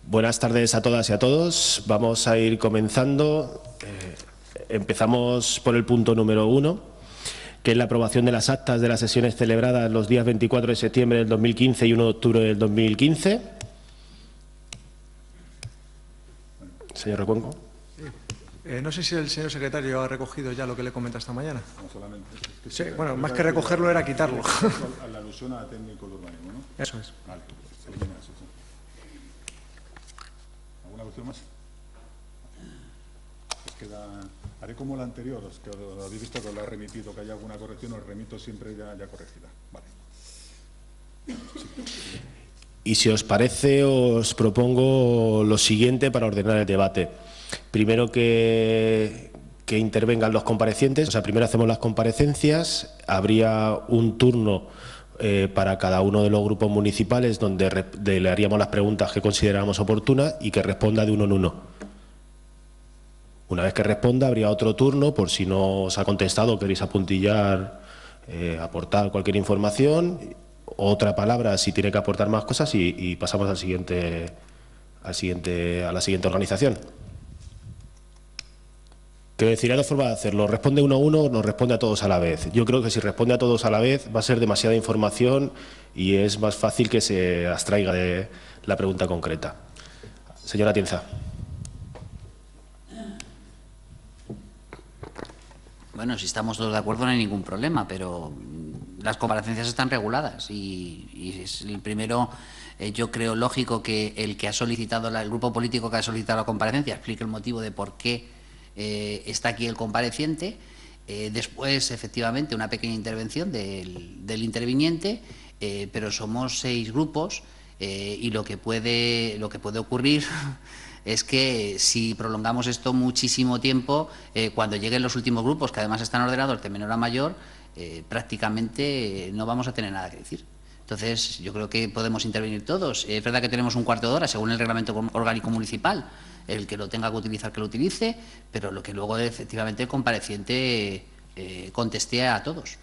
Buenas tardes a todas y a todos. Vamos a ir comenzando. Empezamos por el punto número 1, que es la aprobación de las actas de las sesiones celebradas los días 24 de septiembre del 2015 y 1 de octubre del 2015. Señor Recuenco. No sé si el señor secretario ha recogido ya lo que le comenta esta mañana. No, solamente. Sí, bueno, más que recogerlo era quitarlo. A la alusión a técnico de urbanismo, ¿no? Eso es. Vale, se elimina eso. ¿Alguna cuestión más? Haré como la anterior, los que lo habéis visto que lo he remitido, que haya alguna corrección, os remito siempre ya corregida. Vale. Sí. Y si os parece, os propongo lo siguiente para ordenar el debate. Primero que intervengan los comparecientes, o sea, primero hacemos las comparecencias, habría un turno para cada uno de los grupos municipales donde le haríamos las preguntas que consideramos oportunas y que responda de uno en uno. Una vez que responda, habría otro turno por si no os ha contestado, queréis apuntillar, aportar cualquier información, otra palabra si tiene que aportar más cosas y pasamos a la siguiente organización. Quiero decir, hay dos formas de hacerlo. Responde uno a uno o nos responde a todos a la vez. Yo creo que si responde a todos a la vez va a ser demasiada información y es más fácil que se abstraiga de la pregunta concreta. Señora Tienza. Bueno, si estamos todos de acuerdo no hay ningún problema, pero las comparecencias están reguladas y es el primero, yo creo lógico que el que ha solicitado, el grupo político que ha solicitado la comparecencia explique el motivo de por qué está aquí el compareciente. Después, efectivamente, una pequeña intervención del interviniente, pero somos 6 grupos y lo que puede ocurrir es que si prolongamos esto muchísimo tiempo, cuando lleguen los últimos grupos, que además están ordenados de menor a mayor, prácticamente no vamos a tener nada que decir. Entonces, yo creo que podemos intervenir todos. Es verdad que tenemos un cuarto de hora, según el reglamento orgánico municipal. El que lo tenga que utilizar, que lo utilice, pero lo que luego, efectivamente, el compareciente conteste a todos.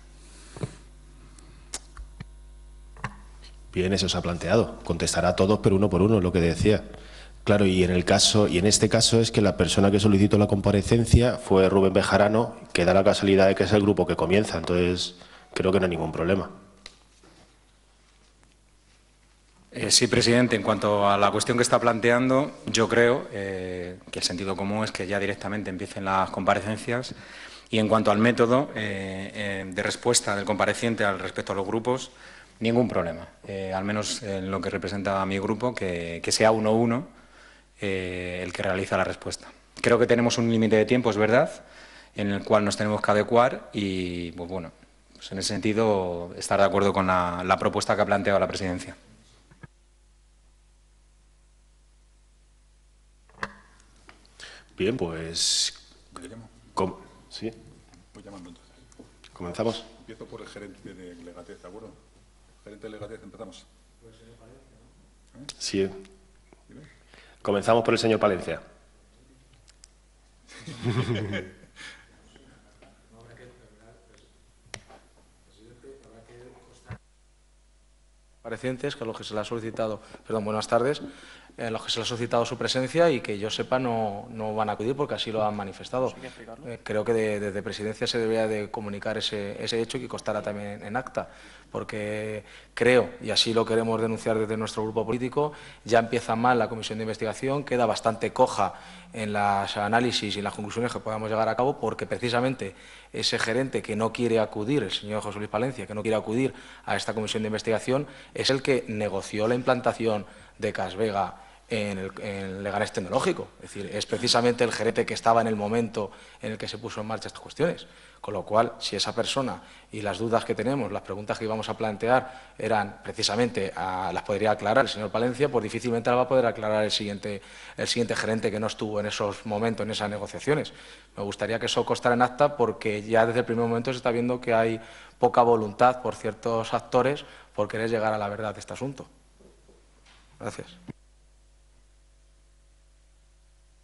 Bien, eso se ha planteado. Contestará a todos, pero uno por uno, lo que decía. Claro, y en este caso es que la persona que solicitó la comparecencia fue Rubén Bejarano, que da la casualidad de que es el grupo que comienza, entonces creo que no hay ningún problema. Sí, presidente. En cuanto a la cuestión que está planteando, yo creo que el sentido común es que ya directamente empiecen las comparecencias. Y en cuanto al método de respuesta del compareciente al respecto a los grupos, ningún problema. Al menos en lo que representa a mi grupo, que sea uno a uno el que realiza la respuesta. Creo que tenemos un límite de tiempo, es verdad, en el cual nos tenemos que adecuar y, pues bueno, pues en ese sentido estar de acuerdo con la propuesta que ha planteado la presidencia. Bien, pues... ¿Sí? Voy llamando entonces. ¿Comenzamos? Empiezo por el gerente de Legatez, ¿de acuerdo? Gerente de Legatez, empezamos. Sí. Comenzamos por el señor Palencia. Comparecientes, que a los que se le ha solicitado, buenas tardes, a los que se le ha solicitado su presencia y que yo sepa no van a acudir porque así lo han manifestado. Creo que desde Presidencia se debería de comunicar ese hecho y que constara también en acta, porque creo, y así lo queremos denunciar desde nuestro grupo político, ya empieza mal la comisión de investigación, queda bastante coja en los análisis y en las conclusiones que podamos llegar a cabo, porque precisamente ese gerente que no quiere acudir, el señor José Luis Palencia, que no quiere acudir a esta comisión de investigación, es el que negoció la implantación de Cas Vega en el Leganés Tecnológico. Es decir, es precisamente el gerente que estaba en el momento en el que se puso en marcha estas cuestiones. Con lo cual, si esa persona y las dudas que tenemos, las preguntas que íbamos a plantear eran precisamente, las podría aclarar el señor Palencia, pues difícilmente la va a poder aclarar el siguiente gerente que no estuvo en esos momentos, en esas negociaciones. Me gustaría que eso constara en acta porque ya desde el primer momento se está viendo que hay poca voluntad por ciertos actores por querer llegar a la verdad de este asunto. Gracias.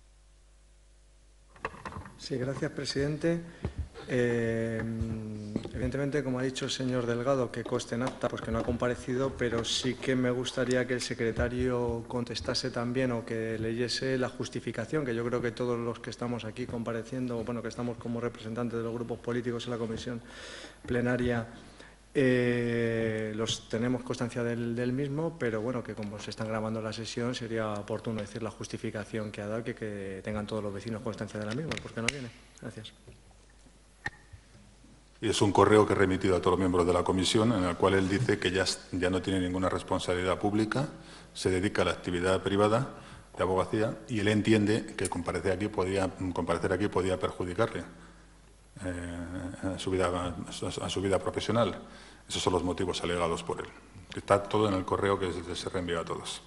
Sí, gracias, presidente. Evidentemente, como ha dicho el señor Delgado, que conste en acta, pues que no ha comparecido, pero sí que me gustaría que el secretario contestase también o que leyese la justificación, que yo creo que todos los que estamos aquí compareciendo, bueno, que estamos como representantes de los grupos políticos en la comisión plenaria, los tenemos constancia del mismo, pero bueno, que como se están grabando la sesión, sería oportuno decir la justificación que ha dado, que tengan todos los vecinos constancia de la misma, porque no viene. Gracias. Y es un correo que he remitido a todos los miembros de la comisión, en el cual él dice que ya no tiene ninguna responsabilidad pública, se dedica a la actividad privada de abogacía y él entiende que comparecer aquí podía perjudicarle a su vida profesional. Esos son los motivos alegados por él. Está todo en el correo que se reenvía a todos.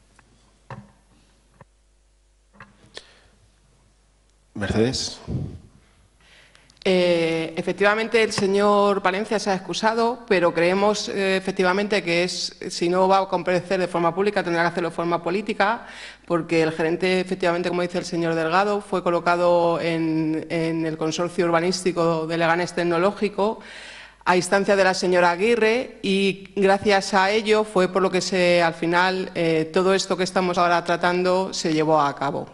Mercedes. Efectivamente, el señor Palencia se ha excusado, pero creemos efectivamente que si no va a comparecer de forma pública, tendrá que hacerlo de forma política, porque el gerente, efectivamente, como dice el señor Delgado, fue colocado en el consorcio urbanístico de Leganés Tecnológico a instancia de la señora Aguirre y gracias a ello fue por lo que al final todo esto que estamos ahora tratando se llevó a cabo.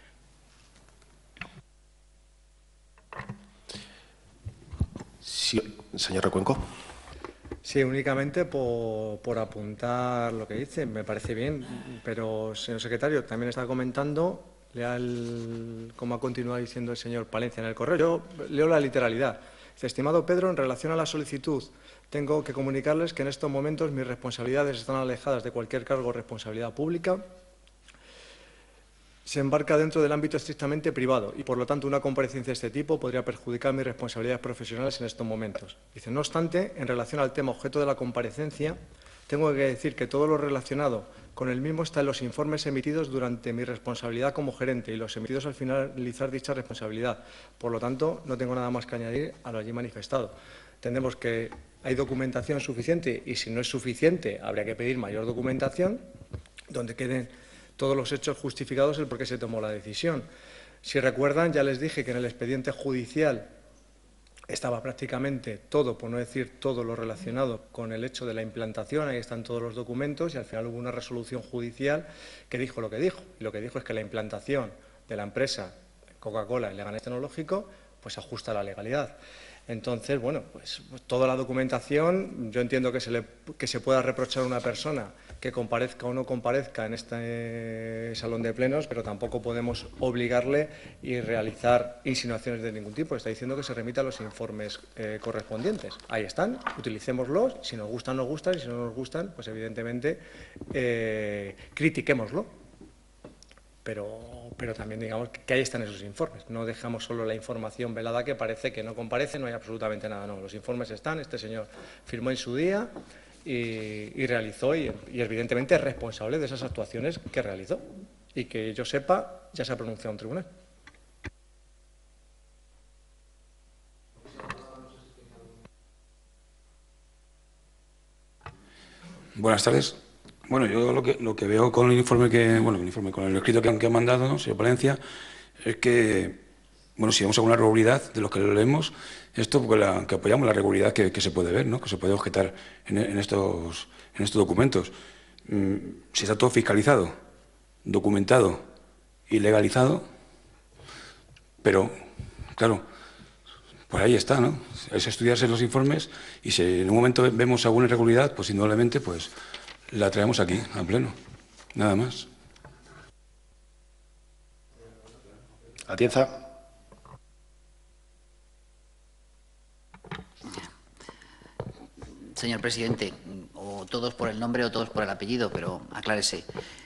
Sí, señor Recuenco. Sí, únicamente por apuntar lo que dice, me parece bien, pero, señor secretario, también está comentando, como ha continuado diciendo el señor Palencia en el correo. Yo leo la literalidad. Dice, estimado Pedro, en relación a la solicitud, tengo que comunicarles que en estos momentos mis responsabilidades están alejadas de cualquier cargo o responsabilidad pública. Se embarca dentro del ámbito estrictamente privado y, por lo tanto, una comparecencia de este tipo podría perjudicar mis responsabilidades profesionales en estos momentos. Dice, no obstante, en relación al tema objeto de la comparecencia, tengo que decir que todo lo relacionado con el mismo está en los informes emitidos durante mi responsabilidad como gerente y los emitidos al finalizar dicha responsabilidad. Por lo tanto, no tengo nada más que añadir a lo allí manifestado. Entendemos que hay documentación suficiente y, si no es suficiente, habría que pedir mayor documentación donde queden todos los hechos justificados el por qué se tomó la decisión. Si recuerdan, ya les dije que en el expediente judicial estaba prácticamente todo, por no decir todo lo relacionado con el hecho de la implantación, ahí están todos los documentos y al final hubo una resolución judicial que dijo lo que dijo. Y lo que dijo es que la implantación de la empresa Coca-Cola en Leganés Tecnológico pues ajusta a la legalidad. Entonces, bueno, pues toda la documentación, yo entiendo que se pueda reprochar a una persona que comparezca o no comparezca en este salón de plenos, pero tampoco podemos obligarle y realizar insinuaciones de ningún tipo. Está diciendo que se remita a los informes correspondientes. Ahí están, utilicémoslos, si nos gustan, nos gustan, y si no nos gustan, pues evidentemente critiquémoslo. Pero también digamos que ahí están esos informes. No dejamos solo la información velada que parece que no comparece, no hay absolutamente nada. No, los informes están, este señor firmó en su día y realizó y evidentemente es responsable de esas actuaciones que realizó. Y que yo sepa, ya se ha pronunciado un tribunal. Buenas tardes. Bueno, yo lo que veo con el informe con el escrito que han mandado, ¿no, señor Palencia, es que, bueno, si vemos alguna regularidad de los que lo leemos, esto porque que apoyamos la regularidad que se puede ver, ¿no?, que se puede objetar en estos documentos. Si está todo fiscalizado, documentado y legalizado, pero, claro, pues ahí está, ¿no? Es estudiarse los informes y si en un momento vemos alguna irregularidad, pues indudablemente, pues la traemos aquí, al pleno. Nada más. Atienza. Señor presidente, o todos por el nombre o todos por el apellido, pero aclárese.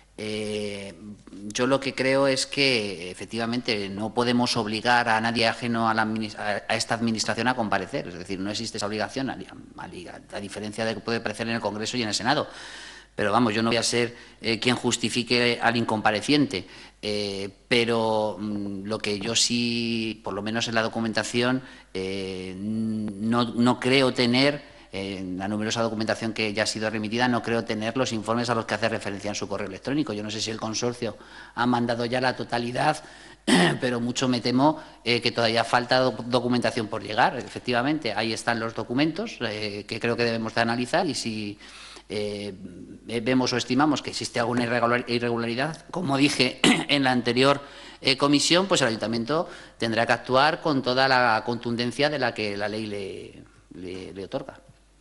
Yo lo que creo es que, efectivamente, no podemos obligar a nadie ajeno a esta Administración a comparecer. Es decir, no existe esa obligación, a diferencia de lo que puede parecer en el Congreso y en el Senado. Pero, vamos, yo no voy a ser quien justifique al incompareciente. Pero lo que yo sí, por lo menos en la documentación, no creo tener en la numerosa documentación que ya ha sido remitida, no creo tener los informes a los que hace referencia en su correo electrónico. Yo no sé si el consorcio ha mandado ya la totalidad, pero mucho me temo que todavía falta documentación por llegar. Efectivamente, ahí están los documentos que creo que debemos de analizar, y si vemos o estimamos que existe alguna irregularidad, como dije en la anterior comisión, pues el Ayuntamiento tendrá que actuar con toda la contundencia de la que la ley le otorga.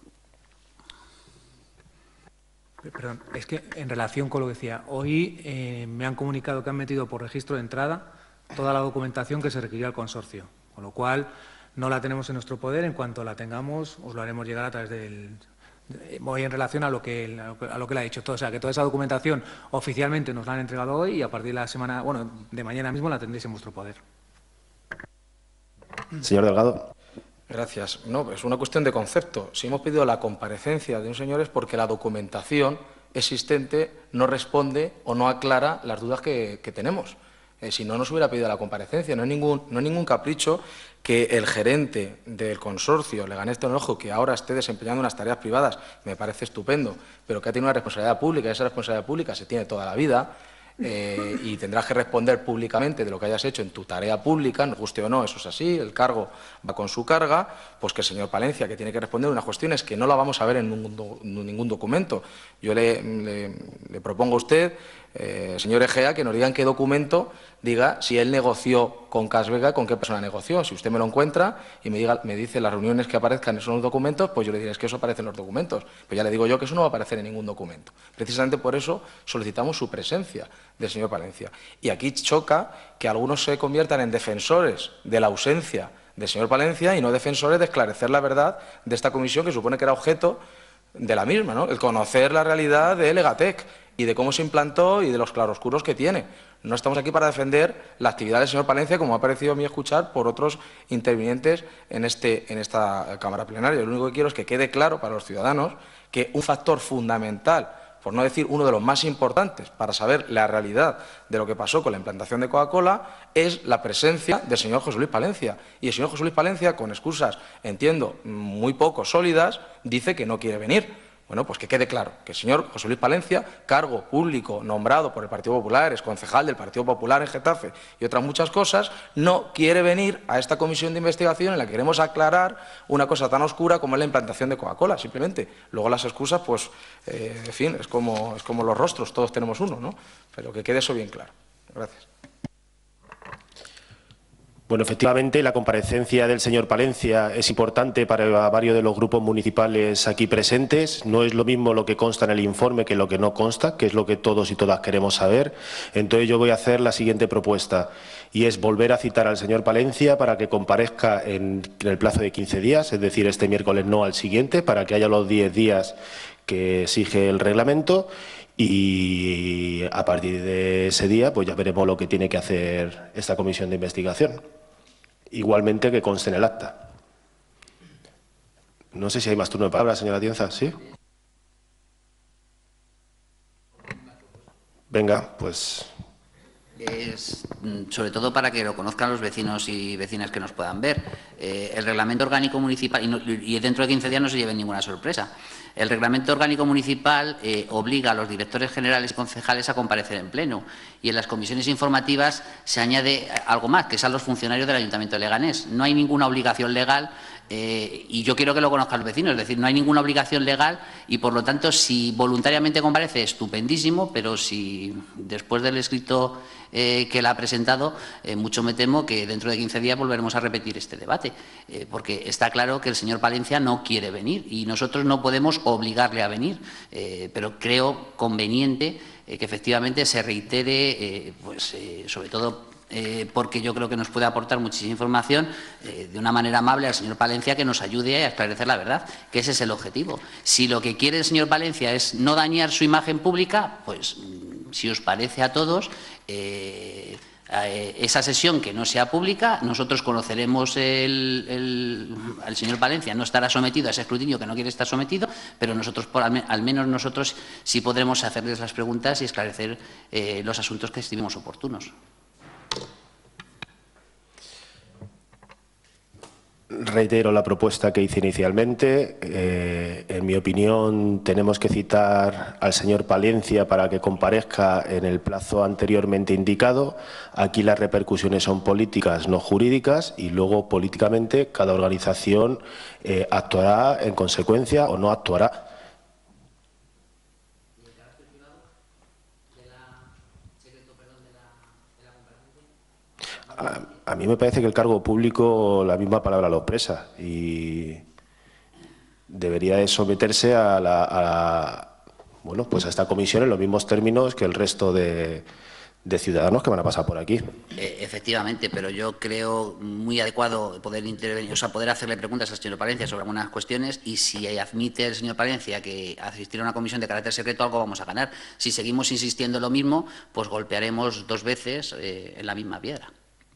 Perdón, es que en relación con lo que decía, hoy me han comunicado que han metido por registro de entrada toda la documentación que se requirió al consorcio, con lo cual no la tenemos en nuestro poder. En cuanto la tengamos, os lo haremos llegar a través del... Voy en relación a lo que le ha dicho todo, o sea, que toda esa documentación oficialmente nos la han entregado hoy y a partir de la semana, bueno, de mañana mismo la tendréis en vuestro poder. Señor Delgado. Gracias. No, es una cuestión de concepto. Si hemos pedido la comparecencia de un señor es porque la documentación existente no responde o no aclara las dudas que tenemos. Si no, nos hubiera pedido la comparecencia. No hay ningún capricho que el gerente del consorcio Leganés Tecnológico, que ahora esté desempeñando unas tareas privadas, me parece estupendo, pero que ha tenido una responsabilidad pública, y esa responsabilidad pública se tiene toda la vida, y tendrás que responder públicamente de lo que hayas hecho en tu tarea pública, nos guste o no, eso es así, el cargo va con su carga, pues que el señor Palencia, que tiene que responder unas cuestiones que no la vamos a ver en ningún documento. Yo le propongo a usted, señor Egea, que nos diga en qué documento diga si él negoció con Cas Vega, con qué persona negoció. Si usted me lo encuentra y me dice las reuniones que aparezcan en esos documentos, pues yo le diré, es que eso aparece en los documentos. Pues ya le digo yo que eso no va a aparecer en ningún documento. Precisamente por eso solicitamos su presencia del señor Palencia. Y aquí choca que algunos se conviertan en defensores de la ausencia del señor Palencia y no defensores de esclarecer la verdad de esta comisión, que supone que era objeto de la misma, ¿no? El conocer la realidad de Legatec y de cómo se implantó y de los claroscuros que tiene. No estamos aquí para defender la actividad del señor Palencia, como ha parecido a mí escuchar por otros intervinientes en esta Cámara Plenaria. Lo único que quiero es que quede claro para los ciudadanos que un factor fundamental, por no decir uno de los más importantes, para saber la realidad de lo que pasó con la implantación de Coca-Cola, es la presencia del señor José Luis Palencia. Y el señor José Luis Palencia, con excusas, entiendo, muy poco sólidas, dice que no quiere venir. Bueno, pues que quede claro que el señor José Luis Palencia, cargo público nombrado por el Partido Popular, es concejal del Partido Popular en Getafe y otras muchas cosas, no quiere venir a esta comisión de investigación en la que queremos aclarar una cosa tan oscura como es la implantación de Coca-Cola, simplemente. Luego las excusas, pues, en fin, es como los rostros, todos tenemos uno, ¿no? Pero que quede eso bien claro. Gracias. Bueno, efectivamente, la comparecencia del señor Palencia es importante para varios de los grupos municipales aquí presentes. No es lo mismo lo que consta en el informe que lo que no consta, que es lo que todos y todas queremos saber. Entonces, yo voy a hacer la siguiente propuesta, y es volver a citar al señor Palencia para que comparezca en el plazo de 15 días, es decir, este miércoles no al siguiente, para que haya los 10 días que exige el reglamento. Y a partir de ese día, pues ya veremos lo que tiene que hacer esta comisión de investigación. Igualmente que conste en el acta. No sé si hay más turno de palabra, señora Tienza. ¿Sí? Venga, pues... Es, sobre todo para que lo conozcan los vecinos y vecinas que nos puedan ver. El reglamento orgánico municipal, y dentro de 15 días no se lleven ninguna sorpresa, el reglamento orgánico municipal obliga a los directores generales y concejales a comparecer en pleno, y en las comisiones informativas se añade algo más, que es a los funcionarios del Ayuntamiento de Leganés. No hay ninguna obligación legal, y yo quiero que lo conozcan los vecinos, es decir, no hay ninguna obligación legal y, por lo tanto, si voluntariamente comparece, estupendísimo, pero si después del escrito que la ha presentado, mucho me temo que dentro de 15 días volveremos a repetir este debate, porque está claro que el señor Palencia no quiere venir y nosotros no podemos obligarle a venir, pero creo conveniente que efectivamente se reitere, sobre todo porque yo creo que nos puede aportar muchísima información de una manera amable al señor Palencia, que nos ayude a esclarecer la verdad, que ese es el objetivo. Si lo que quiere el señor Palencia es no dañar su imagen pública, pues si os parece a todos, esa sesión que no sea pública, nosotros conoceremos al señor Palencia, no estará sometido a ese escrutinio que no quiere estar sometido, pero nosotros, al menos nosotros, sí podremos hacerles las preguntas y esclarecer los asuntos que estimemos oportunos. reitero la propuesta que hice inicialmente. En mi opinión, tenemos que citar al señor Palencia para que comparezca en el plazo anteriormente indicado. Aquí las repercusiones son políticas, no jurídicas, y luego políticamente cada organización actuará en consecuencia o no actuará. A mí me parece que el cargo público, la misma palabra lo expresa, y debería de someterse bueno, pues a esta comisión en los mismos términos que el resto de ciudadanos que van a pasar por aquí. Efectivamente, pero yo creo muy adecuado poder intervenir, o sea, poder hacerle preguntas al señor Palencia sobre algunas cuestiones, y si admite el señor Palencia que asistir a una comisión de carácter secreto, algo vamos a ganar. Si seguimos insistiendo en lo mismo, pues golpearemos 2 veces en la misma piedra.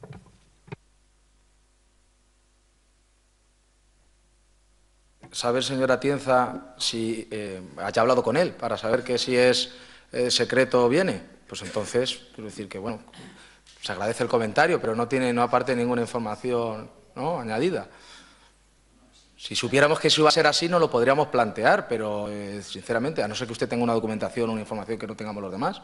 ¿Sabe, señora Atienza, si haya hablado con él para saber que si es secreto viene? Pues entonces, quiero decir que, bueno, se agradece el comentario, pero no aparte ninguna información, ¿no?, añadida. Si supiéramos que eso iba a ser así, no lo podríamos plantear, pero, sinceramente, a no ser que usted tenga una documentación o una información que no tengamos los demás.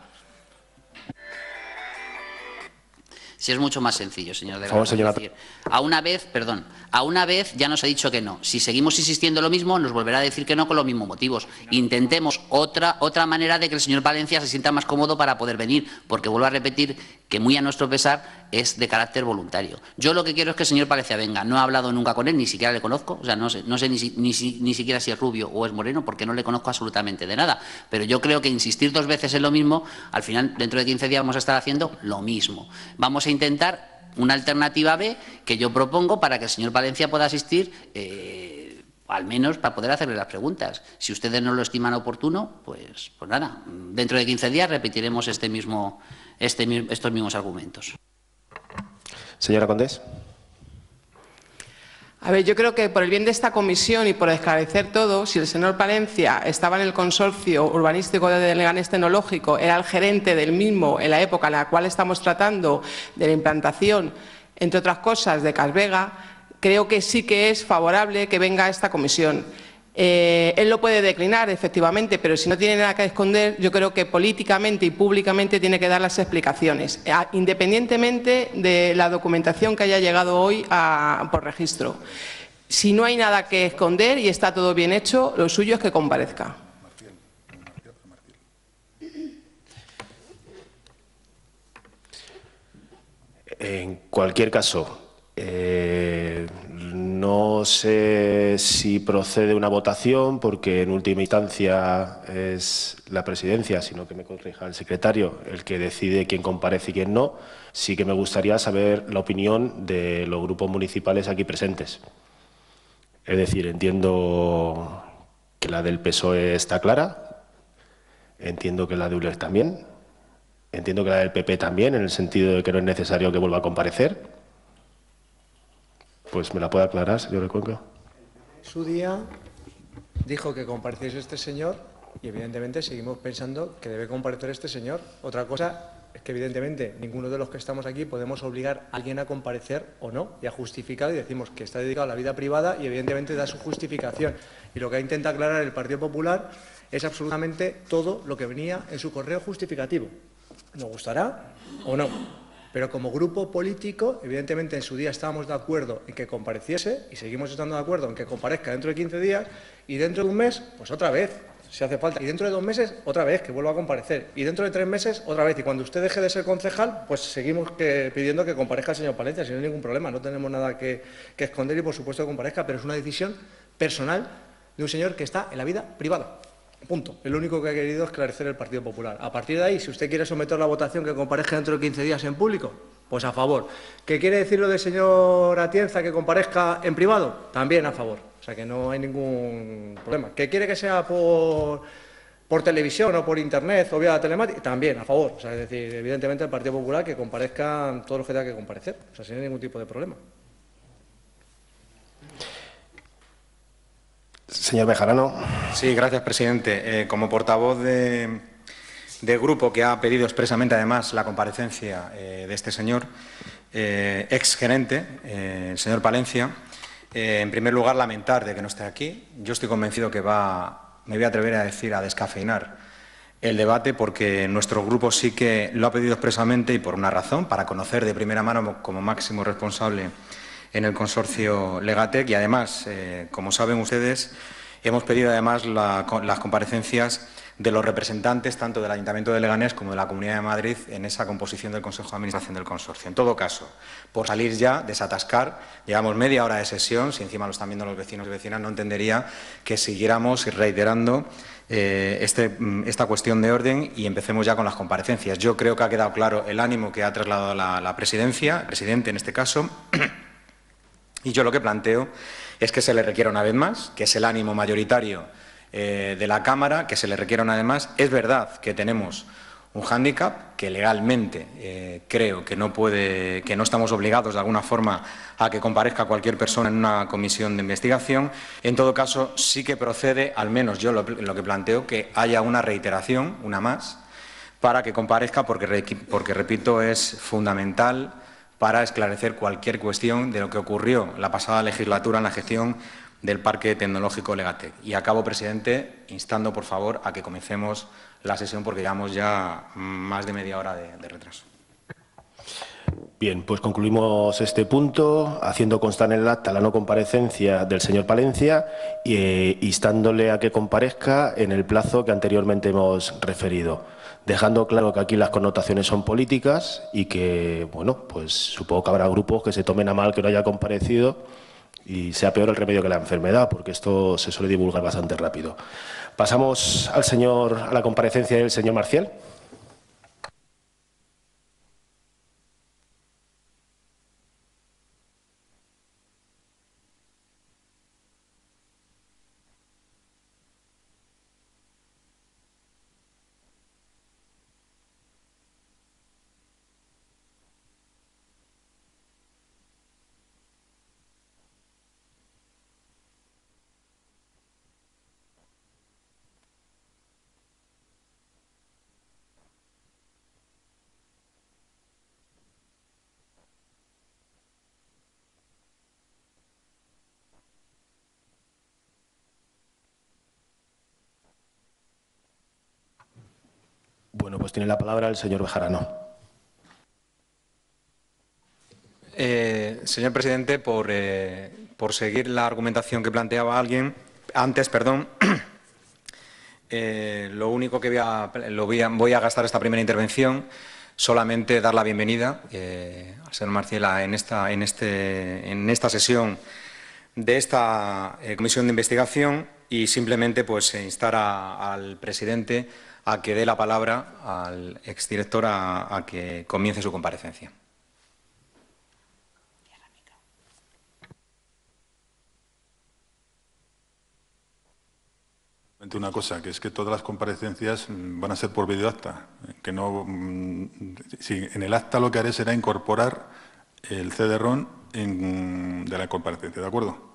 Si es mucho más sencillo, señor Delgado. Vamos, señora. A una vez ya nos ha dicho que no. Si seguimos insistiendo en lo mismo, nos volverá a decir que no con los mismos motivos. Intentemos otra manera de que el señor Palencia se sienta más cómodo para poder venir, porque vuelvo a repetir que muy a nuestro pesar es de carácter voluntario. Yo lo que quiero es que el señor Palencia venga. No he hablado nunca con él, ni siquiera le conozco, o sea, no sé ni siquiera si es rubio o es moreno, porque no le conozco absolutamente de nada. Pero yo creo que insistir 2 veces en lo mismo, al final, dentro de 15 días vamos a estar haciendo lo mismo. Vamos a intentar una alternativa B que yo propongo para que el señor Palencia pueda asistir, al menos para poder hacerle las preguntas. Si ustedes no lo estiman oportuno, pues nada, dentro de 15 días repetiremos estos mismos argumentos. Señora Condés. A ver, yo creo que por el bien de esta comisión y por esclarecer todo, si el señor Palencia estaba en el consorcio urbanístico de Leganés Tecnológico, era el gerente del mismo en la época en la cual estamos tratando de la implantación, entre otras cosas, de Casvega, creo que sí que es favorable que venga a esta comisión. Él lo puede declinar, efectivamente, pero si no tiene nada que esconder, yo creo que políticamente y públicamente tiene que dar las explicaciones, independientemente de la documentación que haya llegado hoy por registro. Si no hay nada que esconder y está todo bien hecho, lo suyo es que comparezca. En cualquier caso, no sé si procede una votación, porque en última instancia es la presidencia, sino que me corrija el secretario, el que decide quién comparece y quién no. Sí que me gustaría saber la opinión de los grupos municipales aquí presentes. Es decir, entiendo que la del PSOE está clara, entiendo que la de ULER también, entiendo que la del PP también, en el sentido de que no es necesario que vuelva a comparecer. Pues me la puede aclarar, señor Cuenca. Su día dijo que compareciese este señor y, evidentemente, seguimos pensando que debe comparecer este señor. Otra cosa es que, evidentemente, ninguno de los que estamos aquí podemos obligar a alguien a comparecer o no, y a justificar, y decimos que está dedicado a la vida privada y, evidentemente, da su justificación. Y lo que intenta aclarar el Partido Popular es absolutamente todo lo que venía en su correo justificativo. ¿Nos gustará o no? Pero como grupo político, evidentemente, en su día estábamos de acuerdo en que compareciese y seguimos estando de acuerdo en que comparezca dentro de 15 días y dentro de un mes, pues otra vez, si hace falta. Y dentro de 2 meses, otra vez, que vuelva a comparecer. Y dentro de 3 meses, otra vez. Y cuando usted deje de ser concejal, pues seguimos pidiendo que comparezca el señor Palencia, sin ningún problema. No tenemos nada que esconder y, por supuesto, que comparezca, pero es una decisión personal de un señor que está en la vida privada. Punto. Es lo único que ha querido esclarecer el Partido Popular. A partir de ahí, si usted quiere someter la votación que comparezca dentro de 15 días en público, pues a favor. ¿Qué quiere decir lo del señor Atienza que comparezca en privado? También a favor. O sea que no hay ningún problema. ¿Qué quiere que sea por televisión o por internet o vía telemática? También a favor. O sea, es decir, evidentemente el Partido Popular que comparezca todos los que tenga que comparecer. O sea, sin ningún tipo de problema. Señor Bejarano. Sí, gracias, presidente. Como portavoz de grupo que ha pedido expresamente, además, la comparecencia de este señor, ex gerente, el señor Palencia, En primer lugar, lamentar de que no esté aquí. Yo estoy convencido que me voy a atrever a decir, a descafeinar el debate, porque nuestro grupo sí que lo ha pedido expresamente y por una razón, para conocer de primera mano como máximo responsable en el consorcio Legatec. Y además, como saben ustedes, hemos pedido además las comparecencias de los representantes tanto del Ayuntamiento de Leganés como de la Comunidad de Madrid en esa composición del Consejo de Administración del consorcio. En todo caso, por salir ya, desatascar, llevamos media hora de sesión, si encima lo están viendo los vecinos y vecinas, no entendería que siguiéramos reiterando esta cuestión de orden y empecemos ya con las comparecencias. Yo creo que ha quedado claro el ánimo que ha trasladado la presidencia, el presidente en este caso, y yo lo que planteo es que se le requiera una vez más, que es el ánimo mayoritario de la Cámara, que se le requiera una vez más. Es verdad que tenemos un hándicap, que legalmente creo que no estamos obligados de alguna forma a que comparezca cualquier persona en una comisión de investigación. En todo caso, sí que procede, al menos yo lo que planteo, que haya una reiteración, una más, para que comparezca, porque repito, es fundamental para esclarecer cualquier cuestión de lo que ocurrió la pasada legislatura en la gestión del Parque Tecnológico Legatec. Y acabo, presidente, instando, por favor, a que comencemos la sesión porque llevamos ya más de media hora de retraso. Bien, pues concluimos este punto, haciendo constar en el acta la no comparecencia del señor Palencia e instándole a que comparezca en el plazo que anteriormente hemos referido, dejando claro que aquí las connotaciones son políticas y que, bueno, pues supongo que habrá grupos que se tomen a mal que no haya comparecido y sea peor el remedio que la enfermedad, porque esto se suele divulgar bastante rápido. Pasamos a la comparecencia del señor Marcial. Bueno, pues tiene la palabra el señor Bejarano. Señor presidente, por seguir la argumentación que planteaba alguien antes, lo único que voy a gastar esta primera intervención, solamente dar la bienvenida al señor Marcial en esta sesión de esta comisión de investigación y simplemente pues instar al presidente a que dé la palabra al exdirector a que comience su comparecencia. Una cosa, que es que todas las comparecencias van a ser por videoacta, que no, sí, en el acta lo que haré será incorporar el CD-ROM de la comparecencia, ¿de acuerdo?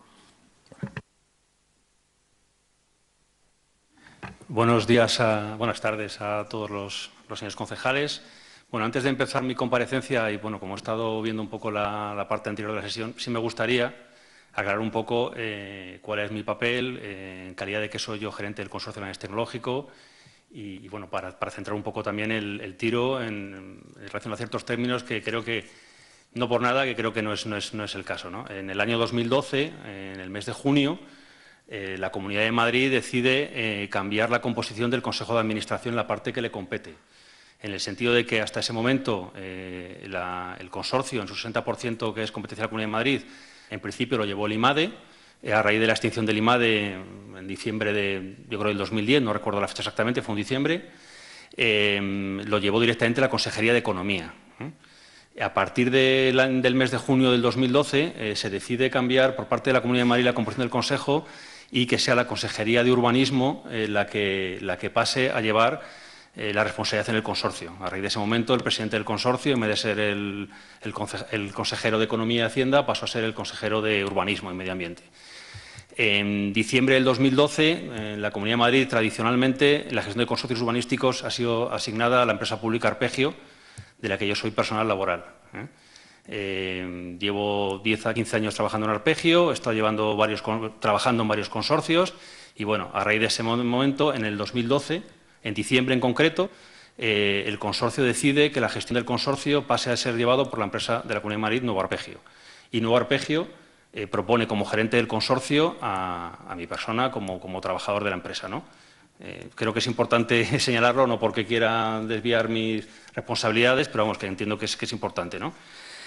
Buenos días, buenas tardes a todos los señores concejales. Bueno, antes de empezar mi comparecencia y bueno, como he estado viendo un poco la parte anterior de la sesión, sí me gustaría aclarar un poco cuál es mi papel en calidad de que soy yo gerente del Consorcio Leganés Tecnológico y bueno, para centrar un poco también el tiro en relación a ciertos términos que creo que, no por nada, que creo que no es el caso, ¿no? En el año 2012, en el mes de junio, la Comunidad de Madrid decide cambiar la composición del Consejo de Administración en la parte que le compete, en el sentido de que hasta ese momento el consorcio, en su 60% que es competencia de la Comunidad de Madrid, en principio lo llevó el IMADE, a raíz de la extinción del IMADE en diciembre yo creo del 2010, no recuerdo la fecha exactamente, fue en diciembre, lo llevó directamente la Consejería de Economía. A partir del mes de junio del 2012 se decide cambiar por parte de la Comunidad de Madrid la composición del Consejo y que sea la Consejería de Urbanismo la que pase a llevar la responsabilidad en el consorcio. A raíz de ese momento, el presidente del consorcio, en vez de ser el consejero de Economía y Hacienda, pasó a ser el consejero de Urbanismo y Medio Ambiente. En diciembre del 2012, en la Comunidad de Madrid, tradicionalmente, la gestión de consorcios urbanísticos ha sido asignada a la empresa pública Arpegio, de la que yo soy personal laboral. Llevo 10 a 15 años trabajando en Arpegio, he estado trabajando en varios consorcios y, bueno, a raíz de ese momento, en el 2012, en diciembre en concreto, el consorcio decide que la gestión del consorcio pase a ser llevado por la empresa de la Comunidad de Madrid, Nuevo Arpegio. Y Nuevo Arpegio propone como gerente del consorcio a mi persona como trabajador de la empresa, ¿no? Creo que es importante señalarlo, no porque quiera desviar mis responsabilidades, pero vamos, que entiendo que es importante, ¿no?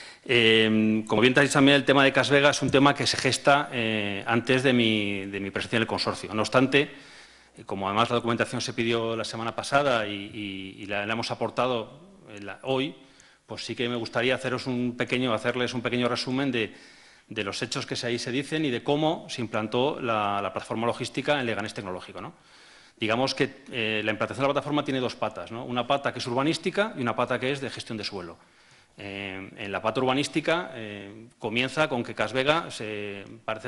Como bien te has dicho también, el tema de Cas Vega es un tema que se gesta antes de mi presencia en el consorcio. No obstante, como además la documentación se pidió la semana pasada y la hemos aportado hoy, pues sí que me gustaría hacerles un pequeño resumen de los hechos que ahí se dicen y de cómo se implantó la plataforma logística en Leganés Tecnológico, ¿no? Digamos que la implantación de la plataforma tiene dos patas, ¿no? Una pata que es urbanística y una pata que es de gestión de suelo. En la pata urbanística comienza con que Cas Vega se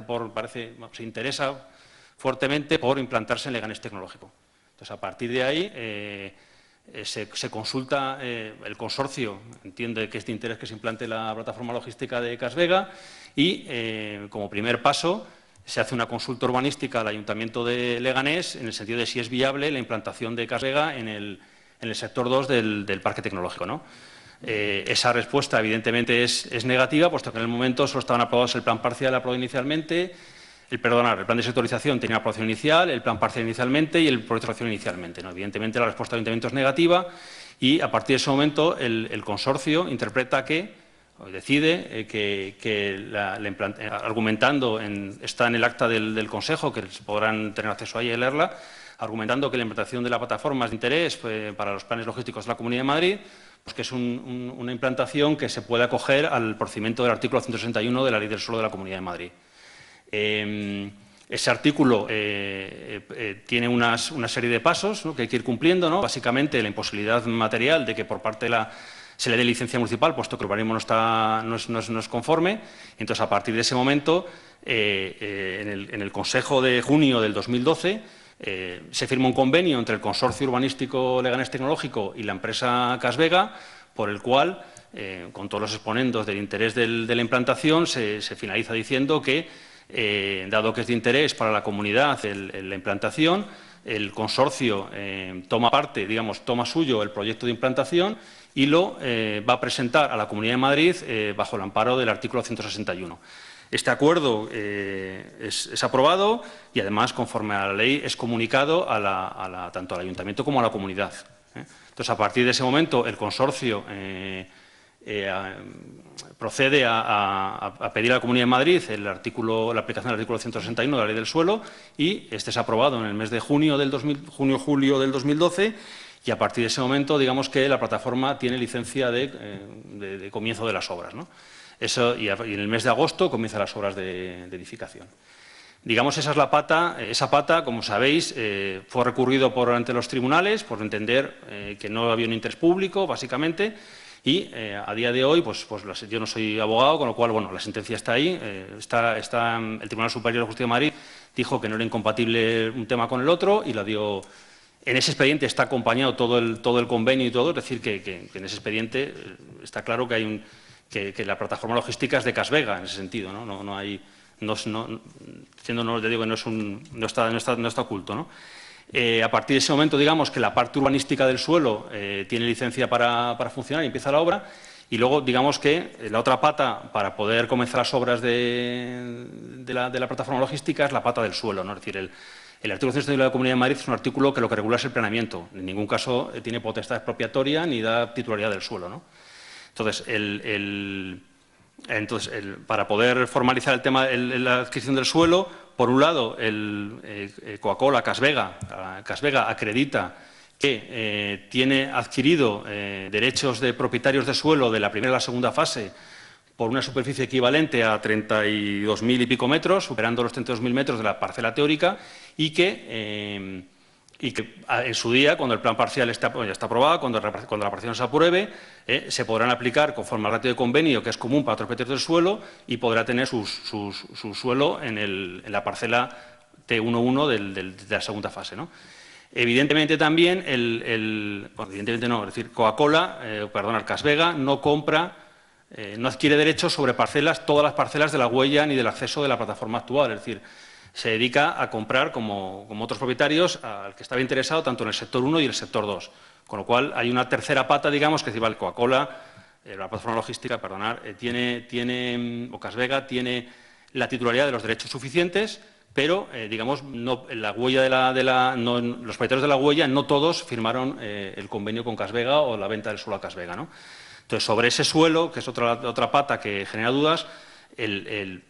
interesa fuertemente por implantarse en Leganés Tecnológico. Entonces, a partir de ahí se consulta, el consorcio entiende que es de interés que se implante la plataforma logística de Cas Vega y, como primer paso, se hace una consulta urbanística al Ayuntamiento de Leganés en el sentido de si es viable la implantación de Cas Vega en el sector 2 del parque tecnológico, ¿no? Esa respuesta, evidentemente, es negativa, puesto que en el momento solo estaban aprobados el plan parcial aprobado inicialmente, el plan de sectorización tenía aprobación inicial, el plan parcial inicialmente y el proyecto de acción inicialmente, ¿no? Evidentemente, la respuesta del Ayuntamiento es negativa y, a partir de ese momento, el consorcio interpreta decide argumentando, está en el acta del Consejo, que podrán tener acceso a ella y leerla, argumentando que la implantación de la plataforma es de interés para los planes logísticos de la Comunidad de Madrid, pues que es una implantación que se puede acoger al procedimiento del artículo 161 de la Ley del Suelo de la Comunidad de Madrid. Ese artículo tiene una serie de pasos, ¿no?, que hay que ir cumpliendo, ¿no? Básicamente, la imposibilidad material de que por parte de se le dé licencia municipal, puesto que el urbanismo no es conforme. Entonces, a partir de ese momento, en el Consejo de junio del 2012, se firma un convenio entre el Consorcio Urbanístico Leganés Tecnológico y la empresa Cas Vega, por el cual, con todos los exponentes del interés de la implantación, se finaliza diciendo que, dado que es de interés para la comunidad la implantación, el consorcio toma suyo el proyecto de implantación y lo va a presentar a la Comunidad de Madrid bajo el amparo del artículo 161. Este acuerdo es aprobado y, además, conforme a la ley, es comunicado tanto al Ayuntamiento como a la comunidad. Entonces, a partir de ese momento, el consorcio procede a pedir a la Comunidad de Madrid la aplicación del artículo 161 de la Ley del Suelo y este es aprobado en el mes de julio del 2012 y, a partir de ese momento, digamos que la plataforma tiene licencia de comienzo de las obras, ¿no? Y en el mes de agosto comienzan las obras de edificación. Digamos, esa es la pata. Esa pata, como sabéis, fue recurrido ante los tribunales por entender que no había un interés público, básicamente, y a día de hoy, yo no soy abogado, con lo cual, bueno, la sentencia está ahí. El Tribunal Superior de Justicia de Madrid dijo que no era incompatible un tema con el otro y la dio. En ese expediente está acompañado todo el convenio y todo, es decir, que en ese expediente está claro que que la plataforma logística es de Cas Vega, en ese sentido, ¿no? No está oculto, ¿no? A partir de ese momento, digamos que la parte urbanística del suelo tiene licencia para funcionar y empieza la obra, y luego, digamos que la otra pata para poder comenzar las obras de la plataforma logística es la pata del suelo, ¿no? Es decir, el artículo 161 de la Comunidad de Madrid es un artículo que lo que regula es el planeamiento. En ningún caso tiene potestad expropiatoria ni da titularidad del suelo, ¿no? Entonces, para poder formalizar el tema de la adquisición del suelo, por un lado, Coca-Cola Cas Vega acredita que tiene adquirido derechos de propietarios de suelo de la primera y la segunda fase por una superficie equivalente a 32.000 y pico metros, superando los 32.000 metros de la parcela teórica, y que en su día, cuando el plan parcial ya está aprobado, cuando la parcial se apruebe, se podrán aplicar conforme al ratio de convenio que es común para otros propietarios del suelo y podrá tener su suelo en la parcela T11 de la segunda fase, ¿no? Evidentemente también, evidentemente no, es decir, Cas Vega no compra no adquiere derechos sobre parcelas, todas las parcelas de la huella ni del acceso de la plataforma actual. Es decir, se dedica a comprar, como otros propietarios, al que estaba interesado tanto en el sector 1 y el sector 2. Con lo cual, hay una tercera pata, digamos, que es el Coca-Cola, la plataforma logística, o Casvega tiene la titularidad de los derechos suficientes, pero, digamos, no, la huella los propietarios de la huella no todos firmaron el convenio con Casvega o la venta del suelo a Casvega, ¿no? Entonces, sobre ese suelo, que es otra pata que genera dudas, el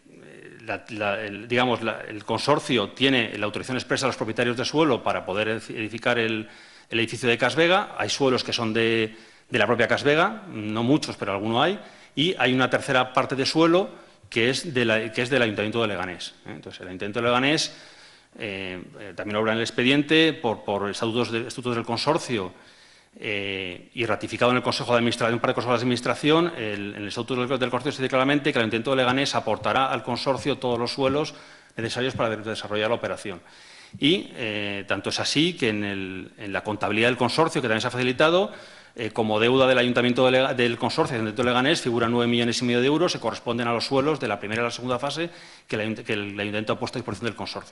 consorcio tiene la autorización expresa a los propietarios de suelo para poder edificar el edificio de Casvega. Hay suelos que son de la propia Casvega, no muchos, pero alguno hay, y hay una tercera parte de suelo que es del Ayuntamiento de Leganés. Entonces, el Ayuntamiento de Leganés también obra en el expediente por estatutos del consorcio y ratificado en el Consejo de Administración, un par de consejos de administración. En el estatuto del consorcio se dice claramente que el Ayuntamiento de Leganés aportará al consorcio todos los suelos necesarios para desarrollar la operación. Y tanto es así que en la contabilidad del consorcio, que también se ha facilitado, como deuda del Ayuntamiento del consorcio del Ayuntamiento de Leganés, figuran 9,5 millones de euros, se corresponden a los suelos de la primera y la segunda fase que el Ayuntamiento ha puesto a disposición del consorcio.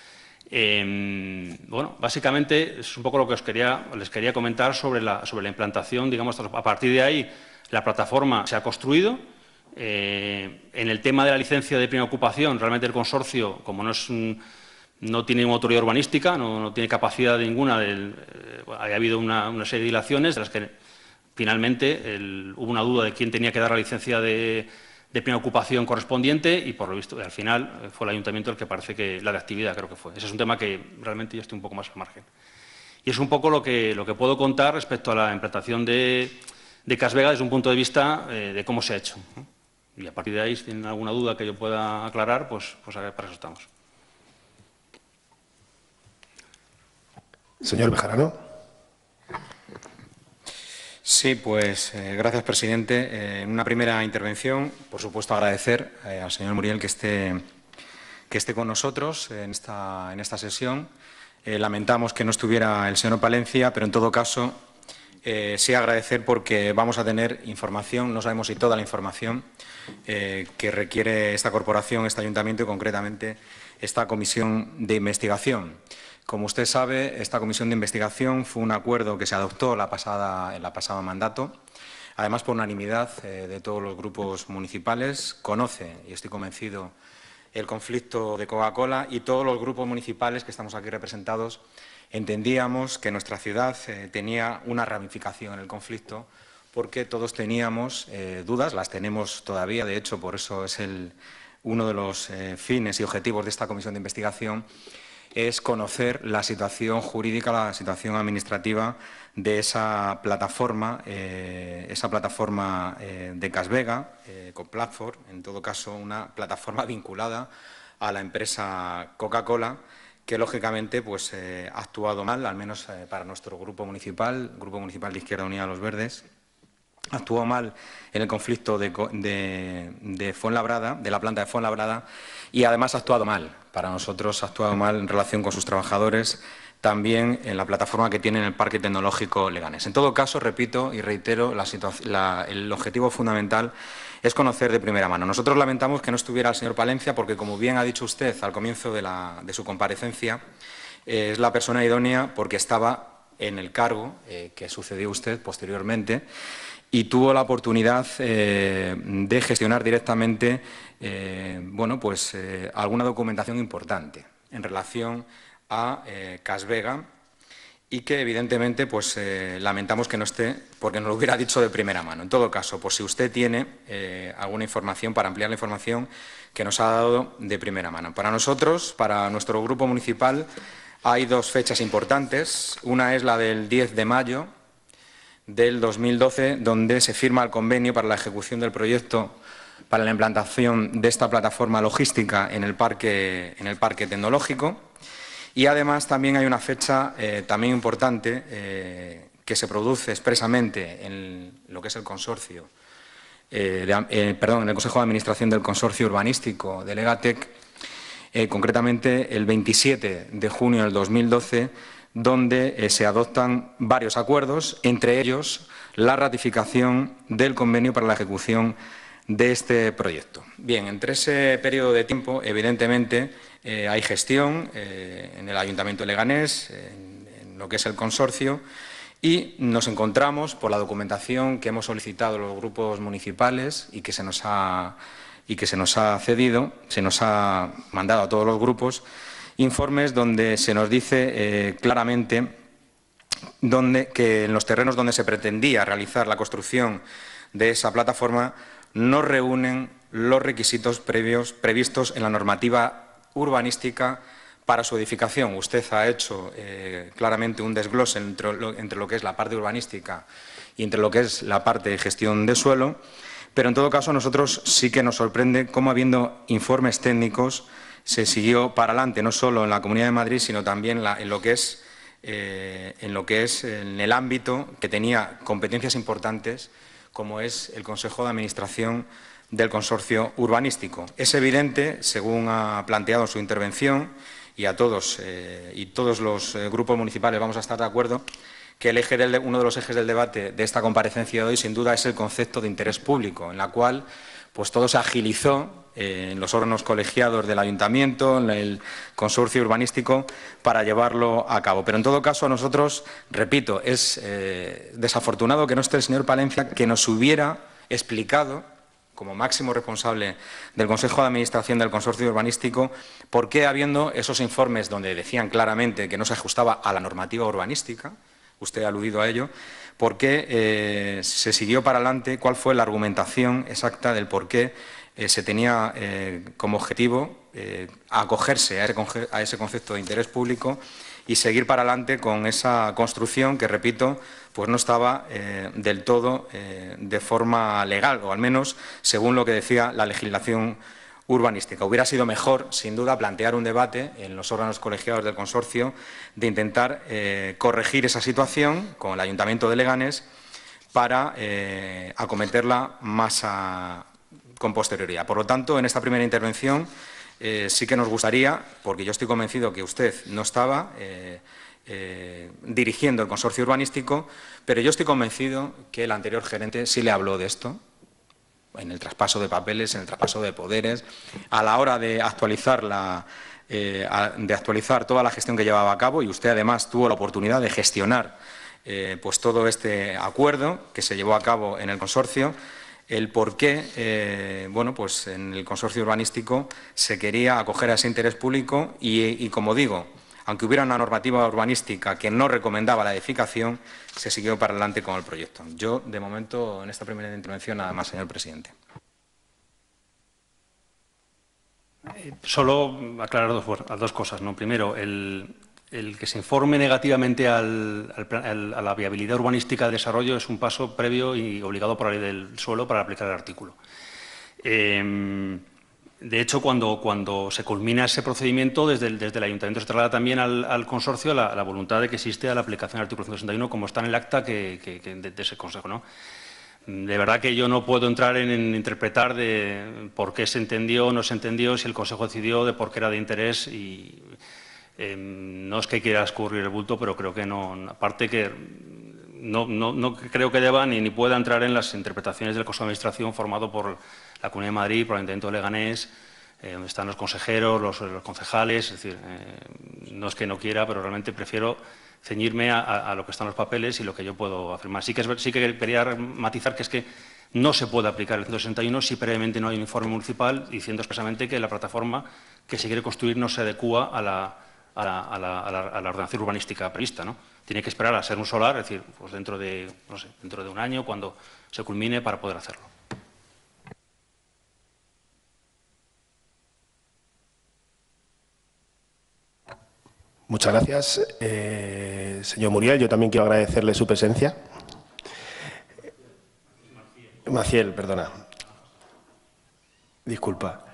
Bueno, básicamente es un poco lo que les quería comentar sobre la implantación. Digamos, a partir de ahí la plataforma se ha construido. En el tema de la licencia de primera ocupación, realmente el consorcio, como no tiene una autoridad urbanística, no tiene capacidad ninguna. Ha habido una serie de dilaciones de las que finalmente hubo una duda de quién tenía que dar la licencia de primera ocupación correspondiente y, por lo visto, al final fue el Ayuntamiento el que parece que la de actividad, creo que fue. Ese es un tema que realmente yo estoy un poco más al margen. Y es un poco lo que puedo contar respecto a la implantación de Casvega desde un punto de vista de cómo se ha hecho. Y a partir de ahí, si tienen alguna duda que yo pueda aclarar, pues para eso estamos. Señor Bejarano. Sí, pues gracias, presidente. En una primera intervención, por supuesto, agradecer al señor Muriel que esté con nosotros en esta sesión. Lamentamos que no estuviera el señor Palencia, pero en todo caso sí agradecer porque vamos a tener información, no sabemos si toda la información que requiere esta corporación, este ayuntamiento y concretamente esta comisión de investigación. Como usted sabe, esta comisión de investigación fue un acuerdo que se adoptó en la pasada mandato, además por unanimidad de todos los grupos municipales. Conoce, y estoy convencido, el conflicto de Coca-Cola y todos los grupos municipales que estamos aquí representados entendíamos que nuestra ciudad tenía una ramificación en el conflicto porque todos teníamos dudas, las tenemos todavía, de hecho, por eso es uno de los fines y objetivos de esta comisión de investigación, es conocer la situación jurídica, la situación administrativa de esa plataforma de Casvega, con Platform, en todo caso una plataforma vinculada a la empresa Coca-Cola, que lógicamente pues, ha actuado mal, al menos para nuestro Grupo Municipal de Izquierda Unida de los Verdes. Actuó mal en el conflicto de Fuenlabrada, de la planta de Fuenlabrada, y además ha actuado mal. Para nosotros ha actuado mal en relación con sus trabajadores, también en la plataforma que tiene en el Parque Tecnológico Leganés. En todo caso, repito y reitero, el objetivo fundamental es conocer de primera mano. Nosotros lamentamos que no estuviera el señor Palencia porque, como bien ha dicho usted al comienzo de su comparecencia, es la persona idónea porque estaba en el cargo que sucedió usted posteriormente y tuvo la oportunidad de gestionar directamente alguna documentación importante en relación a Casvega y que, evidentemente, pues, lamentamos que no esté porque nos lo hubiera dicho de primera mano. En todo caso, por si usted tiene alguna información, para ampliar la información que nos ha dado de primera mano. Para nosotros, para nuestro grupo municipal, hay dos fechas importantes. Una es la del 10 de mayo del 2012, donde se firma el convenio para la ejecución del proyecto para la implantación de esta plataforma logística en el Parque Tecnológico. Y además también hay una fecha también importante que se produce expresamente en lo que es el consorcio, en el Consejo de Administración del Consorcio Urbanístico de Legatec, concretamente el 27 de junio del 2012, donde se adoptan varios acuerdos, entre ellos la ratificación del convenio para la ejecución de este proyecto. Bien, entre ese periodo de tiempo, evidentemente, hay gestión en el Ayuntamiento de Leganés, en lo que es el consorcio, y nos encontramos, por la documentación que hemos solicitado los grupos municipales y que se nos ha cedido, se nos ha mandado a todos los grupos, informes donde se nos dice claramente que en los terrenos donde se pretendía realizar la construcción de esa plataforma no reúnen los requisitos previstos en la normativa urbanística para su edificación. Usted ha hecho claramente un desglose entre lo que es la parte urbanística y entre lo que es la parte de gestión de suelo, pero en todo caso a nosotros sí que nos sorprende cómo, habiendo informes técnicos, se siguió para adelante, no solo en la Comunidad de Madrid, sino también en lo que es en el ámbito que tenía competencias importantes, como es el Consejo de Administración del Consorcio Urbanístico. Es evidente, según ha planteado en su intervención, y todos los grupos municipales vamos a estar de acuerdo, que uno de los ejes del debate de esta comparecencia de hoy, sin duda, es el concepto de interés público, en la cual pues todo se agilizó en los órganos colegiados del Ayuntamiento, en el consorcio urbanístico, para llevarlo a cabo. Pero en todo caso a nosotros, repito, es desafortunado que no esté el señor Palencia, que nos hubiera explicado, como máximo responsable del Consejo de Administración del Consorcio Urbanístico, por qué, habiendo esos informes donde decían claramente que no se ajustaba a la normativa urbanística, usted ha aludido a ello, por qué se siguió para adelante, cuál fue la argumentación exacta del por qué se tenía como objetivo acogerse a ese concepto de interés público y seguir para adelante con esa construcción que, repito, pues no estaba del todo de forma legal, o al menos según lo que decía la legislación urbanística. Hubiera sido mejor, sin duda, plantear un debate en los órganos colegiados del consorcio de intentar corregir esa situación con el Ayuntamiento de Leganés para acometerla más con posterioridad. Por lo tanto, en esta primera intervención sí que nos gustaría, porque yo estoy convencido que usted no estaba dirigiendo el consorcio urbanístico, pero yo estoy convencido que el anterior gerente sí le habló de esto, en el traspaso de papeles, en el traspaso de poderes, a la hora de actualizar toda la gestión que llevaba a cabo, y usted además tuvo la oportunidad de gestionar pues todo este acuerdo que se llevó a cabo en el consorcio, el por qué bueno, pues en el consorcio urbanístico se quería acoger a ese interés público y como digo, aunque hubiera una normativa urbanística que no recomendaba la edificación, se siguió para adelante con el proyecto. Yo, de momento, en esta primera intervención, nada más, señor presidente. Solo aclarar dos cosas, ¿no? Primero, el que se informe negativamente a la viabilidad urbanística de desarrollo es un paso previo y obligado por la ley del suelo para aplicar el artículo. De hecho, cuando se culmina ese procedimiento, desde el Ayuntamiento se traslada también al consorcio la voluntad de que existe a la aplicación del artículo 161, como está en el acta de ese Consejo, ¿no? De verdad que yo no puedo entrar en interpretar de por qué se entendió o no se entendió, si el Consejo decidió de por qué era de interés y no es que quiera escurrir el bulto, pero creo que no, aparte que no creo que deba ni pueda entrar en las interpretaciones del Consejo de Administración formado por la Comunidad de Madrid, por el Ayuntamiento de Leganés, donde están los consejeros, los concejales. Es decir, no es que no quiera, pero realmente prefiero ceñirme a lo que están los papeles y lo que yo puedo afirmar. Sí que quería matizar que es que no se puede aplicar el 161 si previamente no hay un informe municipal diciendo expresamente que la plataforma que se quiere construir no se adecúa a la ordenación urbanística prevista, ¿no? Tiene que esperar a ser un solar, es decir, pues dentro de un año, cuando se culmine, para poder hacerlo. Muchas gracias. Señor Muriel, yo también quiero agradecerle su presencia. Maciel, perdona. Disculpa.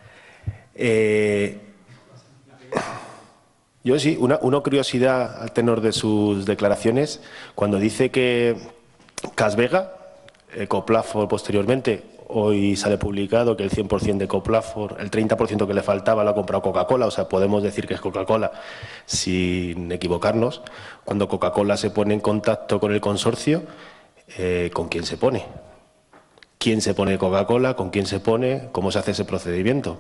Yo sí, una curiosidad al tenor de sus declaraciones, cuando dice que Cas Vega, Ecoplafo posteriormente, hoy sale publicado que el 100% de Coplafor, el 30% que le faltaba lo ha comprado Coca-Cola, o sea, podemos decir que es Coca-Cola sin equivocarnos. Cuando Coca-Cola se pone en contacto con el consorcio, ¿con quién se pone? ¿Quién se pone Coca-Cola? ¿Con quién se pone? ¿Cómo se hace ese procedimiento?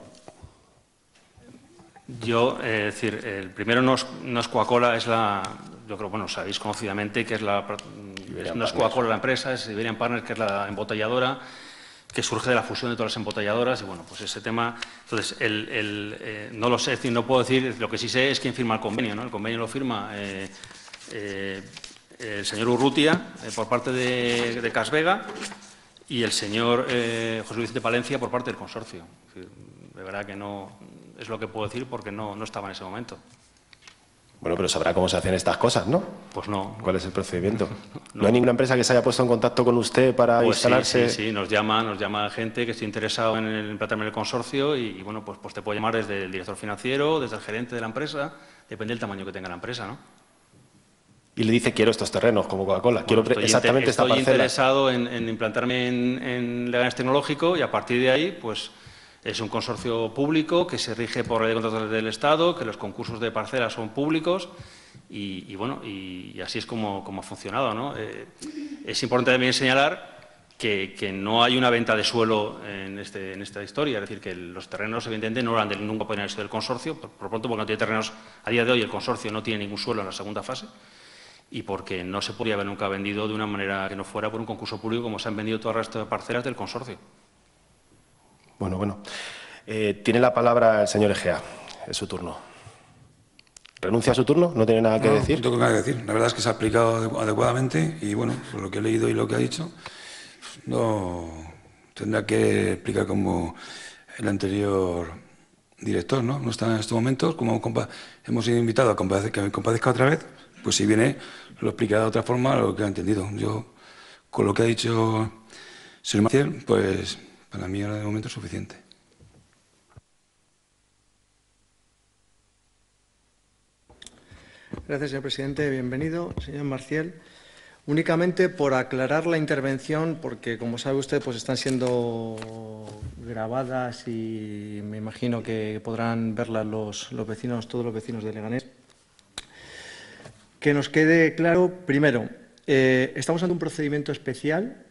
Yo, es decir, el primero no es Coca-Cola, es la, yo creo, bueno, sabéis conocidamente que es la, no es Coca-Cola la empresa, es Iberian Partners, que es la embotelladora, que surge de la fusión de todas las embotelladoras, y bueno, pues ese tema, entonces, no lo sé, es decir, no puedo decir, lo que sí sé es quién firma el convenio, ¿no? El convenio lo firma el señor Urrutia, por parte de Casvega, y el señor José Vicente Palencia por parte del consorcio. Es decir, de verdad que no es lo que puedo decir porque no estaba en ese momento. Bueno, pero sabrá cómo se hacen estas cosas, ¿no? Pues no. ¿Cuál es el procedimiento? ¿No hay ninguna empresa que se haya puesto en contacto con usted para pues instalarse? Sí, nos llama gente que esté interesado en implantarme en el consorcio y bueno, pues te puede llamar desde el director financiero, desde el gerente de la empresa, depende del tamaño que tenga la empresa, ¿no? Y le dice, quiero estos terrenos, como Coca-Cola, quiero exactamente esta parcela. Estoy interesado en implantarme en Leganés Tecnológico y a partir de ahí, pues es un consorcio público que se rige por la ley de contratos del Estado, que los concursos de parcelas son públicos y bueno, y así es como ha funcionado, ¿no? Es importante también señalar que no hay una venta de suelo en esta historia, es decir, que los terrenos evidentemente no eran nunca podían haber sido del consorcio, por pronto porque no tiene terrenos, a día de hoy el consorcio no tiene ningún suelo en la segunda fase, y porque no se podría haber nunca vendido de una manera que no fuera por un concurso público como se han vendido todas las parcelas del consorcio. Bueno. Tiene la palabra el señor Egea. Es su turno. ¿Renuncia a su turno? ¿No tiene nada que decir? No tengo nada que decir. La verdad es que se ha aplicado adecuadamente y, bueno, por lo que he leído y lo que ha dicho, no tendrá que explicar como el anterior director, ¿no? No está en estos momentos. Como hemos sido invitados a que compadezca otra vez, pues si viene lo explicará de otra forma lo que ha entendido. Yo, con lo que ha dicho el señor Maciel, pues para mí ahora de momento es suficiente. Gracias, señor presidente. Bienvenido, señor Marciel. Únicamente por aclarar la intervención, porque, como sabe usted, pues están siendo grabadas y me imagino que podrán verlas los vecinos, todos los vecinos de Leganés. Que nos quede claro, primero, estamos ante un procedimiento especial.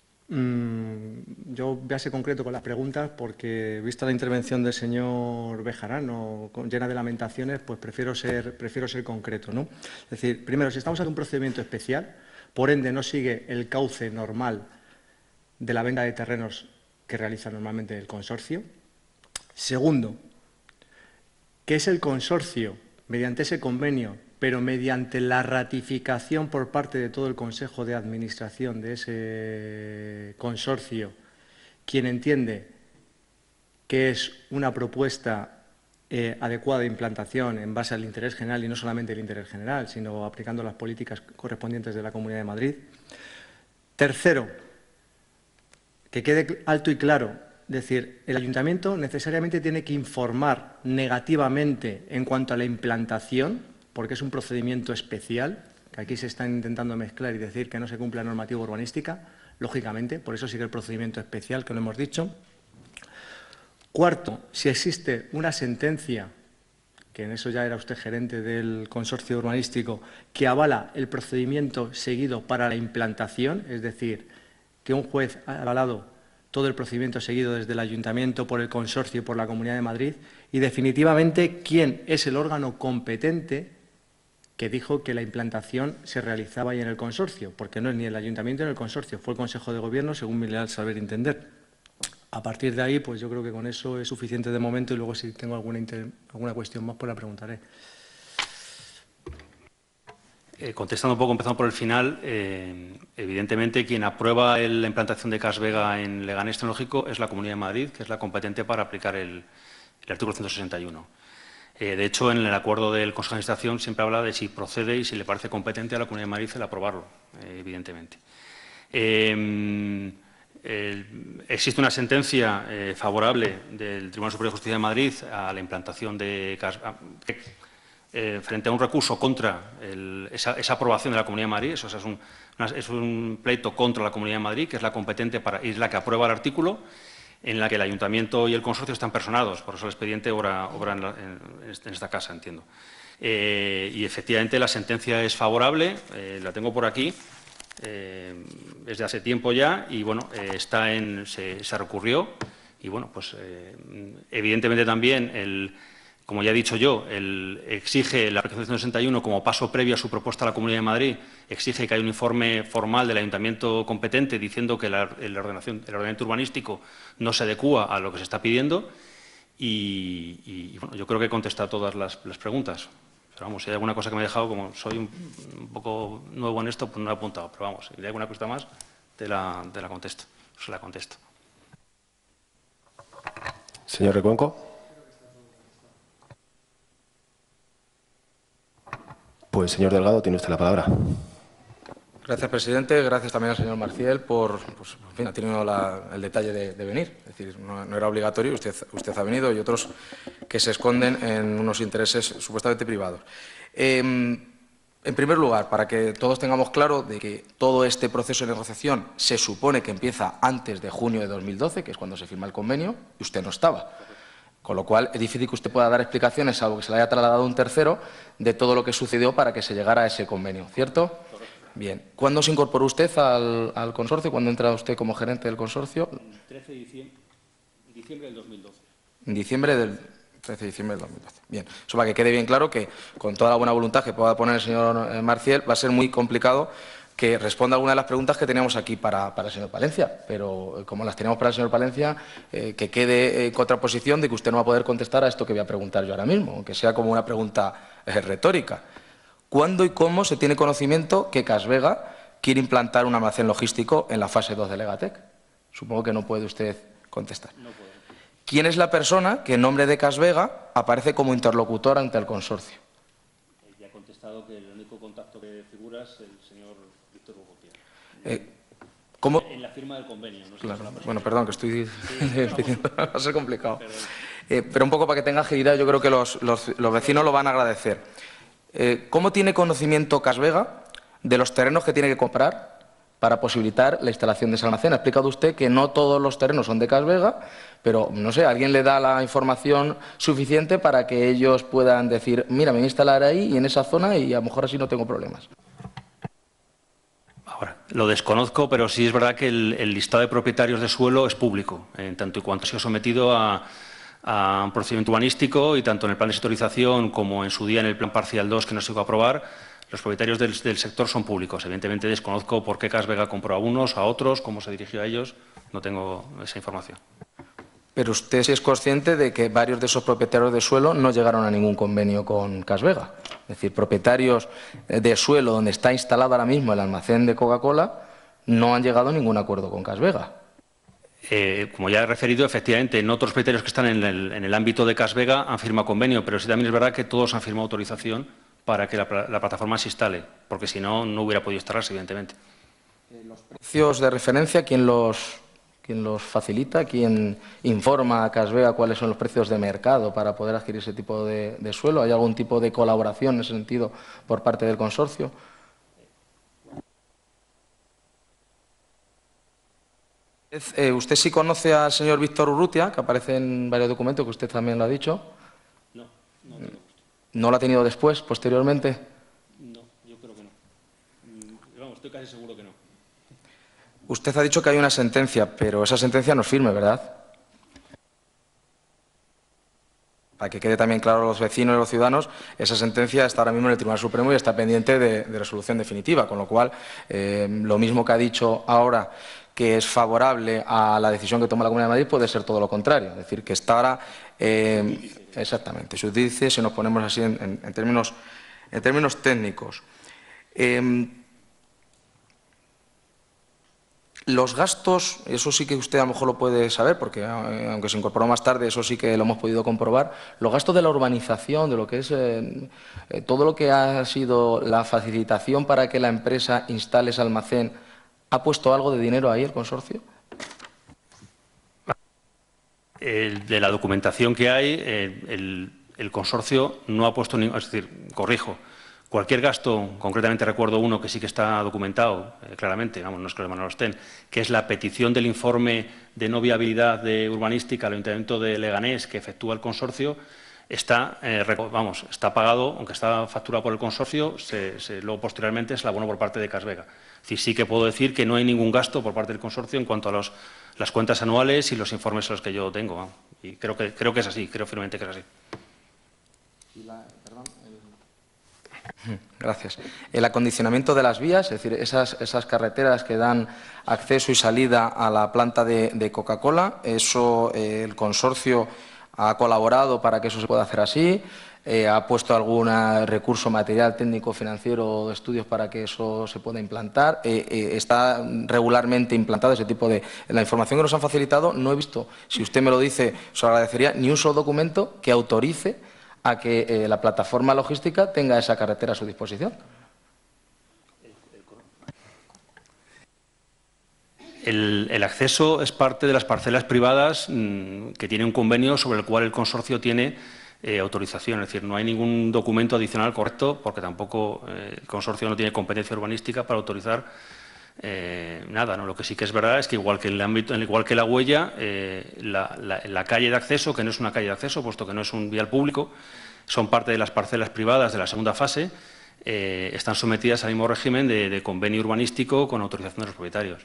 Yo voy a ser concreto con las preguntas porque, vista la intervención del señor Bejarano, llena de lamentaciones, pues prefiero ser concreto, ¿no? Es decir, primero, si estamos ante un procedimiento especial, por ende no sigue el cauce normal de la venta de terrenos que realiza normalmente el consorcio. Segundo, que es el consorcio, mediante ese convenio, pero mediante la ratificación por parte de todo el Consejo de Administración de ese consorcio, quien entiende que es una propuesta adecuada de implantación en base al interés general, y no solamente el interés general, sino aplicando las políticas correspondientes de la Comunidad de Madrid. Tercero, que quede alto y claro, es decir, el Ayuntamiento necesariamente tiene que informar negativamente en cuanto a la implantación, porque es un procedimiento especial, que aquí se están intentando mezclar y decir que no se cumple la normativa urbanística, lógicamente, por eso sigue el procedimiento especial, que lo hemos dicho. Cuarto, si existe una sentencia, que en eso ya era usted gerente del consorcio urbanístico, que avala el procedimiento seguido para la implantación, es decir, que un juez ha avalado todo el procedimiento seguido desde el Ayuntamiento, por el consorcio y por la Comunidad de Madrid, y definitivamente quién es el órgano competente que dijo que la implantación se realizaba ahí en el consorcio, porque no es ni el Ayuntamiento ni el consorcio, fue el Consejo de Gobierno, según mi leal saber entender. A partir de ahí, pues yo creo que con eso es suficiente de momento y luego si tengo alguna cuestión más, pues la preguntaré. Contestando un poco, empezando por el final, evidentemente quien aprueba la implantación de Casvega en Leganés Tecnológico es la Comunidad de Madrid, que es la competente para aplicar el artículo 161. De hecho, en el acuerdo del Consejo de Administración siempre habla de si procede y si le parece competente a la Comunidad de Madrid el aprobarlo, evidentemente. Existe una sentencia favorable del Tribunal Superior de Justicia de Madrid a la implantación de frente a un recurso contra esa aprobación de la Comunidad de Madrid. Eso es un pleito contra la Comunidad de Madrid, que es la competente y es la que aprueba el artículo, en la que el Ayuntamiento y el Consorcio están personados. Por eso el expediente obra en esta casa, entiendo. Y efectivamente la sentencia es favorable, la tengo por aquí, es de hace tiempo ya, y bueno, se recurrió, y bueno, pues evidentemente también como ya he dicho yo, exige la Resolución 161 como paso previo a su propuesta a la Comunidad de Madrid, exige que haya un informe formal del Ayuntamiento competente diciendo que el ordenamiento urbanístico no se adecúa a lo que se está pidiendo, y bueno, yo creo que he contestado todas las preguntas. Pero vamos, si hay alguna cosa que me he dejado, como soy un poco nuevo en esto, pues no lo he apuntado. Pero vamos, si hay alguna cosa más, te la contesto. Se la contesto. Señor Recuenco. Pues, señor Delgado, tiene usted la palabra. Gracias, presidente. Gracias también al señor Marciel por, en fin, ha tenido el detalle de venir. Es decir, no era obligatorio, usted ha venido, y otros que se esconden en unos intereses supuestamente privados. En primer lugar, para que todos tengamos claro de que todo este proceso de negociación se supone que empieza antes de junio de 2012, que es cuando se firma el convenio, y usted no estaba. Con lo cual, es difícil que usted pueda dar explicaciones, salvo que se le haya trasladado un tercero, de todo lo que sucedió para que se llegara a ese convenio, ¿cierto? Bien. ¿Cuándo se incorporó usted al consorcio? ¿Cuándo entra usted como gerente del consorcio? El 13 de diciembre del 2012. En diciembre del 13 de diciembre del 2012. Bien. Eso para que quede bien claro que, con toda la buena voluntad que pueda poner el señor Marciel, va a ser muy complicado que responda alguna de las preguntas que teníamos aquí para el señor Palencia. Pero, como las tenemos para el señor Palencia, que quede en contraposición de que usted no va a poder contestar a esto que voy a preguntar yo ahora mismo, aunque sea como una pregunta retórica. ¿Cuándo y cómo se tiene conocimiento que Casvega quiere implantar un almacén logístico en la fase 2 de Legatec? Supongo que no puede usted contestar. No puedo. ¿Quién es la persona que en nombre de Casvega aparece como interlocutor ante el consorcio? Ya he contestado que el único contacto que figura es el señor Víctor Urrutia. ¿Cómo? En la firma del convenio. No sé claro. Si bueno, perdón, que estoy pidiendo. Va a ser complicado. Pero un poco para que tenga agilidad, yo creo que los vecinos lo van a agradecer. ¿Cómo tiene conocimiento Casvega de los terrenos que tiene que comprar para posibilitar la instalación de ese almacén? Ha explicado usted que no todos los terrenos son de Casvega, pero, no sé, ¿alguien le da la información suficiente para que ellos puedan decir, mira, me voy a instalar ahí y en esa zona y a lo mejor así no tengo problemas? Ahora, lo desconozco, pero sí es verdad que el listado de propietarios de suelo es público, en tanto y cuanto ha sido sometido a un procedimiento urbanístico, y tanto en el plan de sectorización como en su día en el plan parcial 2 que no se llegó a aprobar, los propietarios del sector son públicos. Evidentemente desconozco por qué Casvega compró a unos, a otros, cómo se dirigió a ellos, no tengo esa información. Pero usted sí es consciente de que varios de esos propietarios de suelo no llegaron a ningún convenio con Casvega. Es decir, propietarios de suelo donde está instalado ahora mismo el almacén de Coca-Cola no han llegado a ningún acuerdo con Casvega. Como ya he referido, efectivamente, en otros propietarios que están en el ámbito de Casvega han firmado convenio, pero sí también es verdad que todos han firmado autorización para que la plataforma se instale, porque si no, no hubiera podido instalarse, evidentemente. ¿Los precios de referencia, quién los facilita? ¿Quién informa a Casvega cuáles son los precios de mercado para poder adquirir ese tipo de suelo? ¿Hay algún tipo de colaboración en ese sentido por parte del consorcio? ¿Usted sí conoce al señor Víctor Urrutia, que aparece en varios documentos, que usted también lo ha dicho? No, no tengo. ¿No lo ha tenido después, posteriormente? No, yo creo que no. Vamos, estoy casi seguro que no. Usted ha dicho que hay una sentencia, pero esa sentencia no es firme, ¿verdad? Para que quede también claro a los vecinos y los ciudadanos, esa sentencia está ahora mismo en el Tribunal Supremo y está pendiente de resolución definitiva, con lo cual, lo mismo que ha dicho ahora, que es favorable a la decisión que toma la Comunidad de Madrid, puede ser todo lo contrario. Es decir, que está ahora, exactamente, subdice, si nos ponemos así en términos técnicos. Los gastos, eso sí que usted a lo mejor lo puede saber, porque aunque se incorporó más tarde, eso sí que lo hemos podido comprobar. Los gastos de la urbanización, de lo que es todo lo que ha sido la facilitación para que la empresa instale ese almacén, ¿ha puesto algo de dinero ahí el consorcio? De la documentación que hay, el consorcio no ha puesto ningún, es decir, corrijo, cualquier gasto, concretamente recuerdo uno que sí que está documentado claramente, vamos, no es que los demás no lo estén, que es la petición del informe de no viabilidad de urbanística al Ayuntamiento de Leganés que efectúa el consorcio, está pagado, aunque está facturado por el consorcio, luego posteriormente se la abonó por parte de Casvega. Es decir, sí que puedo decir que no hay ningún gasto por parte del consorcio en cuanto a las cuentas anuales y los informes a los que yo tengo. ¿No? Y creo que es así, creo firmemente que es así. Gracias. El acondicionamiento de las vías, es decir, esas carreteras que dan acceso y salida a la planta de Coca-Cola, eso el consorcio ha colaborado para que eso se pueda hacer así, ha puesto algún recurso material técnico, financiero o de estudios para que eso se pueda implantar, está regularmente implantado ese tipo de... La información que nos han facilitado no he visto, si usted me lo dice, os agradecería, ni un solo documento que autorice a que la plataforma logística tenga esa carretera a su disposición. El acceso es parte de las parcelas privadas que tiene un convenio sobre el cual el consorcio tiene autorización. Es decir, no hay ningún documento adicional correcto porque tampoco el consorcio no tiene competencia urbanística para autorizar nada. ¿No? Lo que sí que es verdad es que igual que la huella, la calle de acceso, que no es una calle de acceso, puesto que no es un vial público, son parte de las parcelas privadas de la segunda fase, están sometidas al mismo régimen de convenio urbanístico con autorización de los propietarios.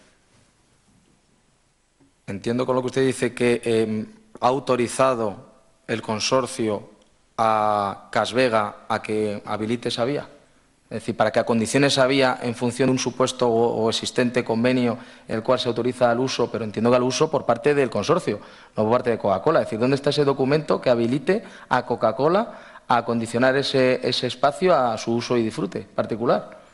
Entiendo con lo que usted dice que ha autorizado el consorcio a Casvega a que habilite esa vía. Es decir, para que acondicione esa vía en función de un supuesto o existente convenio en el cual se autoriza el uso, pero entiendo que el uso por parte del consorcio, no por parte de Coca-Cola. Es decir, ¿dónde está ese documento que habilite a Coca-Cola a acondicionar ese espacio a su uso y disfrute particular?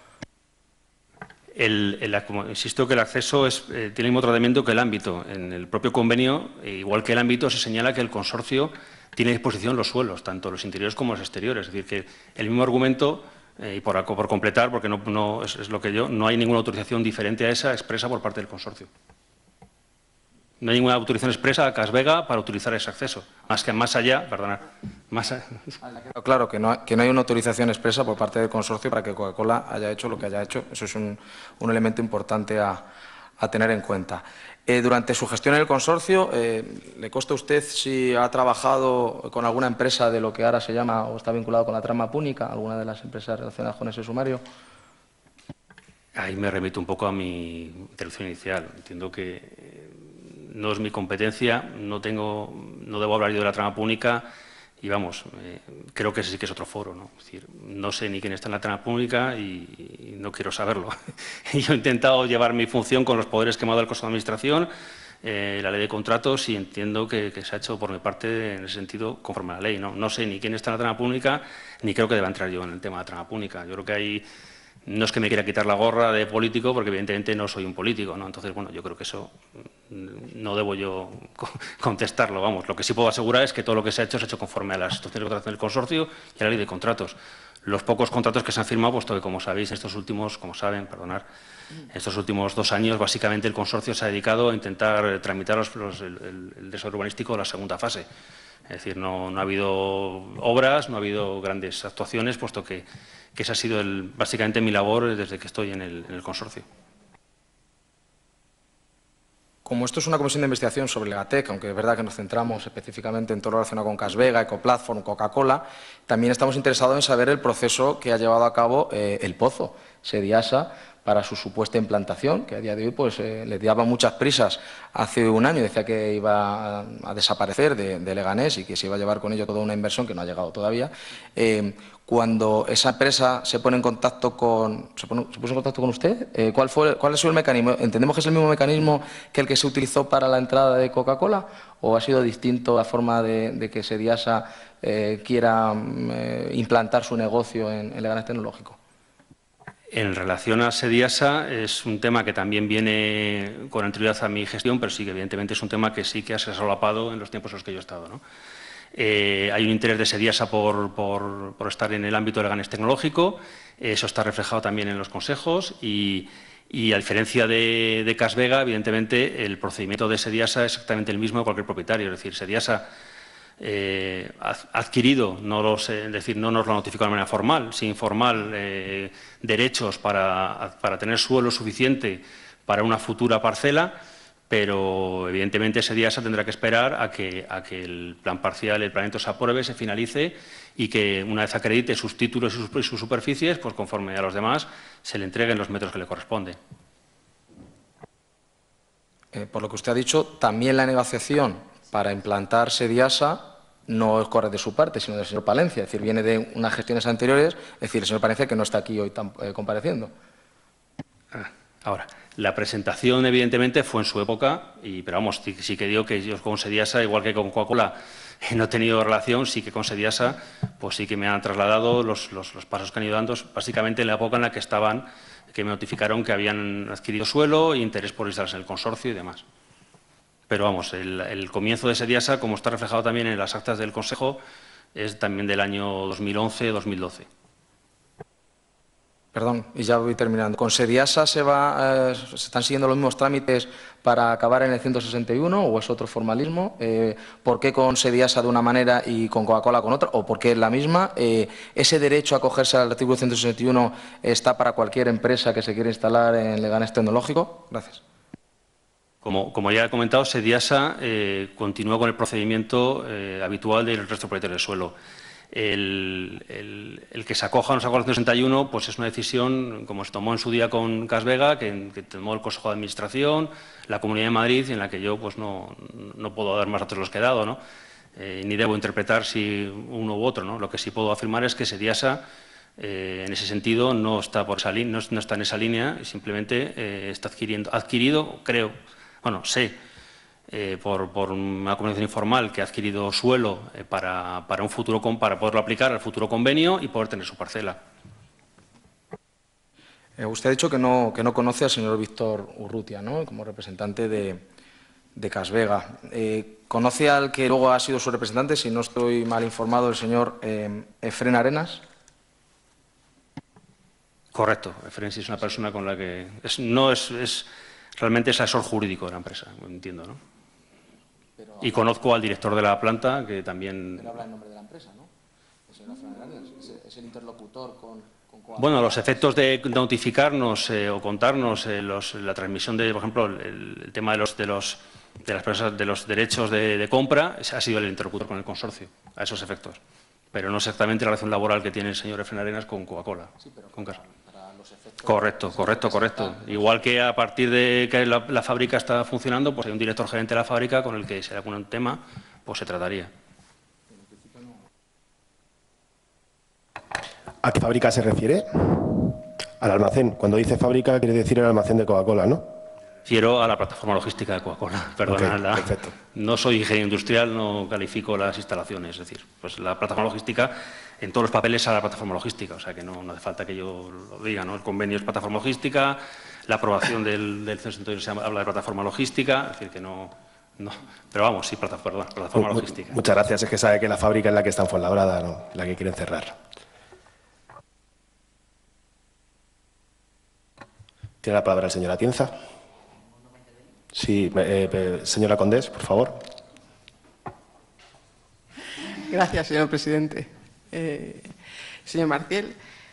Insisto que el acceso tiene el mismo tratamiento que el ámbito. En el propio convenio, igual que el ámbito, se señala que el consorcio tiene a disposición los suelos, tanto los interiores como los exteriores. Es decir, que el mismo argumento, y por completar, porque no es lo que no hay ninguna autorización diferente a esa expresa por parte del consorcio. No hay ninguna autorización expresa a Casvega para utilizar ese acceso. Más allá. Claro, que no hay una autorización expresa por parte del consorcio para que Coca-Cola haya hecho lo que haya hecho. Eso es un elemento importante a tener en cuenta. Durante su gestión en el consorcio, ¿le consta a usted si ha trabajado con alguna empresa de lo que ahora se llama o está vinculado con la trama púnica, alguna de las empresas relacionadas con ese sumario? Ahí me remito un poco a mi intervención inicial. Entiendo que no es mi competencia, no debo hablar yo de la trama pública y vamos, creo que ese sí que es otro foro, ¿no? Es decir, no sé ni quién está en la trama pública y no quiero saberlo. Yo he intentado llevar mi función con los poderes que me ha dado el Consejo de Administración, la ley de contratos y entiendo que se ha hecho por mi parte en ese sentido conforme a la ley. No sé ni quién está en la trama pública ni creo que deba entrar yo en el tema de la trama pública. Yo creo que hay... No es que me quiera quitar la gorra de político, porque evidentemente no soy un político, ¿no? Entonces, bueno, yo creo que eso no debo yo contestarlo, vamos. Lo que sí puedo asegurar es que todo lo que se ha hecho conforme a las instrucciones de contratación del consorcio y a la ley de contratos. Los pocos contratos que se han firmado, puesto que, como sabéis, estos últimos 2 años, básicamente el consorcio se ha dedicado a intentar tramitar el desarrollo urbanístico de la segunda fase. Es decir, no ha habido obras, no ha habido grandes actuaciones, puesto que esa ha sido básicamente mi labor desde que estoy en el consorcio. Como esto es una comisión de investigación sobre Legatec, aunque es verdad que nos centramos específicamente en todo lo relacionado con Casvega, Ecoplatform, Coca-Cola, también estamos interesados en saber el proceso que ha llevado a cabo el Pozo, Sediasa, para su supuesta implantación, que a día de hoy pues, le daba muchas prisas. Hace un año decía que iba a desaparecer de Leganés y que se iba a llevar con ello toda una inversión que no ha llegado todavía. Cuando esa empresa se pone en contacto ¿se puso en contacto con usted? ¿Cuál ha sido el mecanismo? ¿Entendemos que es el mismo mecanismo que el que se utilizó para la entrada de Coca-Cola? ¿O ha sido distinto la forma de que Sediasa quiera implantar su negocio en Leganés Tecnológico? En relación a Sediasa, es un tema que también viene con anterioridad a mi gestión, pero sí que evidentemente es un tema que sí que se ha solapado en los tiempos en los que yo he estado, ¿no? Hay un interés de Sediasa por estar en el ámbito del Leganés Tecnológico, eso está reflejado también en los consejos y a diferencia de Casvega, evidentemente el procedimiento de Sediasa es exactamente el mismo de cualquier propietario, es decir, Sediasa adquirido, no lo sé, es decir, no nos lo notificó de manera formal, sí informal, derechos para tener suelo suficiente para una futura parcela, pero evidentemente ese día se tendrá que esperar a que el plan parcial, el planeamiento se apruebe, se finalice y que una vez acredite sus títulos y sus superficies, pues conforme a los demás, se le entreguen los metros que le corresponden. Por lo que usted ha dicho, también la negociación para implantar Sediasa no corre de su parte, sino del señor Palencia. Es decir, viene de unas gestiones anteriores, es decir, el señor Palencia que no está aquí hoy compareciendo. Ahora, la presentación, evidentemente, fue en su época, pero vamos, sí que digo que yo con Sediasa, igual que con Coca-Cola, no he tenido relación, sí que con Sediasa, pues sí que me han trasladado los pasos que han ido dando, básicamente en la época en la que estaban, que me notificaron que habían adquirido suelo e interés por instalarse en el consorcio y demás. Pero vamos, el comienzo de Sediasa, como está reflejado también en las actas del Consejo, es también del año 2011-2012. Perdón, y ya voy terminando. ¿Con Sediasa se están siguiendo los mismos trámites para acabar en el 161 o es otro formalismo? ¿Por qué con Sediasa de una manera y con Coca-Cola con otra? ¿O por qué es la misma? ¿Ese derecho a acogerse al artículo 161 está para cualquier empresa que se quiera instalar en Leganés Tecnológico? Gracias. Como ya he comentado, Sediasa continúa con el procedimiento habitual del resto propietario del suelo. El que se acoja o no se acoja al 161 pues es una decisión, como se tomó en su día con Casvega, que tomó el Consejo de Administración, la Comunidad de Madrid, en la que yo pues no puedo dar más datos de los que he dado, ¿no? Ni debo interpretar si uno u otro, ¿no? Lo que sí puedo afirmar es que Sediasa, en ese sentido, no está por esa no está en esa línea, simplemente está adquirido, creo, bueno, sé, por una comunicación informal que ha adquirido suelo para un futuro para poderlo aplicar al futuro convenio y poder tener su parcela. Usted ha dicho que no conoce al señor Víctor Urrutia, ¿no?, como representante de Casvega. ¿Conoce al que luego ha sido su representante, si no estoy mal informado, el señor Efrén Arenas? Correcto. Efrén sí es una persona con la que realmente es asesor jurídico de la empresa, entiendo, ¿no? Y conozco al director de la planta, que también... Pero habla en nombre de la empresa, ¿no? El señor Efrén Arenas es el interlocutor con Bueno, los efectos de notificarnos o contarnos la transmisión de, por ejemplo, el tema de las personas, de los derechos de compra, ha sido el interlocutor con el consorcio, a esos efectos. Pero no exactamente la relación laboral que tiene el señor Efrén Arenas con Coca-Cola. Sí, pero con para los efectos... Correcto. Igual que a partir de que la fábrica está funcionando, pues hay un director gerente de la fábrica con el que si hay algún tema, pues se trataría. ¿A qué fábrica se refiere? Al almacén. Cuando dice fábrica, quiere decir el almacén de Coca-Cola, ¿no? Refiero a la plataforma logística de Coca-Cola. Perdona, Okay, perfecto. No soy ingeniero industrial, no califico las instalaciones. Es decir, pues la plataforma logística, en todos los papeles a la plataforma logística. O sea que no hace falta que yo lo diga, ¿no? El convenio es plataforma logística, la aprobación del CES se habla de plataforma logística. Es decir, que no. Pero vamos, sí, plataforma logística. Muchas gracias. Es que sabe que la fábrica es la que está en Fuenlabrada, ¿no? La que quieren cerrar. Tiene la palabra el señor Atienza. Sí, señora Condés, por favor. Gracias, señor presidente. Señor Marciel,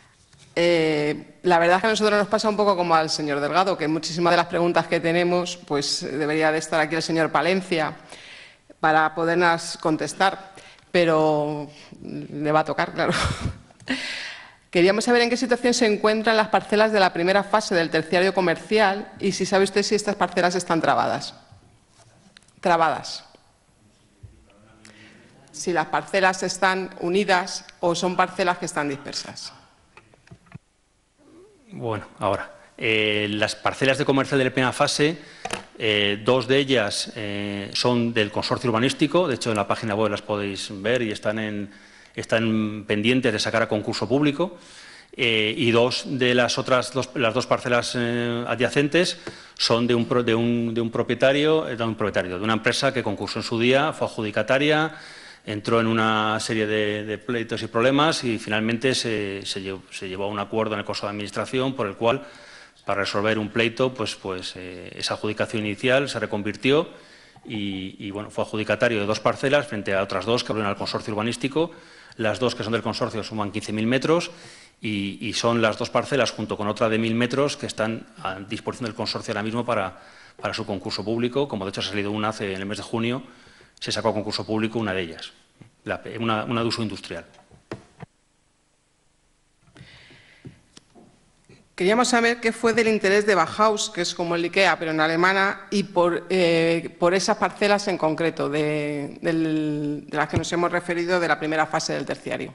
la verdad es que a nosotros nos pasa un poco como al señor Delgado, que muchísimas de las preguntas que tenemos, pues debería de estar aquí el señor Palencia para podernos contestar, pero le va a tocar, claro. Queríamos saber en qué situación se encuentran las parcelas de la primera fase del terciario comercial y si sabe usted si estas parcelas están trabadas. Si las parcelas están unidas o son parcelas que están dispersas. Bueno, ahora, las parcelas de comercial de la primera fase, dos de ellas son del consorcio urbanístico, de hecho en la página web las podéis ver y están pendientes de sacar a concurso público, y dos de las dos parcelas adyacentes son de un propietario, de una empresa que concursó en su día, fue adjudicataria, entró en una serie de pleitos y problemas y finalmente se llevó a un acuerdo en el Consejo de Administración por el cual, para resolver un pleito, pues esa adjudicación inicial se reconvirtió y bueno, fue adjudicatario de 2 parcelas frente a otras 2 que vuelven al consorcio urbanístico. Las 2 que son del consorcio suman 15.000 metros y son las 2 parcelas junto con otra de 1.000 metros que están a disposición del consorcio ahora mismo para su concurso público. Como de hecho ha salido una en el mes de junio, se sacó a concurso público una de ellas, una de uso industrial. Queríamos saber qué fue del interés de Bauhaus, que es como el IKEA, pero en alemana, y por esas parcelas en concreto, de las que nos hemos referido de la primera fase del terciario.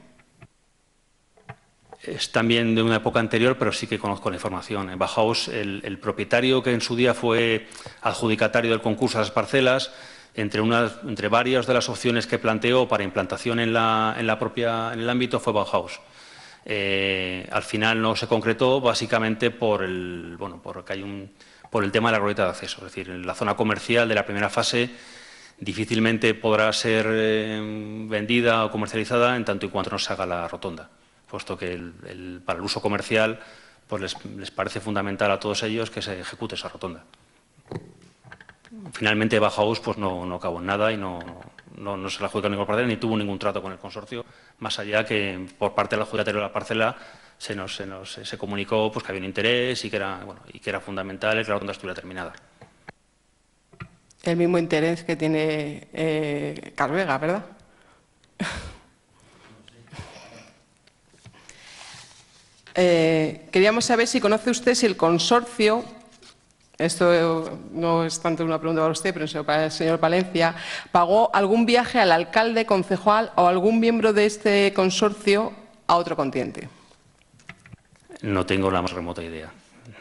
Es también de una época anterior, pero sí que conozco la información. En Bauhaus, el propietario que en su día fue adjudicatario del concurso a las parcelas, entre varias de las opciones que planteó para implantación en el ámbito fue Bauhaus. Al final no se concretó básicamente por el tema de la glorieta de acceso. Es decir, en la zona comercial de la primera fase difícilmente podrá ser vendida o comercializada en tanto y cuanto no se haga la rotonda, puesto que para el uso comercial pues les parece fundamental a todos ellos que se ejecute esa rotonda. Finalmente Bauhaus pues no acabó en nada y no se la adjudicó ninguna parcela ni tuvo ningún trato con el consorcio, más allá que por parte del adjudicatario de la parcela se comunicó pues, que había un interés y que era fundamental que la rotonda estuviera terminada. El mismo interés que tiene Carvega, ¿verdad? Queríamos saber si conoce usted si el consorcio, esto no es tanto una pregunta para usted, pero para el señor Palencia, pagó algún viaje al alcalde, concejal o algún miembro de este consorcio a otro continente. No tengo la más remota idea.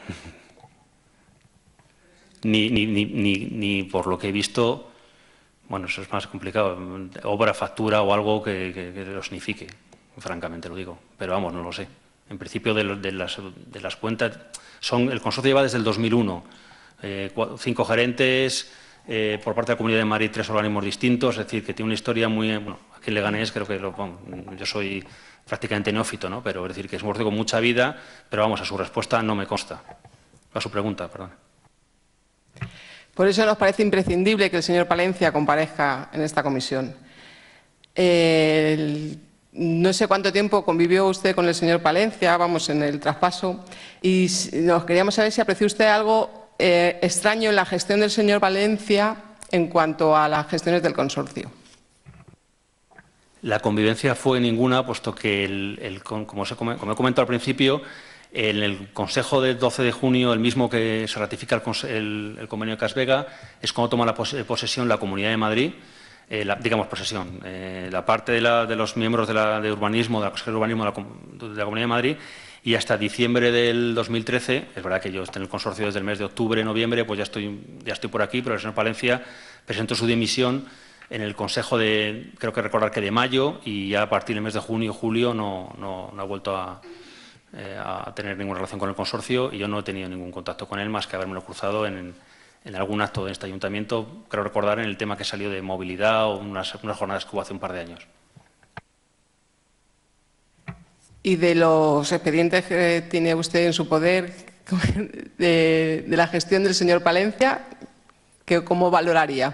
Ni por lo que he visto, bueno, eso es más complicado, obra, factura o algo que lo signifique, francamente lo digo, pero vamos, no lo sé. En principio de las cuentas, el consorcio lleva desde el 2001, 5 gerentes, por parte de la Comunidad de Madrid 3 organismos distintos, es decir, que tiene una historia muy... Bueno, aquí en Leganés creo que yo soy prácticamente neófito, ¿no? Pero es decir, que es un consorcio con mucha vida, pero vamos, a su respuesta no me consta. A su pregunta, perdón. Por eso nos parece imprescindible que el señor Palencia comparezca en esta comisión. No sé cuánto tiempo convivió usted con el señor Palencia, vamos, en el traspaso, y nos queríamos saber si apreció usted algo extraño en la gestión del señor Palencia en cuanto a las gestiones del consorcio. La convivencia fue ninguna, puesto que, como he comentado al principio, en el Consejo del 12 de junio, el mismo que se ratifica el convenio de Casvega, es cuando toma la posesión la Comunidad de Madrid. La parte de los miembros de urbanismo, de la Consejería de Urbanismo de la Comunidad de Madrid, y hasta diciembre del 2013, es verdad que yo estoy en el consorcio desde el mes de octubre, noviembre, pues ya estoy por aquí, pero el señor Palencia presentó su dimisión en el Consejo creo que recordar que de mayo, y ya a partir del mes de junio, julio, no ha vuelto a tener ninguna relación con el consorcio, y yo no he tenido ningún contacto con él más que habérmelo cruzado en algún acto de este ayuntamiento, creo recordar en el tema que salió de movilidad o unas jornadas que hubo hace un par de años. ¿Y de los expedientes que tiene usted en su poder de la gestión del señor Palencia, cómo valoraría?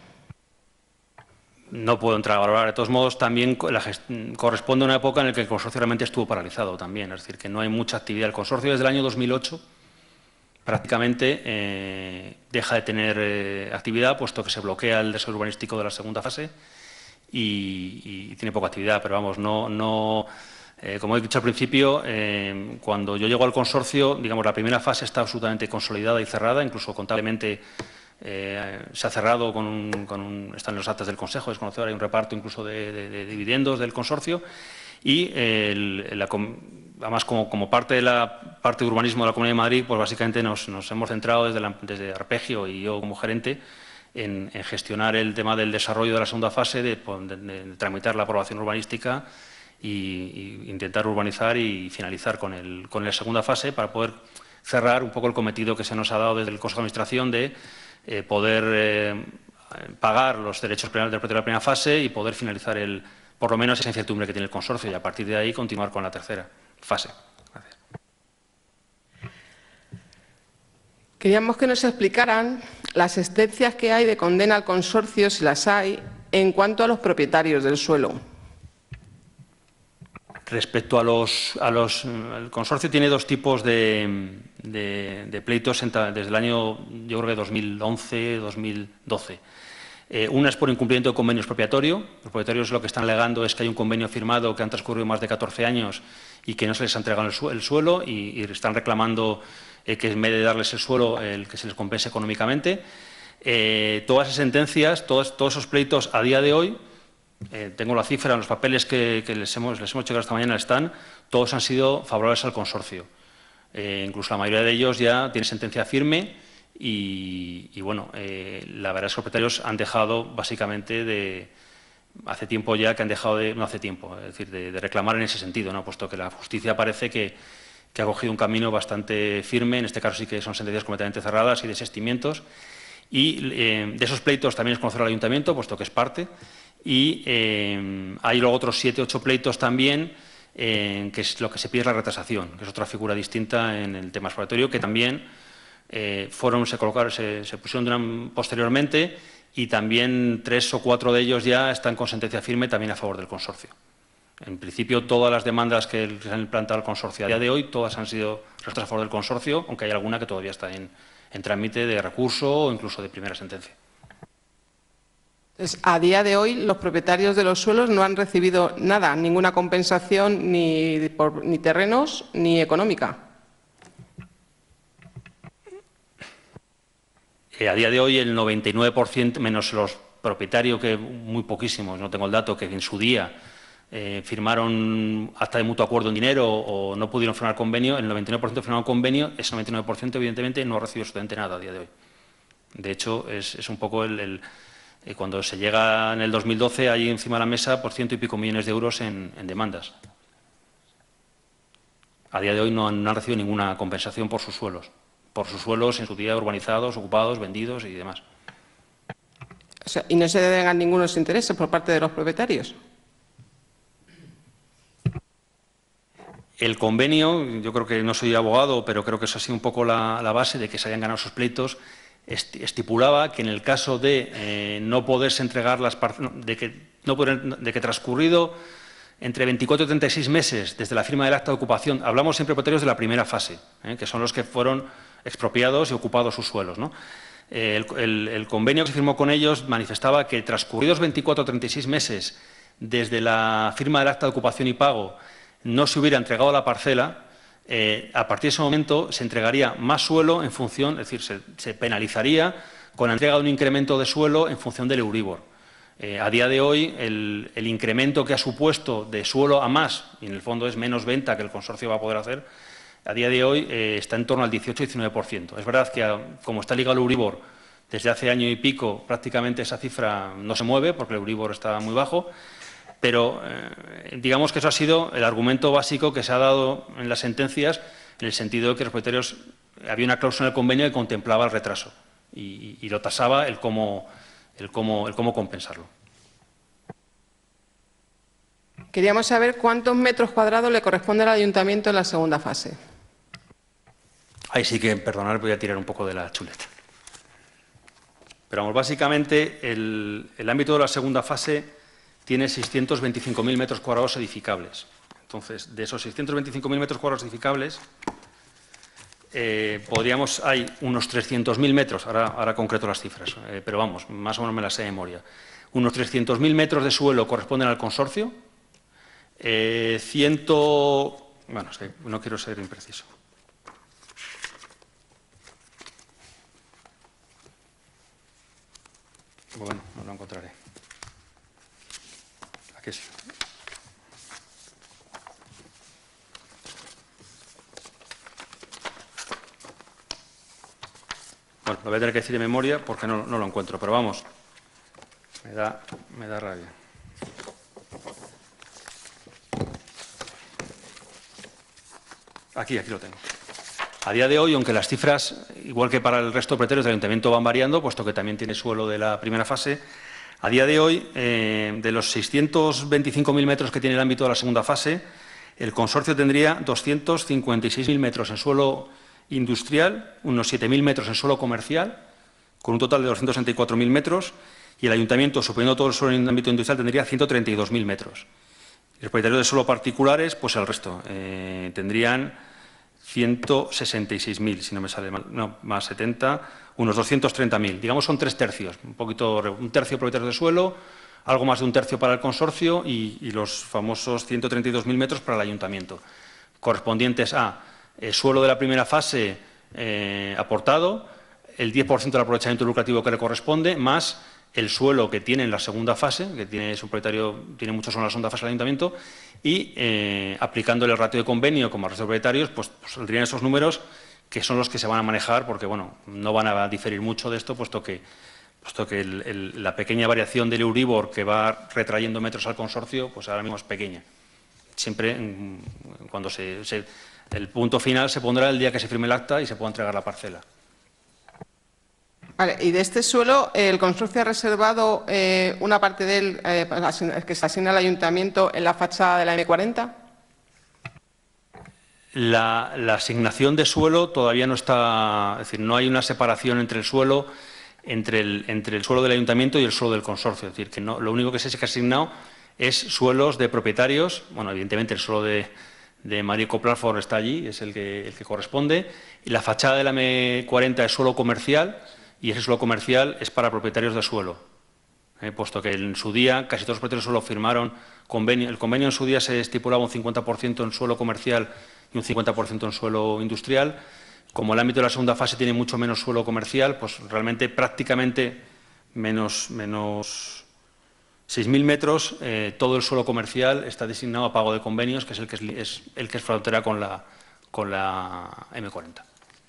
No puedo entrar a valorar. De todos modos, también corresponde a una época en la que el consorcio realmente estuvo paralizado también. Es decir, que no hay mucha actividad. El consorcio desde el año 2008 prácticamente deja de tener actividad, puesto que se bloquea el desarrollo urbanístico de la segunda fase y tiene poca actividad. Pero vamos, como he dicho al principio, cuando yo llego al consorcio, digamos, la primera fase está absolutamente consolidada y cerrada, incluso contablemente se ha cerrado están los actas del Consejo, es conocido, hay un reparto incluso de dividendos del consorcio, y además como parte de la parte de urbanismo de la Comunidad de Madrid, pues básicamente nos hemos centrado desde Arpegio y yo como gerente en gestionar el tema del desarrollo de la segunda fase, de tramitar la aprobación urbanística y intentar urbanizar y finalizar con la segunda fase para poder cerrar un poco el cometido que se nos ha dado desde el Consejo de Administración de poder pagar los derechos penales del proyecto de la primera fase y poder finalizar por lo menos esa incertidumbre que tiene el consorcio y a partir de ahí continuar con la tercera fase. Gracias. Queríamos que nos explicaran las sentencias que hay de condena al consorcio, si las hay, en cuanto a los propietarios del suelo. Respecto el consorcio tiene dos tipos de pleitos desde el año, yo creo que 2011-2012. Una es por incumplimiento de convenio expropiatorio. Los propietarios lo que están alegando es que hay un convenio firmado que han transcurrido más de 14 años y que no se les ha entregado el suelo y están reclamando que en vez de darles el suelo, que se les compense económicamente. Todas esas sentencias, todos esos pleitos a día de hoy, tengo la cifra en los papeles que les hemos checado esta mañana, todos han sido favorables al consorcio. Incluso la mayoría de ellos ya tienen sentencia firme y bueno, la verdad es que los propietarios han dejado básicamente hace tiempo ya que han dejado no hace tiempo, es decir, de reclamar en ese sentido, ¿no? Puesto que la justicia parece que ha cogido un camino bastante firme, en este caso sí que son sentencias completamente cerradas y desistimientos. Y de esos pleitos también es conocer al ayuntamiento, puesto que es parte. Y hay luego otros 7 o 8 pleitos también, que es lo que se pide es la retrasación, que es otra figura distinta en el tema expropiatorio, que también se pusieron posteriormente y también 3 o 4 de ellos ya están con sentencia firme también a favor del consorcio. En principio, todas las demandas que se han plantado al consorcio a día de hoy, todas han sido respuestas a favor del consorcio, aunque hay alguna que todavía está en trámite de recurso o incluso de primera sentencia. Entonces, a día de hoy, los propietarios de los suelos no han recibido nada, ninguna compensación ni terrenos ni económica. A día de hoy, el 99%, menos los propietarios, que muy poquísimos, no tengo el dato, que en su día firmaron acta de mutuo acuerdo en dinero o no pudieron firmar convenio, el 99% firmaron convenio, ese 99% evidentemente no ha recibido absolutamente nada a día de hoy. De hecho, es un poco cuando se llega en el 2012, hay encima de la mesa por 100 y pico millones de euros en demandas. A día de hoy no han recibido ninguna compensación por sus suelos en su día urbanizados, ocupados, vendidos y demás. O sea, ¿y no se deben a ningunos intereses por parte de los propietarios? El convenio, yo creo que no soy abogado, pero creo que eso ha sido un poco la base de que se hayan ganado esos pleitos, estipulaba que en el caso de no poderse entregar de que transcurrido entre 24 y 36 meses desde la firma del acta de ocupación, hablamos siempre de propietarios de la primera fase, que son los que fueron expropiados y ocupados sus suelos, ¿no? El convenio que se firmó con ellos manifestaba que transcurridos 24 o 36 meses desde la firma del acta de ocupación y pago no se hubiera entregado la parcela, a partir de ese momento se entregaría más suelo en función, es decir, se penalizaría con la entrega de un incremento de suelo en función del Euribor. A día de hoy, el incremento que ha supuesto de suelo a más, y en el fondo es menos venta que el consorcio va a poder hacer, a día de hoy está en torno al 18-19%. Es verdad que, como está ligado al Euribor, desde hace año y pico prácticamente esa cifra no se mueve porque el Euribor está muy bajo, pero digamos que eso ha sido el argumento básico que se ha dado en las sentencias, en el sentido de que los propietarios, había una cláusula en el convenio que contemplaba el retraso y lo tasaba el cómo compensarlo. Queríamos saber cuántos metros cuadrados le corresponde al ayuntamiento en la segunda fase. Ahí sí que, perdonad, voy a tirar un poco de la chuleta. Pero vamos, básicamente el ámbito de la segunda fase tiene 625.000 metros cuadrados edificables. Entonces, de esos 625.000 metros cuadrados edificables, hay unos 300.000 metros, ahora concreto las cifras, pero vamos, más o menos me las sé de memoria. Unos 300.000 metros de suelo corresponden al consorcio, bueno, es que no quiero ser impreciso. Bueno, no lo encontraré. Aquí sí. Bueno, lo voy a tener que decir de memoria porque no lo encuentro, pero vamos, me da rabia. Aquí lo tengo. A día de hoy, aunque las cifras, igual que para el resto de propietarios del ayuntamiento, van variando, puesto que también tiene suelo de la primera fase, a día de hoy, de los 625.000 metros que tiene el ámbito de la segunda fase, el consorcio tendría 256.000 metros en suelo industrial, unos 7.000 metros en suelo comercial con un total de 264.000 metros, y el ayuntamiento, suponiendo todo el suelo en el ámbito industrial, tendría 132.000 metros. Y los propietarios de suelo particulares, pues el resto, tendrían 166.000, si no me sale mal, no, más 70, unos 230.000. Digamos, son 3 tercios, un tercio propietarios de suelo, algo más de un tercio para el consorcio y los famosos 132.000 metros para el ayuntamiento, correspondientes a suelo de la primera fase aportado, el 10% del aprovechamiento lucrativo que le corresponde, más el suelo que tiene en la segunda fase, que tiene su propietario, tiene mucho suelo en la segunda fase del ayuntamiento, y aplicándole el ratio de convenio como al resto de propietarios, pues saldrían esos números que son los que se van a manejar, porque bueno, no van a diferir mucho de esto, puesto que la pequeña variación del Euribor que va retrayendo metros al consorcio, pues ahora mismo es pequeña. Siempre cuando el punto final se pondrá el día que se firme el acta y se pueda entregar la parcela. Vale, y de este suelo, ¿el consorcio ha reservado una parte de él que se asigna al ayuntamiento en la fachada de la M40? La asignación de suelo todavía no está, es decir, no hay una separación entre el suelo, entre el suelo del ayuntamiento y el suelo del consorcio. Es decir, que no, lo único que se ha asignado es suelos de propietarios. Bueno, evidentemente el suelo de Marico Platform está allí, es el que corresponde, y la fachada de la M40 es suelo comercial, y ese suelo comercial es para propietarios de suelo, puesto que en su día casi todos los propietarios de suelo firmaron convenio. El convenio en su día se estipulaba un 50% en suelo comercial y un 50% en suelo industrial. Como el ámbito de la segunda fase tiene mucho menos suelo comercial, pues realmente prácticamente menos 6.000 metros, todo el suelo comercial está designado a pago de convenios, que es el que es frontera con la M40.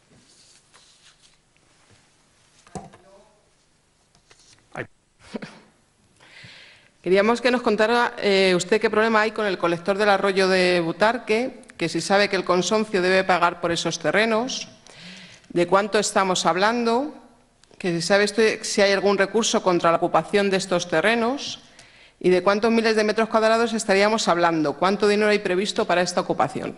Queríamos que nos contara usted qué problema hay con el colector del arroyo de Butarque, que si sabe que el consorcio debe pagar por esos terrenos, de cuánto estamos hablando, que si sabe usted si hay algún recurso contra la ocupación de estos terrenos y de cuántos miles de metros cuadrados estaríamos hablando, cuánto dinero hay previsto para esta ocupación.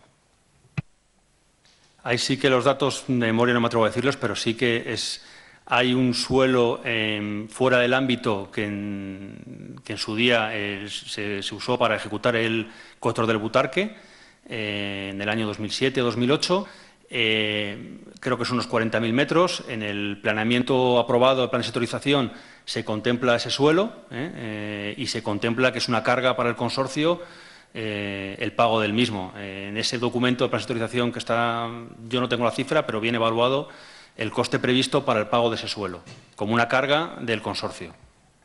Ahí sí que los datos de memoria no me atrevo a decirlos, pero sí que hay un suelo fuera del ámbito que en su día se usó para ejecutar el colector del Butarque en el año 2007-2008. Creo que son unos 40.000 metros. En el planeamiento aprobado, el plan de sectorización, se contempla ese suelo y se contempla que es una carga para el consorcio el pago del mismo. En ese documento de plan de sectorización que está, yo no tengo la cifra, pero viene evaluado el coste previsto para el pago de ese suelo, como una carga del consorcio.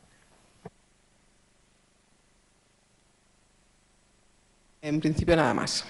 En principio, nada más.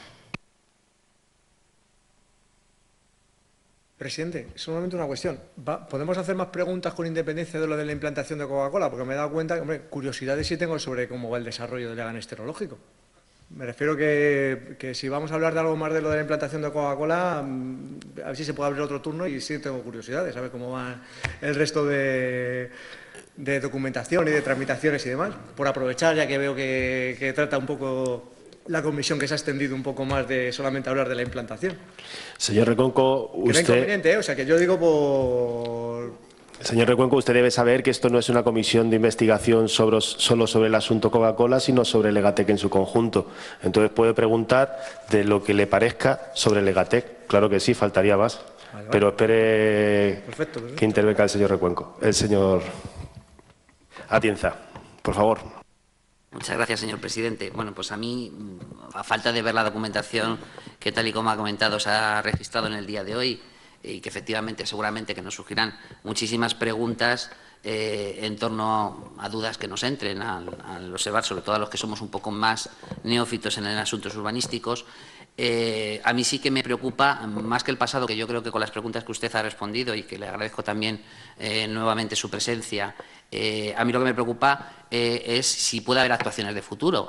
Presidente, solamente una cuestión. ¿Podemos hacer más preguntas con independencia de lo de la implantación de Coca-Cola? Porque me he dado cuenta que, hombre, curiosidades sí tengo sobre cómo va el desarrollo del Legan esterológico. Me refiero que si vamos a hablar de algo más de lo de la implantación de Coca-Cola, a ver si se puede abrir otro turno y sí tengo curiosidades, a ver cómo va el resto de documentación y de tramitaciones y demás, por aprovechar, ya que veo que trata un poco la comisión, que se ha extendido un poco más de solamente hablar de la implantación. Señor Recuenco, usted... Que no es inconveniente, o sea, que yo digo por... Señor Recuenco, usted debe saber que esto no es una comisión de investigación solo sobre el asunto Coca-Cola, sino sobre Legatec en su conjunto. Entonces puede preguntar de lo que le parezca sobre Legatec. Claro que sí, faltaría más. Vale. Pero espere que intervenga el señor Recuenco. El señor Atienza, por favor. Muchas gracias, señor presidente. Bueno, pues a mí, a falta de ver la documentación que, tal y como ha comentado, se ha registrado en el día de hoy, y que efectivamente seguramente que nos surgirán muchísimas preguntas en torno a dudas que nos entren al observar, sobre todo a los que somos un poco más neófitos en asuntos urbanísticos. A mí sí que me preocupa, más que el pasado, que yo creo que con las preguntas que usted ha respondido y que le agradezco también nuevamente su presencia, a mí lo que me preocupa es si puede haber actuaciones de futuro,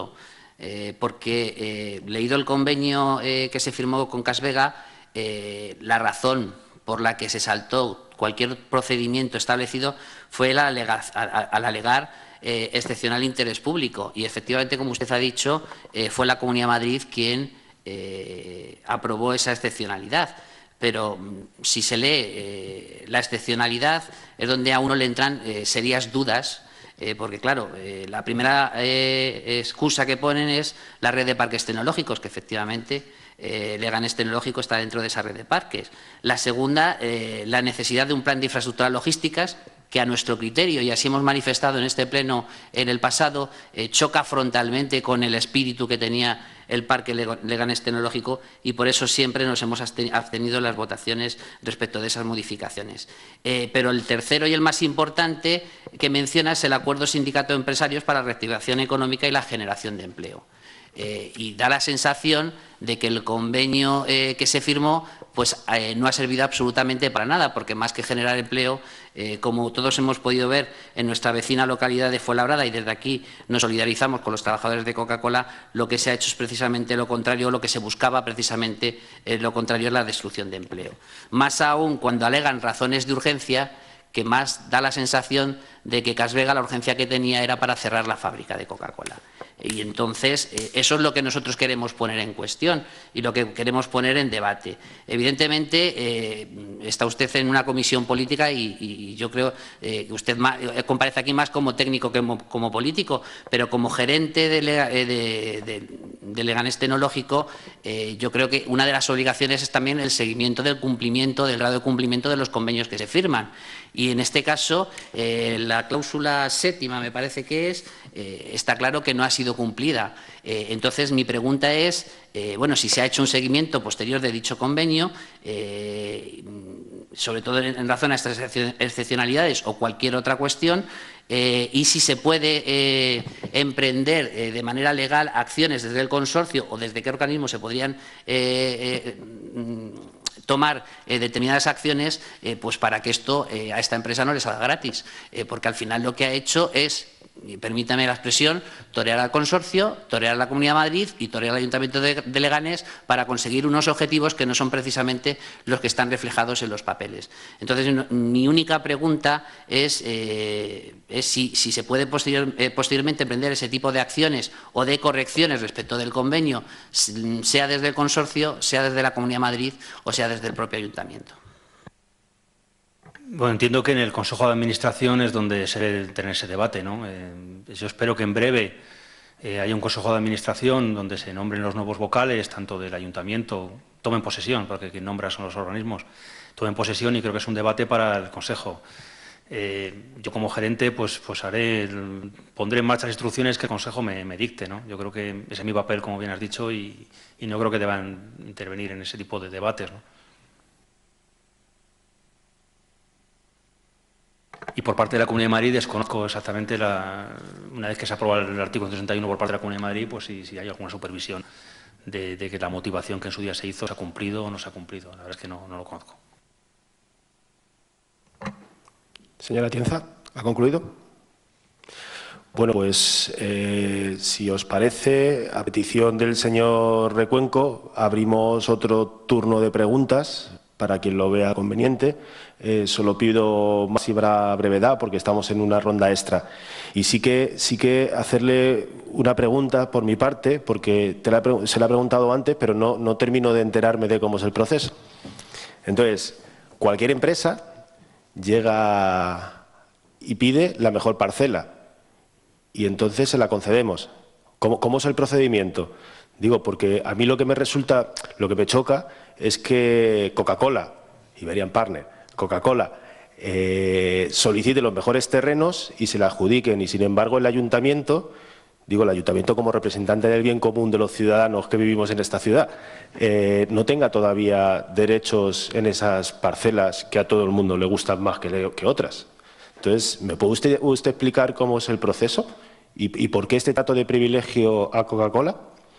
porque leído el convenio que se firmó con Casvega, la razón por la que se saltó cualquier procedimiento establecido fue al alegar excepcional interés público. Y efectivamente, como usted ha dicho, fue la Comunidad de Madrid quien aprobó esa excepcionalidad. pero si se lee la excepcionalidad es donde a uno le entran serias dudas, porque claro, la primera excusa que ponen es la red de parques tecnológicos, que efectivamente Leganés Tecnológico está dentro de esa red de parques. La segunda, la necesidad de un plan de infraestructuras logísticas que a nuestro criterio, y así hemos manifestado en este pleno en el pasado, choca frontalmente con el espíritu que tenía el Parque Leganés Tecnológico, y por eso siempre nos hemos abstenido en las votaciones respecto de esas modificaciones. Pero el tercero y el más importante que menciona es el acuerdo sindicato de empresarios para la reactivación económica y la generación de empleo. Y da la sensación de que el convenio que se firmó pues no ha servido absolutamente para nada, porque más que generar empleo, como todos hemos podido ver en nuestra vecina localidad de Fuenlabrada, y desde aquí nos solidarizamos con los trabajadores de Coca-Cola, lo que se ha hecho es precisamente lo contrario, lo que se buscaba precisamente lo contrario es la destrucción de empleo. Más aún cuando alegan razones de urgencia, que más da la sensación de que Cas Vega la urgencia que tenía era para cerrar la fábrica de Coca-Cola. Y entonces eso es lo que nosotros queremos poner en cuestión y lo que queremos poner en debate. Evidentemente está usted en una comisión política y yo creo que usted comparece aquí más como técnico que como político, pero como gerente de Leganés Tecnológico, yo creo que una de las obligaciones es también el seguimiento del cumplimiento, del grado de cumplimiento de los convenios que se firman. Y en este caso, la cláusula séptima, me parece que es, está claro que no ha sido cumplida. Entonces, mi pregunta es, bueno, si se ha hecho un seguimiento posterior de dicho convenio, sobre todo en razón a estas excepcionalidades o cualquier otra cuestión, y si se puede emprender de manera legal acciones desde el consorcio o desde qué organismo se podrían tomar determinadas acciones pues para que esto a esta empresa no le salga gratis, porque al final lo que ha hecho es, y permítame la expresión, torear al consorcio, torear a la Comunidad de Madrid y torear al Ayuntamiento de Leganés para conseguir unos objetivos que no son precisamente los que están reflejados en los papeles. Entonces, mi única pregunta es si se puede posteriormente emprender ese tipo de acciones o de correcciones respecto del convenio, sea desde el consorcio, sea desde la Comunidad de Madrid o sea desde el propio Ayuntamiento. Bueno, entiendo que en el Consejo de Administración es donde se debe tener ese debate, ¿no? Yo espero que en breve haya un Consejo de Administración donde se nombren los nuevos vocales, tanto del Ayuntamiento, tomen posesión, porque quien nombra son los organismos, tomen posesión, y creo que es un debate para el Consejo. Yo como gerente pues pondré en marcha las instrucciones que el Consejo me dicte, ¿no? Yo creo que ese es mi papel, como bien has dicho, y no creo que deban intervenir en ese tipo de debates, ¿no? Y por parte de la Comunidad de Madrid desconozco exactamente, una vez que se aprueba el artículo 61 por parte de la Comunidad de Madrid, pues si hay alguna supervisión de que la motivación que en su día se hizo se ha cumplido o no se ha cumplido. La verdad es que no lo conozco. Señora Atienza, ¿ha concluido? Bueno, pues si os parece, a petición del señor Recuenco, abrimos otro turno de preguntas para quien lo vea conveniente. Solo pido máxima brevedad porque estamos en una ronda extra. Y sí que hacerle una pregunta por mi parte, porque se la he preguntado antes, pero no termino de enterarme de cómo es el proceso. Entonces, cualquier empresa llega y pide la mejor parcela y entonces se la concedemos. ¿Cómo es el procedimiento? Digo, porque a mí lo que me choca es que Coca-Cola, Iberian Partner, Coca-Cola, solicite los mejores terrenos y se le adjudiquen, y sin embargo el Ayuntamiento, digo el Ayuntamiento como representante del bien común de los ciudadanos que vivimos en esta ciudad, no tenga todavía derechos en esas parcelas que a todo el mundo le gustan más que otras. Entonces, ¿me puede usted explicar cómo es el proceso y por qué este trato de privilegio a Coca-Cola?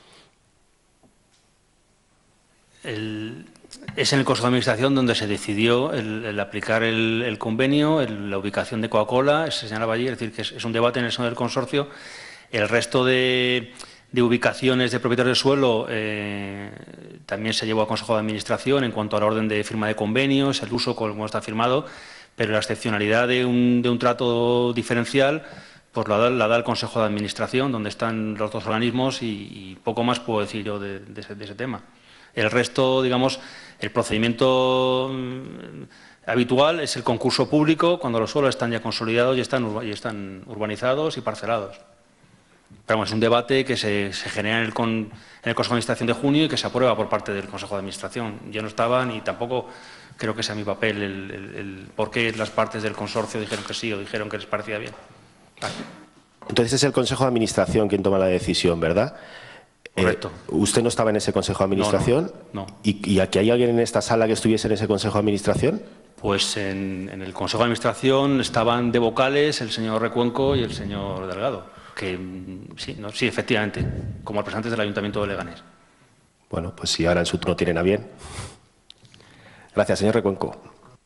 Es en el Consejo de Administración donde se decidió el aplicar el convenio, la ubicación de Coca-Cola, se señalaba allí, es decir, que es un debate en el seno del consorcio. El resto de ubicaciones de propietarios de suelo también se llevó al Consejo de Administración en cuanto a la orden de firma de convenios, el uso como está firmado, pero la excepcionalidad de un trato diferencial pues la da el Consejo de Administración, donde están los dos organismos, y poco más puedo decir yo de ese tema. El resto, digamos, el procedimiento habitual es el concurso público cuando los suelos están ya consolidados y están urbanizados y parcelados. Pero bueno, es un debate que se genera en el Consejo de Administración de junio y que se aprueba por parte del Consejo de Administración. Yo no estaba ni tampoco creo que sea mi papel el por qué las partes del consorcio dijeron que sí o dijeron que les parecía bien. Vale. Entonces es el Consejo de Administración quien toma la decisión, ¿verdad? Correcto. ¿Usted no estaba en ese Consejo de Administración? No. ¿Y aquí hay alguien en esta sala que estuviese en ese Consejo de Administración? Pues en el Consejo de Administración estaban de vocales el señor Recuenco y el señor Delgado, que sí, efectivamente, como representantes del Ayuntamiento de Leganés. Bueno, pues si ahora en su turno tienen a bien. Gracias, señor Recuenco.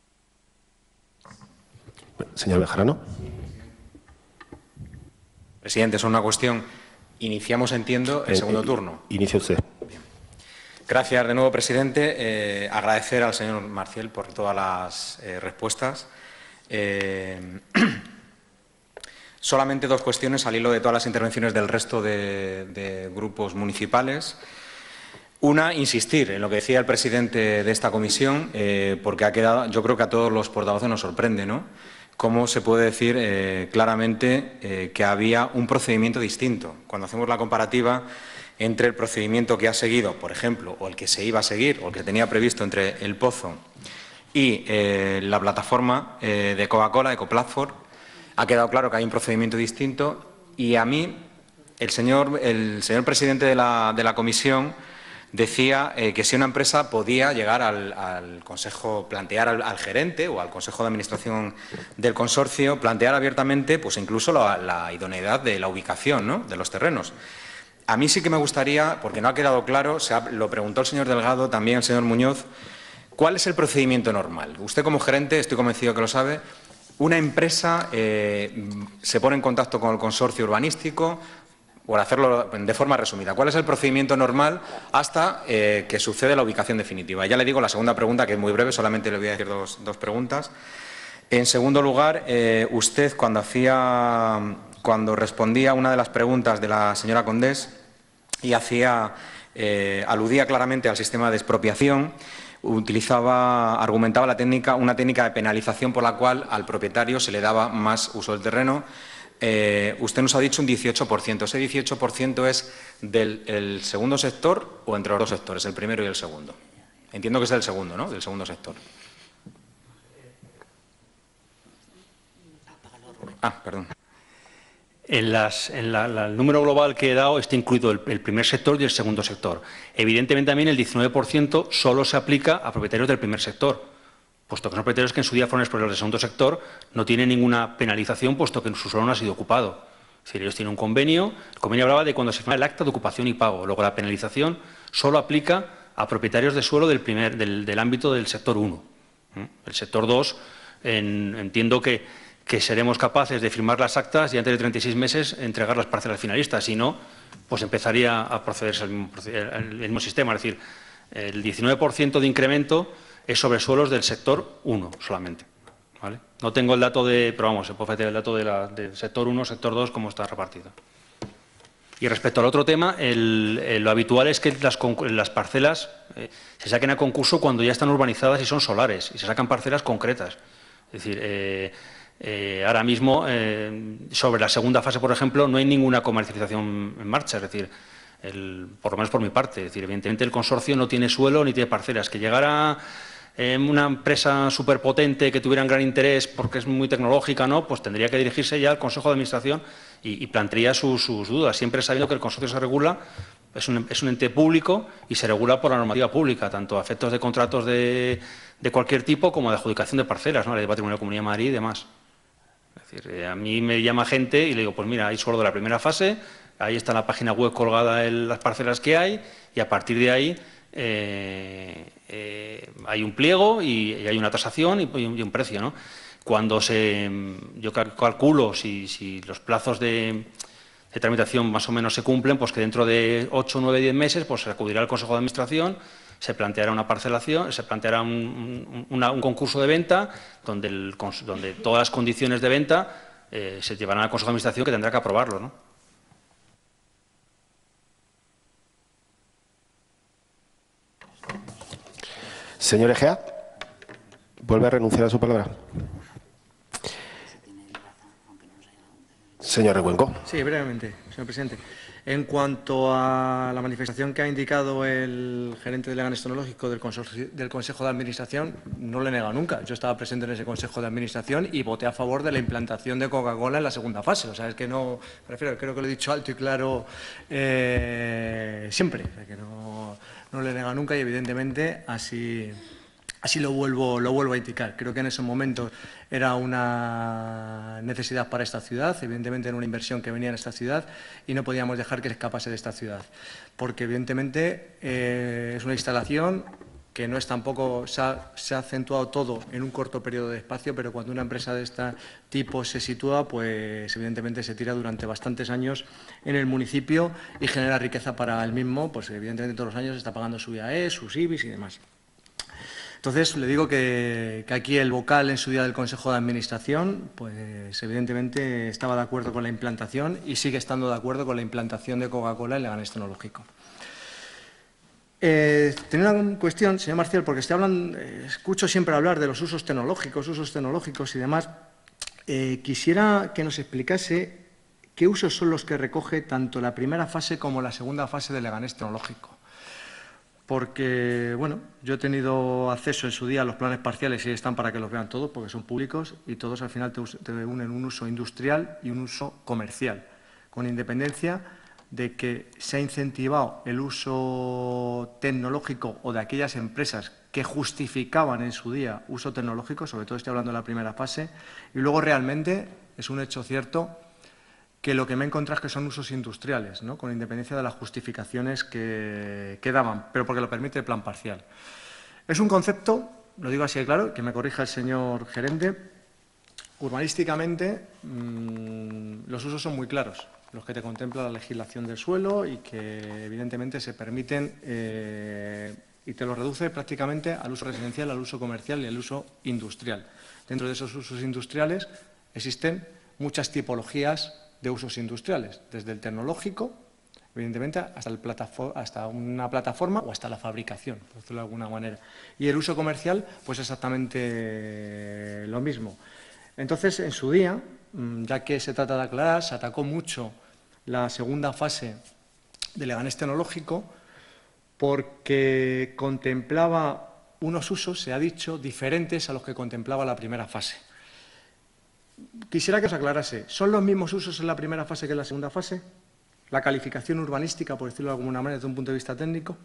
Señor Bejarano. Presidente, es una cuestión. Iniciamos, entiendo, el segundo turno. Inicia usted. Bien. Gracias de nuevo, presidente. Agradecer al señor Marciel por todas las respuestas. Solamente dos cuestiones al hilo de todas las intervenciones del resto de grupos municipales. Una, insistir en lo que decía el presidente de esta comisión, porque ha quedado, yo creo que a todos los portavoces nos sorprende, ¿no? Cómo se puede decir claramente que había un procedimiento distinto. Cuando hacemos la comparativa entre el procedimiento que ha seguido, por ejemplo, o el que se iba a seguir, o el que tenía previsto entre El Pozo y la plataforma de Coca-Cola, Ecoplatform, ha quedado claro que hay un procedimiento distinto y a mí el señor presidente de la comisión decía que si una empresa podía llegar al Consejo, plantear al gerente o al Consejo de Administración del consorcio, plantear abiertamente pues incluso la idoneidad de la ubicación, ¿no?, de los terrenos. A mí sí que me gustaría, porque no ha quedado claro, lo preguntó el señor Delgado, también el señor Muñoz, ¿cuál es el procedimiento normal? Usted como gerente, estoy convencido que lo sabe, una empresa se pone en contacto con el consorcio urbanístico, por hacerlo de forma resumida, ¿cuál es el procedimiento normal hasta que sucede la ubicación definitiva? Ya le digo la segunda pregunta, que es muy breve, solamente le voy a decir dos preguntas. En segundo lugar, usted cuando respondía a una de las preguntas de la señora Condés y aludía claramente al sistema de expropiación, argumentaba una técnica de penalización por la cual al propietario se le daba más uso del terreno. Usted nos ha dicho un 18%. ¿Ese 18% es del segundo sector o entre los dos sectores, el primero y el segundo? Entiendo que es del segundo, ¿no?, del segundo sector. Perdón. El número global que he dado está incluido el primer sector y el segundo sector. Evidentemente también el 19% solo se aplica a propietarios del primer sector, puesto que son propietarios que en su día fueron expropiados del segundo sector, no tienen ninguna penalización, puesto que su suelo no ha sido ocupado. Es decir, ellos tienen un convenio, el convenio hablaba de cuando se firma el acta de ocupación y pago. Luego la penalización solo aplica a propietarios de suelo del ámbito del sector 1. El sector 2, entiendo que seremos capaces de firmar las actas y antes de 36 meses entregar las parcelas finalistas. Si no, pues empezaría a procederse el mismo sistema. Es decir, el 19% de incremento es sobre suelos del sector 1 solamente. ¿Vale? No tengo el dato pero vamos, se puede ofrecer el dato del sector 1, sector 2, cómo está repartido. Y respecto al otro tema, lo habitual es que las parcelas se saquen a concurso cuando ya están urbanizadas y son solares, y se sacan parcelas concretas. Es decir, ahora mismo, sobre la segunda fase, por ejemplo, no hay ninguna comercialización en marcha. Es decir, por lo menos por mi parte. Es decir, evidentemente el consorcio no tiene suelo ni tiene parcelas. Que llegara una empresa superpotente que tuviera un gran interés porque es muy tecnológica, ¿no?, pues tendría que dirigirse ya al Consejo de Administración y plantearía sus dudas. Siempre sabiendo que el consorcio se regula, es un ente público y se regula por la normativa pública, tanto a efectos de contratos de cualquier tipo como de adjudicación de parcelas, ¿no?, la ley de Patrimonio de la Comunidad de Madrid y demás. Es decir, a mí me llama gente y le digo, pues mira, hay suelo de la primera fase, ahí está en la página web colgada las parcelas que hay y a partir de ahí hay un pliego y hay una tasación y un precio, ¿no? Cuando yo calculo si los plazos de tramitación más o menos se cumplen, pues que dentro de 8, 9, 10 meses pues se acudirá al Consejo de Administración, se planteará una parcelación, se planteará un concurso de venta donde todas las condiciones de venta se llevarán al Consejo de Administración, que tendrá que aprobarlo, ¿no? Señor Egea, ¿vuelve a renunciar a su palabra? Señor Recuenco. Sí, brevemente, señor presidente. En cuanto a la manifestación que ha indicado el gerente de Leganés Tecnológico del Consejo de Administración, no le he negado nunca. Yo estaba presente en ese Consejo de Administración y voté a favor de la implantación de Coca-Cola en la segunda fase. O sea, es que no, creo que lo he dicho alto y claro siempre. O sea, que no le he negado nunca y, evidentemente, así lo vuelvo a indicar. Creo que en esos momentos era una necesidad para esta ciudad, evidentemente era una inversión que venía en esta ciudad y no podíamos dejar que escapase de esta ciudad, porque evidentemente es una instalación que no es tampoco, se ha acentuado todo en un corto periodo de espacio, pero cuando una empresa de este tipo se sitúa, pues evidentemente se tira durante bastantes años en el municipio y genera riqueza para el mismo, pues evidentemente todos los años está pagando su IAE, sus IBIs y demás. Entonces, le digo que aquí el vocal en su día del Consejo de Administración, pues evidentemente estaba de acuerdo con la implantación y sigue estando de acuerdo con la implantación de Coca-Cola en Leganés Tecnológico. Tenía una cuestión, señor Marcial, porque escucho siempre hablar de los usos tecnológicos y demás. Quisiera que nos explicase qué usos son los que recoge tanto la primera fase como la segunda fase de Leganés Tecnológico. Porque, bueno, yo he tenido acceso en su día a los planes parciales y están para que los vean todos, porque son públicos y todos al final te unen un uso industrial y un uso comercial, con independencia de que se ha incentivado el uso tecnológico o de aquellas empresas que justificaban en su día uso tecnológico, sobre todo estoy hablando de la primera fase, y luego realmente es un hecho cierto que lo que me he encontrado es que son usos industriales, ¿no?, con independencia de las justificaciones que daban, pero porque lo permite el plan parcial. Es un concepto, lo digo así de claro, que me corrija el señor gerente, urbanísticamente los usos son muy claros, los que te contempla la legislación del suelo y que evidentemente se permiten y te lo reduce prácticamente al uso residencial, al uso comercial y al uso industrial. Dentro de esos usos industriales existen muchas tipologías de usos industriales, desde el tecnológico, evidentemente, hasta una plataforma o hasta la fabricación, por decirlo de alguna manera. Y el uso comercial, pues exactamente lo mismo. Entonces, en su día, ya que se trata de aclarar, se atacó mucho la segunda fase de Leganés Tecnológico porque contemplaba unos usos, se ha dicho, diferentes a los que contemplaba la primera fase. Quisiera que os aclarase, ¿son los mismos usos en la primera fase que en la segunda fase? ¿La calificación urbanística, por decirlo de alguna manera, desde un punto de vista técnico?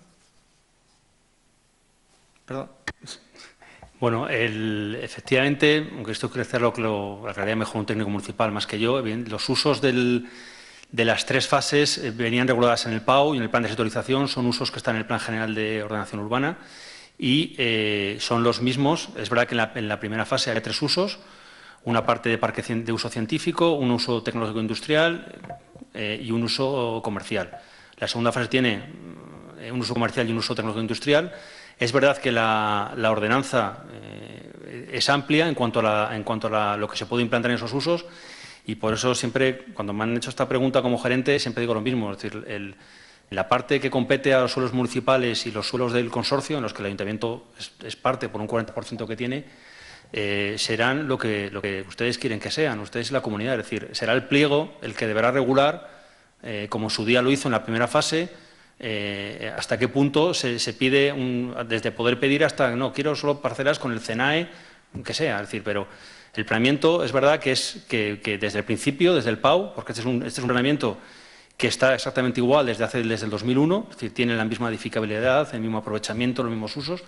Perdón. Bueno, efectivamente, aunque esto quiere hacerlo, lo aclararía mejor un técnico municipal más que yo, bien, los usos de las tres fases venían reguladas en el PAU y en el plan de sectorización, son usos que están en el Plan General de Ordenación Urbana y son los mismos. Es verdad que en la primera fase había tres usos, una parte de parque de uso científico, un uso tecnológico industrial y un uso comercial. La segunda fase tiene un uso comercial y un uso tecnológico industrial. Es verdad que la ordenanza es amplia en cuanto a lo que se puede implantar en esos usos y por eso siempre, cuando me han hecho esta pregunta como gerente, siempre digo lo mismo. Es decir, la parte que compete a los suelos municipales y los suelos del consorcio, en los que el ayuntamiento es parte por un 40% que tiene, serán lo que ustedes quieren que sean, ustedes y la comunidad. Es decir, será el pliego el que deberá regular, como en su día lo hizo en la primera fase, hasta qué punto se pide, desde poder pedir hasta, no, quiero solo parcelas con el CENAE, que sea. Es decir, pero el planeamiento es verdad que desde el principio, desde el PAU, porque este es un planeamiento que está exactamente igual desde el 2001, es decir, tiene la misma edificabilidad, el mismo aprovechamiento, los mismos usos,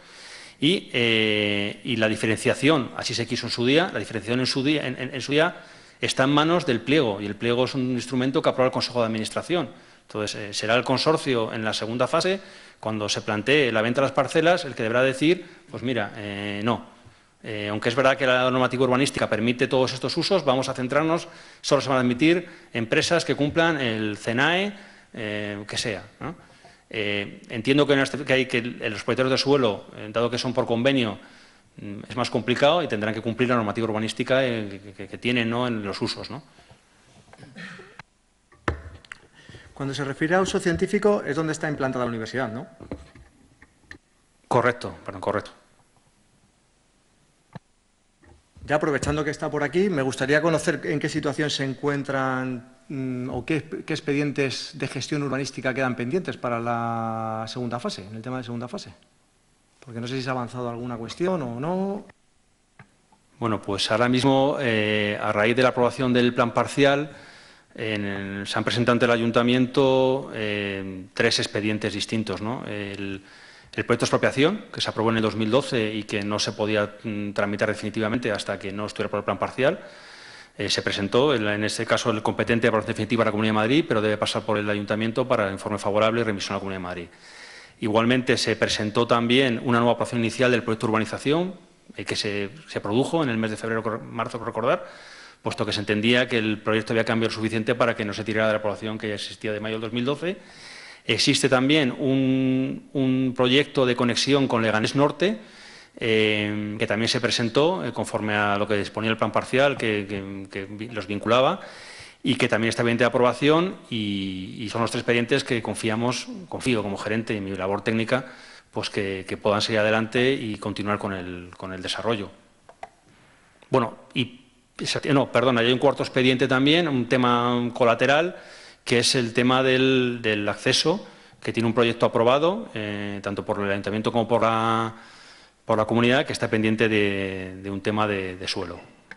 y la diferenciación, así se quiso en su día, la diferenciación en su día está en manos del pliego, y el pliego es un instrumento que aprueba el Consejo de Administración. Entonces, será el consorcio en la segunda fase, cuando se plantee la venta de las parcelas, el que deberá decir, pues mira, no. Aunque es verdad que la normativa urbanística permite todos estos usos, vamos a centrarnos, solo se van a admitir empresas que cumplan el CENAE, que sea, ¿no? Entiendo que los propietarios de suelo, dado que son por convenio, es más complicado y tendrán que cumplir la normativa urbanística que tienen, ¿no?, en los usos, ¿no? Cuando se refiere a uso científico es donde está implantada la universidad, ¿no? Correcto, perdón, correcto. ya aprovechando que está por aquí, me gustaría conocer en qué situación se encuentran o qué expedientes de gestión urbanística quedan pendientes para la segunda fase, en el tema de segunda fase. Porque no sé si se ha avanzado alguna cuestión o no. Bueno, pues ahora mismo, a raíz de la aprobación del plan parcial, se han presentado ante el Ayuntamiento 3 expedientes distintos, ¿no? El proyecto de expropiación, que se aprobó en el 2012 y que no se podía tramitar definitivamente hasta que no estuviera por el plan parcial. Se presentó, en este caso, el competente de aprobación definitiva a la Comunidad de Madrid, pero debe pasar por el Ayuntamiento para informe favorable y remisión a la Comunidad de Madrid. Igualmente, se presentó también una nueva aprobación inicial del proyecto de urbanización, que se produjo en el mes de febrero-marzo, recordar, puesto que se entendía que el proyecto había cambiado suficiente para que no se tirara de la aprobación que ya existía de mayo del 2012. Existe también un proyecto de conexión con Leganés Norte, que también se presentó conforme a lo que disponía el plan parcial, que los vinculaba, y que también está pendiente de aprobación, y son los 3 expedientes que confío como gerente en mi labor técnica, pues que puedan seguir adelante y continuar con el desarrollo. Bueno, hay un 4º expediente también, un tema colateral, que es el tema del acceso, que tiene un proyecto aprobado, tanto por el Ayuntamiento como por la comunidad, que está pendiente de un tema de suelo.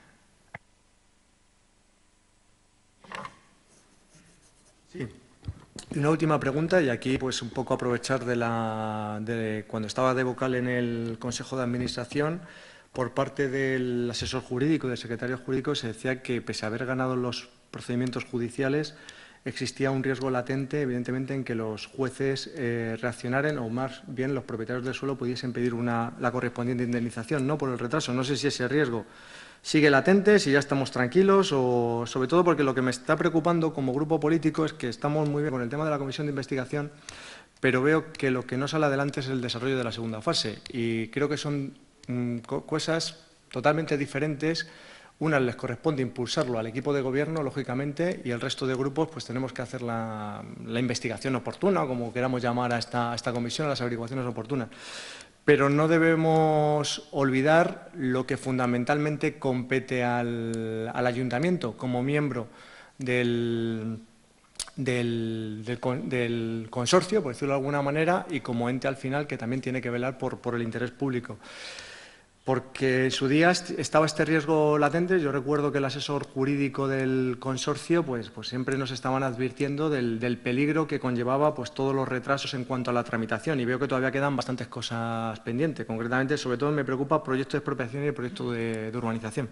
Sí. Y una última pregunta, y aquí pues un poco aprovechar de cuando estaba de vocal en el Consejo de Administración, por parte del asesor jurídico, del secretario jurídico, se decía que pese a haber ganado los procedimientos judiciales, existía un riesgo latente, evidentemente, en que los jueces reaccionaran o más bien los propietarios del suelo pudiesen pedir la correspondiente indemnización, no por el retraso. No sé si ese riesgo sigue latente, si ya estamos tranquilos o, sobre todo, porque lo que me está preocupando como grupo político es que estamos muy bien con el tema de la comisión de investigación, pero veo que lo que no sale adelante es el desarrollo de la segunda fase y creo que son cosas totalmente diferentes. Una les corresponde impulsarlo al equipo de gobierno, lógicamente, y el resto de grupos pues tenemos que hacer la investigación oportuna, o como queramos llamar a esta comisión, a las averiguaciones oportunas. Pero no debemos olvidar lo que fundamentalmente compete al Ayuntamiento como miembro del consorcio, por decirlo de alguna manera, y como ente al final que también tiene que velar por el interés público. Porque en su día estaba este riesgo latente. Yo recuerdo que el asesor jurídico del consorcio pues siempre nos estaban advirtiendo del peligro que conllevaba pues todos los retrasos en cuanto a la tramitación, y veo que todavía quedan bastantes cosas pendientes. Concretamente, sobre todo me preocupa el proyecto de expropiación y el proyecto de urbanización.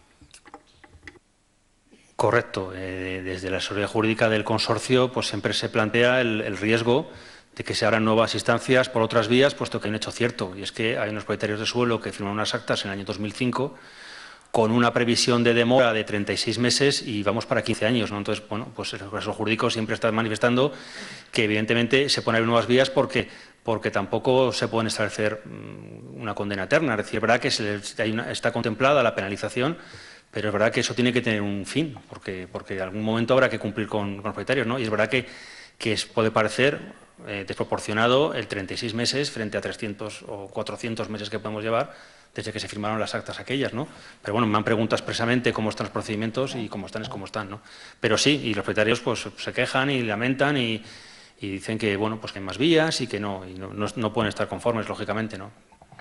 Correcto. Desde la asesoría jurídica del consorcio pues siempre se plantea el riesgo de que se abran nuevas instancias por otras vías, puesto que hay un hecho cierto, y es que hay unos propietarios de suelo que firmaron unas actas en el año 2005 con una previsión de demora de 36 meses y vamos para 15 años, ¿no? Entonces, bueno, pues el asesor jurídico siempre está manifestando que evidentemente se ponen nuevas vías porque tampoco se pueden establecer una condena eterna. Es decir, es verdad que está contemplada la penalización, pero es verdad que eso tiene que tener un fin, porque en algún momento habrá que cumplir con los propietarios, ¿no? Y es verdad que puede parecer desproporcionado el 36 meses frente a 300 o 400 meses que podemos llevar desde que se firmaron las actas aquellas, ¿no? Pero bueno, me han preguntado expresamente cómo están los procedimientos y cómo están es como están, ¿no? Pero sí, y los propietarios pues se quejan y lamentan y dicen que, bueno, pues que hay más vías y que no pueden estar conformes, lógicamente, ¿no?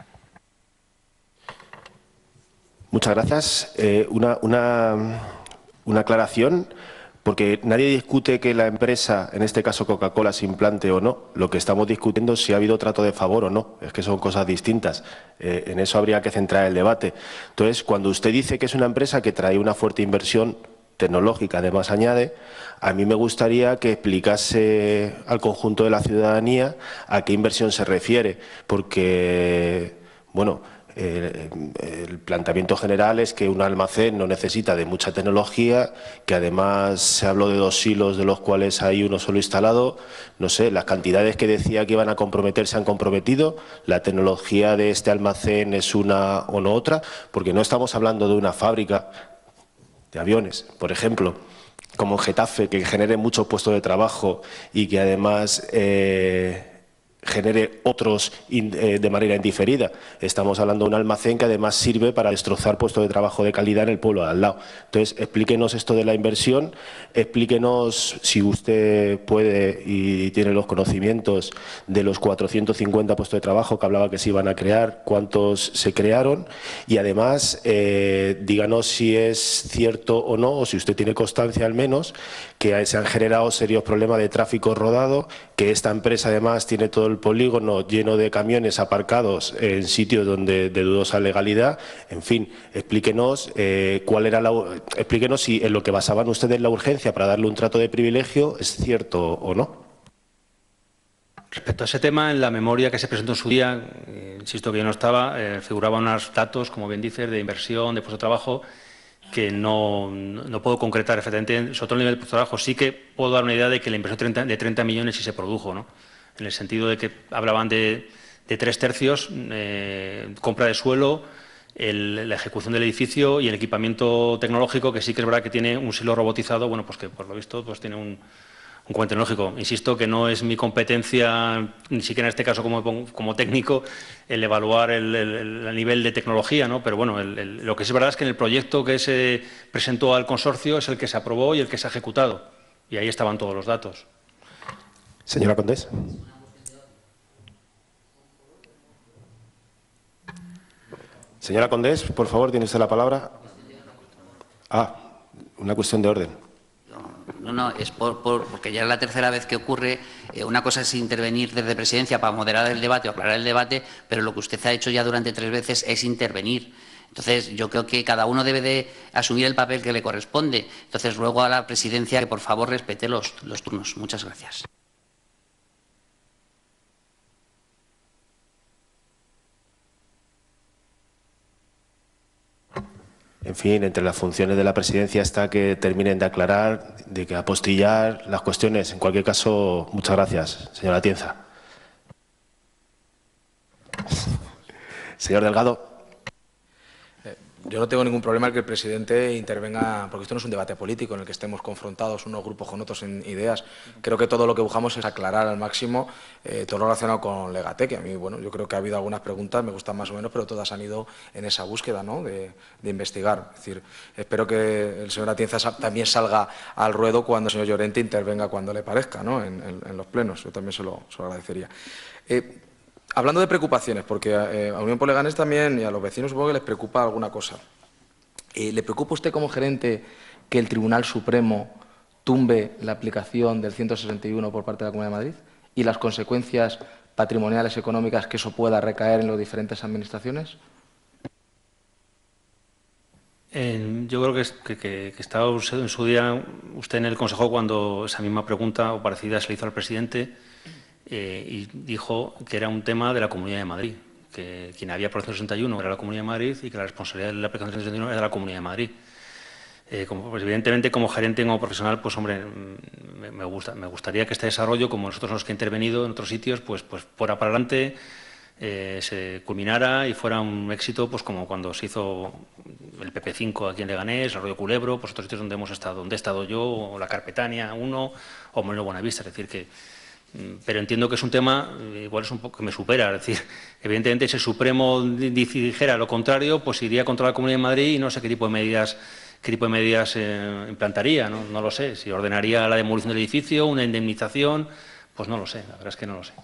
Muchas gracias. Una aclaración. Porque nadie discute que la empresa, en este caso Coca-Cola, se implante o no. Lo que estamos discutiendo es si ha habido trato de favor o no. Es que son cosas distintas. En eso habría que centrar el debate. Entonces, cuando usted dice que es una empresa que trae una fuerte inversión tecnológica, además añade, a mí me gustaría que explicase al conjunto de la ciudadanía a qué inversión se refiere. Porque, bueno, el planteamiento general es que un almacén no necesita de mucha tecnología, que además se habló de 2 silos de los cuales hay uno solo instalado. No sé, las cantidades que decía que iban a comprometer se han comprometido, la tecnología de este almacén es una o no otra, porque no estamos hablando de una fábrica de aviones, por ejemplo, como en Getafe, que genere muchos puestos de trabajo y que además genere otros de manera indiferida. Estamos hablando de un almacén que además sirve para destrozar puestos de trabajo de calidad en el pueblo de al lado. Entonces, explíquenos esto de la inversión, explíquenos, si usted puede y tiene los conocimientos, de los 450 puestos de trabajo que hablaba que se iban a crear, cuántos se crearon, y además díganos si es cierto o no, o si usted tiene constancia al menos, que se han generado serios problemas de tráfico rodado, que esta empresa además tiene todo el polígono lleno de camiones aparcados en sitios donde de dudosa legalidad. En fin, explíquenos explíquenos si en lo que basaban ustedes la urgencia para darle un trato de privilegio es cierto o no. Respecto a ese tema, en la memoria que se presentó en su día, insisto que yo no estaba, figuraban unos datos, como bien dices, de inversión, de puesto de trabajo, que no puedo concretar efectivamente. Sobre todo el nivel de puesto de trabajo, sí que puedo dar una idea de que la inversión de 30 millones sí se produjo, ¿no? En el sentido de que hablaban de 3/3, compra de suelo, la ejecución del edificio y el equipamiento tecnológico, que sí que es verdad que tiene un silo robotizado, bueno, pues que por lo visto pues tiene un componente tecnológico. Insisto que no es mi competencia, ni siquiera en este caso como técnico, el evaluar el nivel de tecnología, ¿no? Pero bueno, lo que sí es verdad es que en el proyecto que se presentó al consorcio es el que se aprobó y el que se ha ejecutado. Y ahí estaban todos los datos. Señora Condés. Señora Condés, por favor, tiene usted la palabra. Una cuestión de orden. No, es porque ya es la tercera vez que ocurre. Una cosa es intervenir desde Presidencia para moderar el debate o aclarar el debate, pero lo que usted ha hecho ya durante 3 veces es intervenir. Entonces, yo creo que cada uno debe de asumir el papel que le corresponde. Entonces, ruego a la Presidencia que, por favor, respete los turnos. Muchas gracias. En fin, entre las funciones de la Presidencia está que terminen de aclarar, de que apostillar las cuestiones. En cualquier caso, muchas gracias, señora Atienza. Señor Delgado. Yo no tengo ningún problema en que el presidente intervenga, porque esto no es un debate político en el que estemos confrontados unos grupos con otros en ideas. Creo que todo lo que buscamos es aclarar al máximo todo lo relacionado con Legate, que a mí, bueno, yo creo que ha habido algunas preguntas, me gustan más o menos, pero todas han ido en esa búsqueda, ¿no?, de investigar. Es decir, espero que el señor Atienza también salga al ruedo cuando el señor Llorente intervenga cuando le parezca, ¿no?, en los plenos. Yo también se lo agradecería. Hablando de preocupaciones, porque a Unión por Leganés también y a los vecinos supongo que les preocupa alguna cosa. ¿Le preocupa a usted como gerente que el Tribunal Supremo tumbe la aplicación del 161 por parte de la Comunidad de Madrid y las consecuencias patrimoniales económicas que eso pueda recaer en las diferentes administraciones? Yo creo que estaba en su día usted en el Consejo cuando esa misma pregunta o parecida se le hizo al presidente. Y dijo que era un tema de la Comunidad de Madrid, que quien había por el 61 era la Comunidad de Madrid y que la responsabilidad de la aplicación del 161 era de la Comunidad de Madrid. Pues evidentemente, como gerente, como profesional, pues hombre, me gustaría que este desarrollo, como nosotros los que he intervenido en otros sitios, pues fuera para adelante, se culminara y fuera un éxito, pues como cuando se hizo el PP5 aquí en Leganés, el Arroyo Culebro, pues otros sitios donde hemos estado, donde he estado yo, o la Carpetania 1, o Molino Buenavista, es decir que. Pero entiendo que es un tema, igual es un poco que me supera, es decir, evidentemente si el Supremo dijera lo contrario, pues iría contra la Comunidad de Madrid y no sé qué tipo de medidas implantaría, no lo sé, si ordenaría la demolición del edificio, una indemnización, pues no lo sé, la verdad es que no lo sé.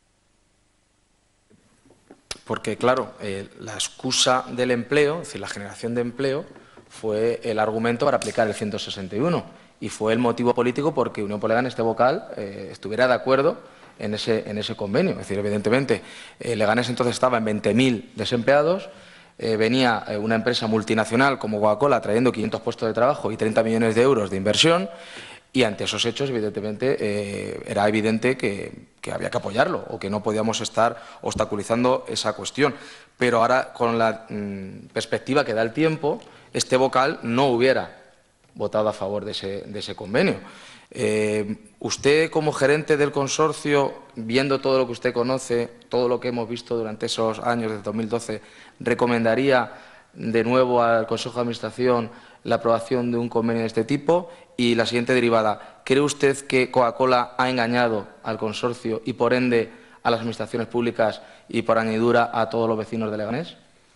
Porque, claro, la excusa del empleo, es decir, la generación de empleo, fue el argumento para aplicar el 161. Y fue el motivo político porque Unión por Leganés, este vocal, estuviera de acuerdo en ese convenio. Es decir, evidentemente, Leganés entonces estaba en 20.000 desempleados, venía una empresa multinacional como Coca-Cola trayendo 500 puestos de trabajo y 30 millones de euros de inversión, y ante esos hechos, evidentemente, era evidente que había que apoyarlo o que no podíamos estar obstaculizando esa cuestión. Pero ahora, con la perspectiva que da el tiempo, este vocal no hubiera votado a favor de ese convenio. Usted, como gerente del consorcio, viendo todo lo que usted conoce, todo lo que hemos visto durante esos años, desde 2012, ¿recomendaría de nuevo al Consejo de Administración la aprobación de un convenio de este tipo? Y la siguiente derivada, ¿cree usted que Coca-Cola ha engañado al consorcio y, por ende, a las administraciones públicas y, por añadidura, a todos los vecinos de Leganés?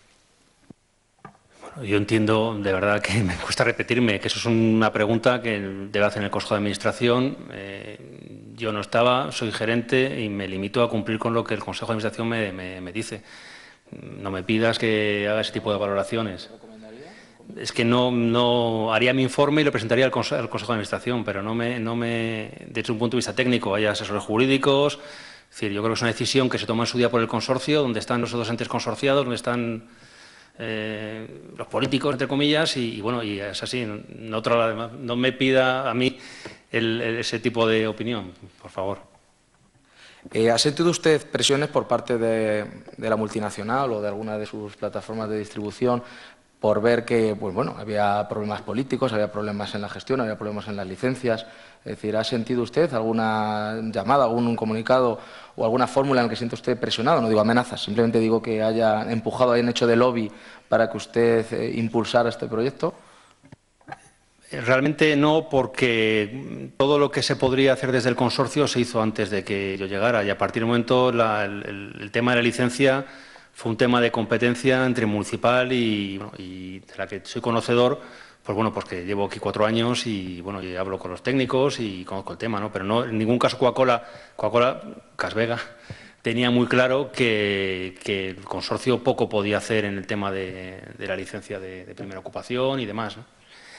Yo entiendo, de verdad, que me cuesta repetirme, que eso es una pregunta que debe hacer el Consejo de Administración. Yo no estaba, soy gerente y me limito a cumplir con lo que el Consejo de Administración me dice. No me pidas que haga ese tipo de valoraciones. Es que no haría mi informe y lo presentaría al Consejo de Administración, pero desde un punto de vista técnico, hay asesores jurídicos. Es decir, yo creo que es una decisión que se toma en su día por el consorcio, donde están los dos entes consorciados, donde están los políticos, entre comillas, y bueno, y es así. No me pida a mí ese tipo de opinión, por favor. ¿Ha sentido usted presiones por parte de la multinacional o de alguna de sus plataformas de distribución por ver que, pues bueno, había problemas políticos, había problemas en la gestión, había problemas en las licencias? Es decir, ¿ha sentido usted alguna llamada, algún comunicado o alguna fórmula en la que siente usted presionado? No digo amenazas, simplemente digo que haya empujado, hayan hecho de lobby para que usted impulsara este proyecto. Realmente no, porque todo lo que se podría hacer desde el consorcio se hizo antes de que yo llegara, y a partir del momento el tema de la licencia fue un tema de competencia entre municipal y de la que soy conocedor, pues bueno, pues que llevo aquí 4 años y bueno, y hablo con los técnicos y conozco el tema, ¿no? Pero no, en ningún caso Coca-Cola, Casvega, tenía muy claro que el consorcio poco podía hacer en el tema de la licencia de primera ocupación y demás, ¿no?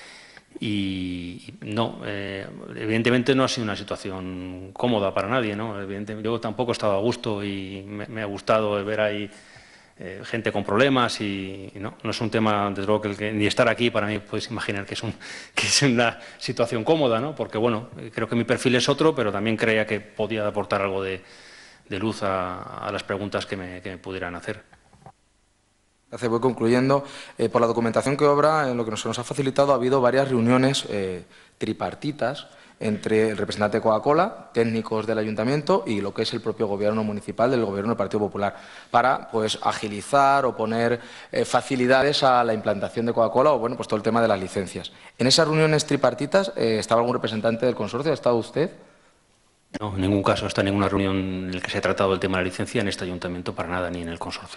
Y no, evidentemente no ha sido una situación cómoda para nadie, ¿no? Evidentemente, yo tampoco he estado a gusto y me ha gustado ver ahí gente con problemas y no es un tema, desde luego, que ni estar aquí para mí podéis imaginar que es una situación cómoda, ¿no? Porque bueno, creo que mi perfil es otro, pero también creía que podía aportar algo de luz a las preguntas que me pudieran hacer. Gracias, voy concluyendo. Por la documentación que obra, en lo que se nos ha facilitado, ha habido varias reuniones tripartitas entre el representante de Coca-Cola, técnicos del Ayuntamiento y lo que es el propio Gobierno municipal del Gobierno del Partido Popular, para pues agilizar o poner facilidades a la implantación de Coca-Cola o bueno, pues todo el tema de las licencias. En esas reuniones tripartitas, ¿estaba algún representante del consorcio? ¿Ha estado usted? No, en ningún caso está en ninguna reunión en la que se ha tratado el tema de la licencia en este Ayuntamiento, para nada, ni en el consorcio.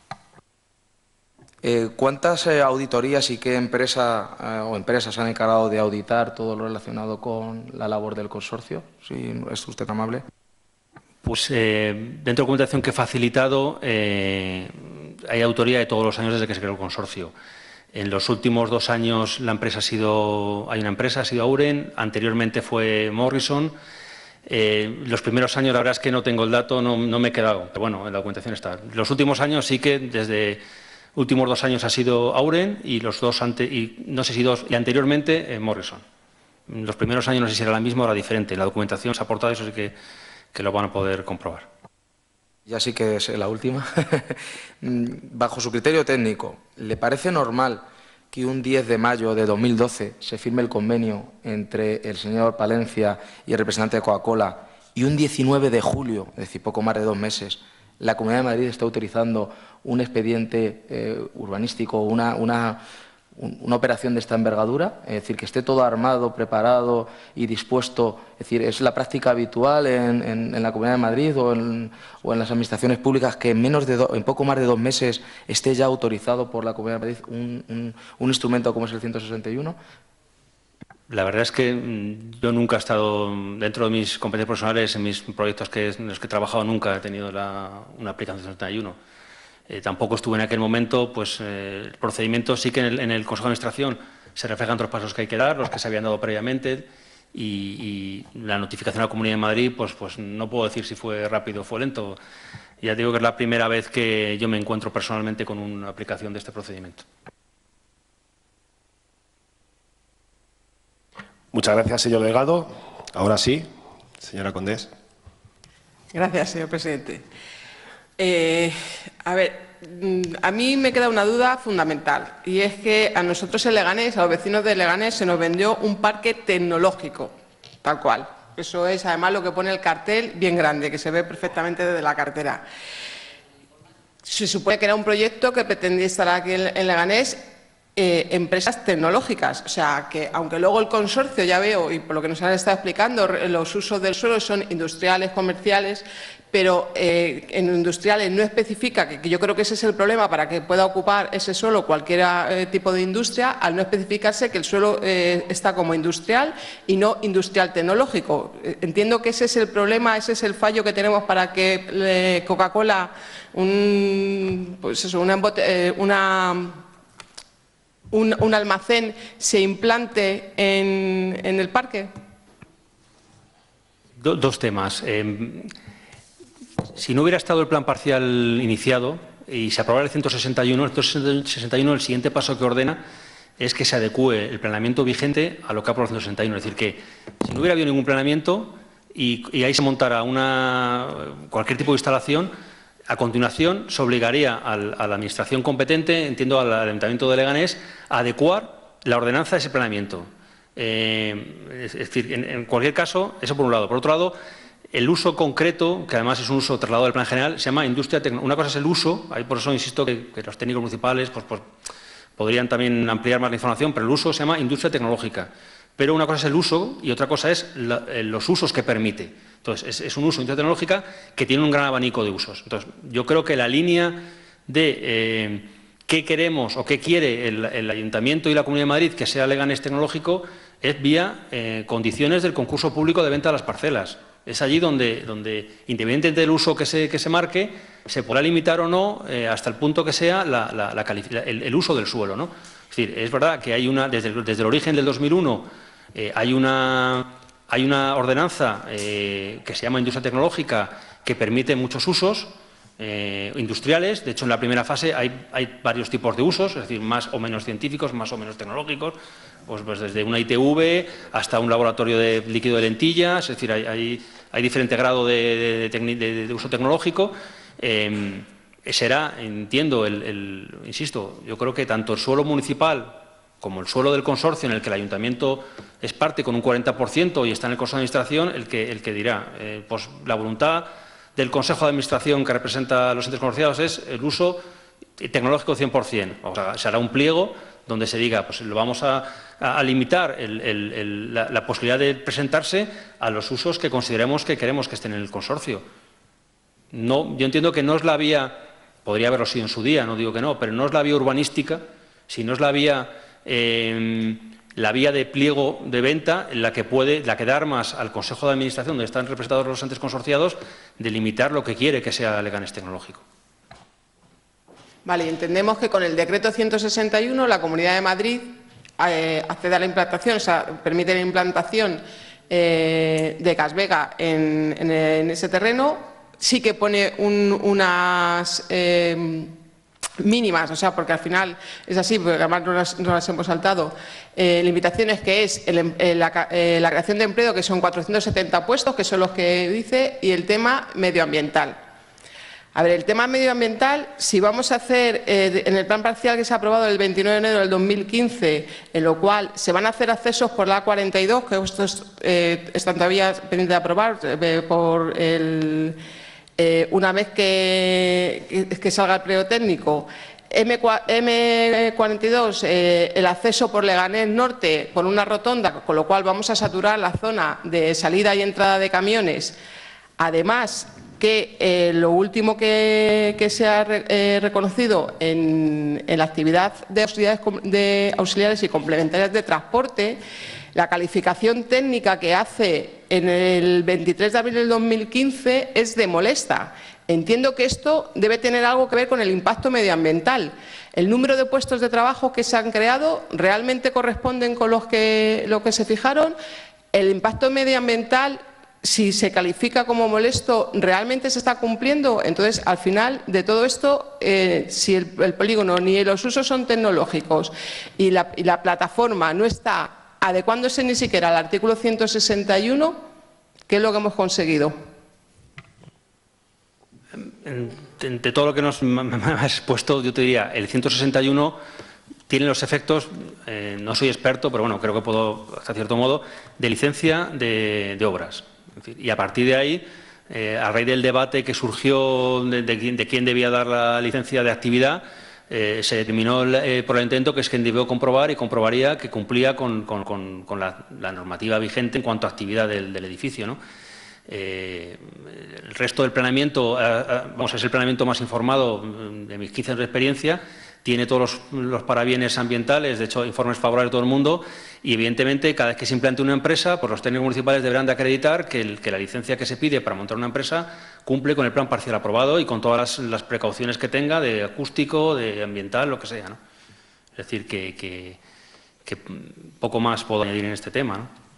¿Cuántas auditorías y qué empresa o empresas se han encargado de auditar todo lo relacionado con la labor del consorcio? Si es usted amable. Pues dentro de la documentación que he facilitado hay autoría de todos los años desde que se creó el consorcio. En los últimos 2 años hay una empresa, ha sido Auren, anteriormente fue Morrison. Los primeros años, la verdad es que no tengo el dato, no me he quedado, pero bueno, en la documentación está. Los últimos años sí que desde últimos 2 años ha sido Auren y y anteriormente Morrison. Los primeros años no sé si era la misma o era diferente. En la documentación se ha aportado, eso sí que lo van a poder comprobar. Ya sí que es la última. Bajo su criterio técnico, ¿le parece normal que un 10 de mayo de 2012 se firme el convenio entre el señor Palencia y el representante de Coca-Cola y un 19 de julio, es decir, poco más de 2 meses, la Comunidad de Madrid está utilizando un expediente urbanístico, una operación de esta envergadura? Es decir, que esté todo armado, preparado y dispuesto. Es decir, ¿es la práctica habitual en la Comunidad de Madrid o en las administraciones públicas que en poco más de 2 meses esté ya autorizado por la Comunidad de Madrid un instrumento como es el 161? La verdad es que yo nunca he estado, dentro de mis competencias profesionales, en mis proyectos en los que he trabajado, nunca he tenido una aplicación 161. Tampoco estuve en aquel momento, pues el procedimiento sí que en el Consejo de Administración se reflejan otros pasos que hay que dar, los que se habían dado previamente, y la notificación a la Comunidad de Madrid, pues no puedo decir si fue rápido o fue lento. Ya digo que es la primera vez que yo me encuentro personalmente con una aplicación de este procedimiento. Muchas gracias, señor delegado. Ahora sí, señora Condés. Gracias, señor presidente. A mí me queda una duda fundamental, y es que a nosotros en Leganés, a los vecinos de Leganés, se nos vendió un parque tecnológico, tal cual. Eso es además lo que pone el cartel bien grande, que se ve perfectamente desde la cartera. Se supone que era un proyecto que pretendía estar aquí en Leganés empresas tecnológicas. O sea, que aunque luego el consorcio, ya veo, y por lo que nos han estado explicando, los usos del suelo son industriales, comerciales, pero en industriales no especifica, que yo creo que ese es el problema para que pueda ocupar ese suelo cualquier tipo de industria, al no especificarse que el suelo está como industrial y no industrial tecnológico. Entiendo que ese es el problema, ese es el fallo que tenemos para que Coca-Cola, un almacén se implante en el parque. Dos temas. Si no hubiera estado el plan parcial iniciado y se aprobara el 161, el siguiente paso que ordena es que se adecúe el planeamiento vigente a lo que ha aprobado el 161. Es decir, que si no hubiera habido ningún planeamiento y ahí se montara cualquier tipo de instalación, a continuación se obligaría a la Administración competente, entiendo al Ayuntamiento de Leganés, a adecuar la ordenanza a ese planeamiento. Es decir, en cualquier caso, eso por un lado. Por otro lado, el uso concreto, que además es un uso trasladado del plan general, se llama industria tecnológica. Una cosa es el uso, ahí por eso insisto que los técnicos municipales pues podrían también ampliar más la información, pero el uso se llama industria tecnológica. Pero una cosa es el uso y otra cosa es los usos que permite. Entonces, es un uso de industria tecnológica que tiene un gran abanico de usos. Entonces, yo creo que la línea de qué queremos o qué quiere el Ayuntamiento y la Comunidad de Madrid que sea Leganés tecnológico es vía condiciones del concurso público de venta de las parcelas. Es allí donde independientemente del uso que se marque, se podrá limitar o no hasta el punto que sea el uso del suelo, ¿no? Es decir, es verdad que hay desde el origen del 2001 hay una ordenanza que se llama industria tecnológica que permite muchos usos industriales. De hecho, en la primera fase hay varios tipos de usos, es decir, más o menos científicos, más o menos tecnológicos, pues desde una ITV hasta un laboratorio de líquido de lentillas, es decir, hay diferente grado de uso tecnológico. Será, entiendo, insisto, yo creo que tanto el suelo municipal como el suelo del consorcio, en el que el ayuntamiento es parte con un 40% y está en el consejo de administración, el que dirá. Pues la voluntad del consejo de administración que representa a los entes consorciados es el uso tecnológico 100%. O sea, se hará un pliego donde se diga, pues lo vamos a limitar la posibilidad de presentarse a los usos que consideremos que queremos que estén en el consorcio. No, yo entiendo que no es la vía, podría haberlo sido en su día, no digo que no, pero no es la vía urbanística, sino es la vía de pliego de venta, la que da armas al Consejo de Administración, donde están representados los entes consorciados, de limitar lo que quiere que sea Leganés tecnológico. Vale, entendemos que con el decreto 161 la Comunidad de Madrid accede a la implantación, o sea, permite la implantación de Gas Vega en ese terreno. Sí que pone unas mínimas, o sea, porque al final es así, porque además no las hemos saltado, limitaciones, que es la creación de empleo, que son 470 puestos, que son los que dice, y el tema medioambiental. A ver, el tema medioambiental, si vamos a hacer en el plan parcial que se ha aprobado el 29 de enero del 2015, en lo cual se van a hacer accesos por la A42, que estos están todavía pendientes de aprobar una vez que salga el pliego técnico. M42, el acceso por Leganés Norte por una rotonda, con lo cual vamos a saturar la zona de salida y entrada de camiones. Además, que lo último que se ha reconocido en la actividad de auxiliares y complementarias de transporte, la calificación técnica que hace en el 23 de abril del 2015 es de molesta. Entiendo que esto debe tener algo que ver con el impacto medioambiental. ¿El número de puestos de trabajo que se han creado realmente corresponden con lo que se fijaron? ¿El impacto medioambiental, si se califica como molesto, realmente se está cumpliendo? Entonces, al final de todo esto, si el polígono ni los usos son tecnológicos y la plataforma no está adecuándose ni siquiera al artículo 161, ¿qué es lo que hemos conseguido? De todo lo que me has expuesto, yo te diría, el 161 tiene los efectos, no soy experto, pero bueno, creo que puedo, hasta cierto modo, de licencia de obras. Y a partir de ahí, a raíz del debate que surgió de quién debía dar la licencia de actividad, se determinó por el intento que es quien debió comprobar y comprobaría que cumplía con la normativa vigente en cuanto a actividad del edificio, ¿no? El resto del planeamiento, es el planeamiento más informado de mis 15 años de experiencia, tiene todos los parabienes ambientales, de hecho, informes favorables de todo el mundo, y evidentemente, cada vez que se implante una empresa, pues los técnicos municipales deberán de acreditar que la licencia que se pide para montar una empresa cumple con el plan parcial aprobado y con todas las precauciones que tenga de acústico, de ambiental, lo que sea, ¿no? Es decir, que poco más puedo añadir en este tema, ¿no?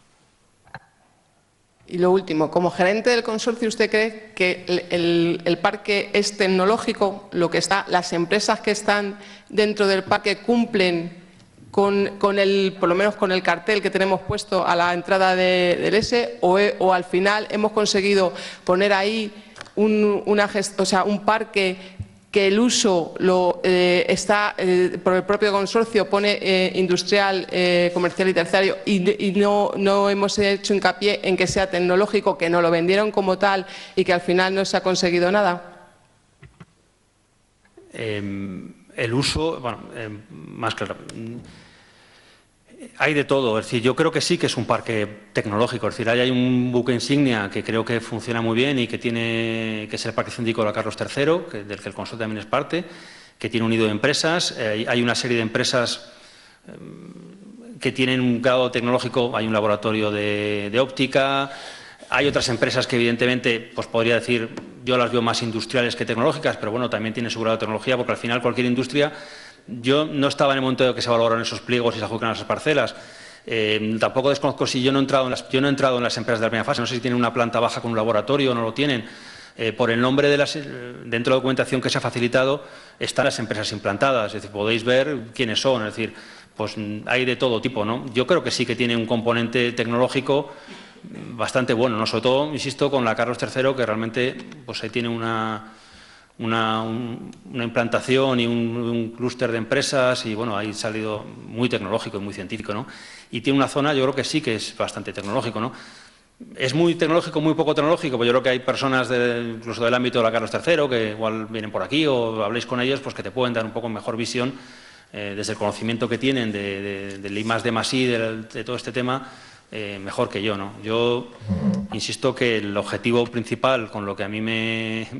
Y lo último, como gerente del consorcio, ¿usted cree que el parque es tecnológico? Las empresas que están dentro del parque cumplen por lo menos con el cartel que tenemos puesto a la entrada del S, o al final hemos conseguido poner ahí un parque que el uso está por el propio consorcio, pone industrial, comercial y terciario, y no hemos hecho hincapié en que sea tecnológico, que nos lo vendieron como tal y que al final no se ha conseguido nada? El uso, más claro, hay de todo. Es decir, yo creo que sí que es un parque tecnológico. Es decir, hay un buque insignia que creo que funciona muy bien y que es el Parque Científico de la Carlos III, del que el consorcio también es parte, que tiene un nido de empresas. Hay una serie de empresas que tienen un grado tecnológico. Hay un laboratorio de óptica. Hay otras empresas que, evidentemente, pues podría decir, yo las veo más industriales que tecnológicas, pero bueno, también tienen su grado de tecnología, porque al final cualquier industria. Yo no estaba en el momento de que se valoraron esos pliegos y se adjudicaron esas parcelas. Tampoco desconozco si yo no he entrado en las empresas de la primera fase. No sé si tienen una planta baja con un laboratorio o no lo tienen. Por el nombre dentro de la documentación que se ha facilitado están las empresas implantadas. Es decir, podéis ver quiénes son. Es decir, pues hay de todo tipo, ¿no? Yo creo que sí que tiene un componente tecnológico bastante bueno, ¿no? Sobre todo, insisto, con la Carlos III, que realmente pues ahí tiene una implantación y un clúster de empresas y, bueno, ahí ha salido muy tecnológico y muy científico, ¿no? Y tiene una zona, yo creo que sí que es bastante tecnológico, ¿no? Es muy tecnológico, muy poco tecnológico, pues yo creo que hay personas incluso del ámbito de la Carlos III que igual vienen por aquí o habléis con ellos, pues que te pueden dar un poco mejor visión desde el conocimiento que tienen del I+D+I, de todo este tema, mejor que yo, ¿no? Yo insisto que el objetivo principal con lo que a mí me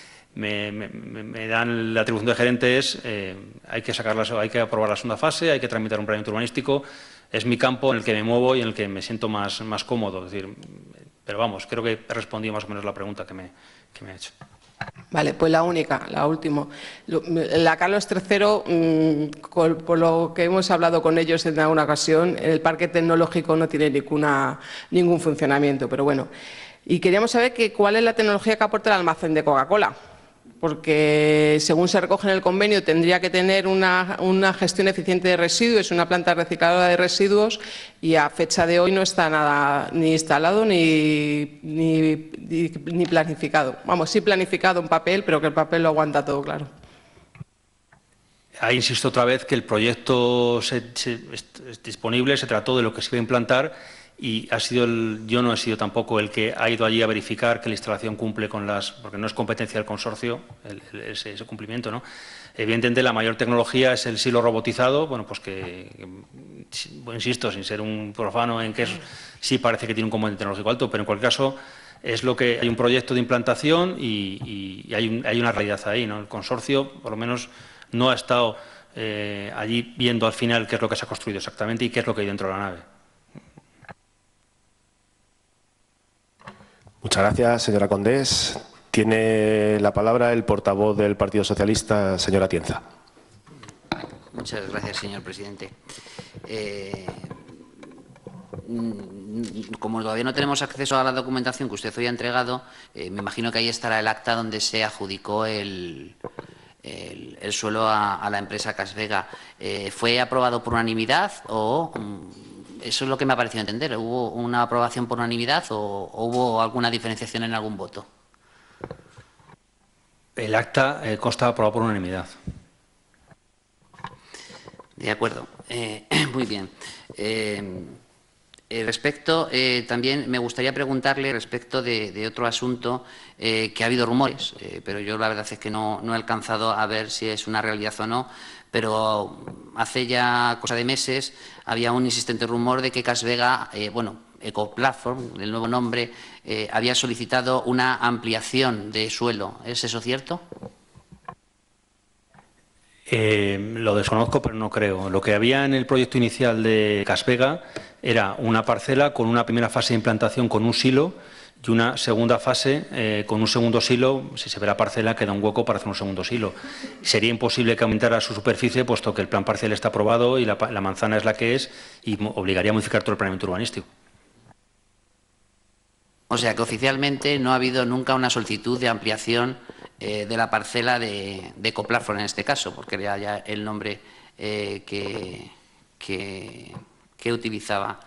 dan la atribución de gerente es hay que aprobar la segunda fase, hay que tramitar un planeamiento urbanístico. Es mi campo en el que me muevo y en el que me siento más cómodo. Es decir, pero vamos, creo que he respondido más o menos la pregunta que me ha hecho. Vale, pues la última. La Carlos III, por lo que hemos hablado con ellos en alguna ocasión, el parque tecnológico no tiene ningún funcionamiento, pero bueno. Y queríamos saber cuál es la tecnología que aporta el almacén de Coca-Cola, porque según se recoge en el convenio tendría que tener una gestión eficiente de residuos, una planta recicladora de residuos, y a fecha de hoy no está nada ni instalado ni planificado. Vamos, sí planificado en papel, pero que el papel lo aguanta todo, claro. Ahí insisto otra vez que el proyecto es disponible, se trató de lo que se iba a implantar y yo no he sido tampoco el que ha ido allí a verificar que la instalación cumple con porque no es competencia del consorcio ese cumplimiento, ¿no? Evidentemente la mayor tecnología es el silo robotizado, bueno, pues insisto, sin ser un profano en que sí parece que tiene un componente tecnológico alto, pero en cualquier caso es lo que hay un proyecto de implantación y hay una realidad ahí, ¿no? El consorcio, por lo menos, no ha estado allí viendo al final qué es lo que se ha construido exactamente y qué es lo que hay dentro de la nave. Muchas gracias, señora Condés. Tiene la palabra el portavoz del Partido Socialista, señor Atienza. Muchas gracias, señor presidente. Como todavía no tenemos acceso a la documentación que usted hoy ha entregado, me imagino que ahí estará el acta donde se adjudicó el suelo a la empresa Casvega. ¿Fue aprobado por unanimidad o...? Eso es lo que me ha parecido entender. ¿Hubo una aprobación por unanimidad o hubo alguna diferenciación en algún voto? El acta consta aprobado por unanimidad. De acuerdo. Muy bien. También me gustaría preguntarle respecto de otro asunto, que ha habido rumores, pero yo la verdad es que no he alcanzado a ver si es una realidad o no, pero hace ya cosa de meses había un insistente rumor de que Casvega, Ecoplatform, el nuevo nombre, había solicitado una ampliación de suelo. ¿Es eso cierto? Lo desconozco, pero no creo. Lo que había en el proyecto inicial de Casvega era una parcela con una primera fase de implantación con un silo y una segunda fase con un segundo silo. Si se ve la parcela, queda un hueco para hacer un segundo silo. Sería imposible que aumentara su superficie, puesto que el plan parcial está aprobado y la manzana es la que es, y obligaría a modificar todo el planeamiento urbanístico. O sea que oficialmente no ha habido nunca una solicitud de ampliación de la parcela de Ecoplatform en este caso, porque era ya el nombre que utilizaba.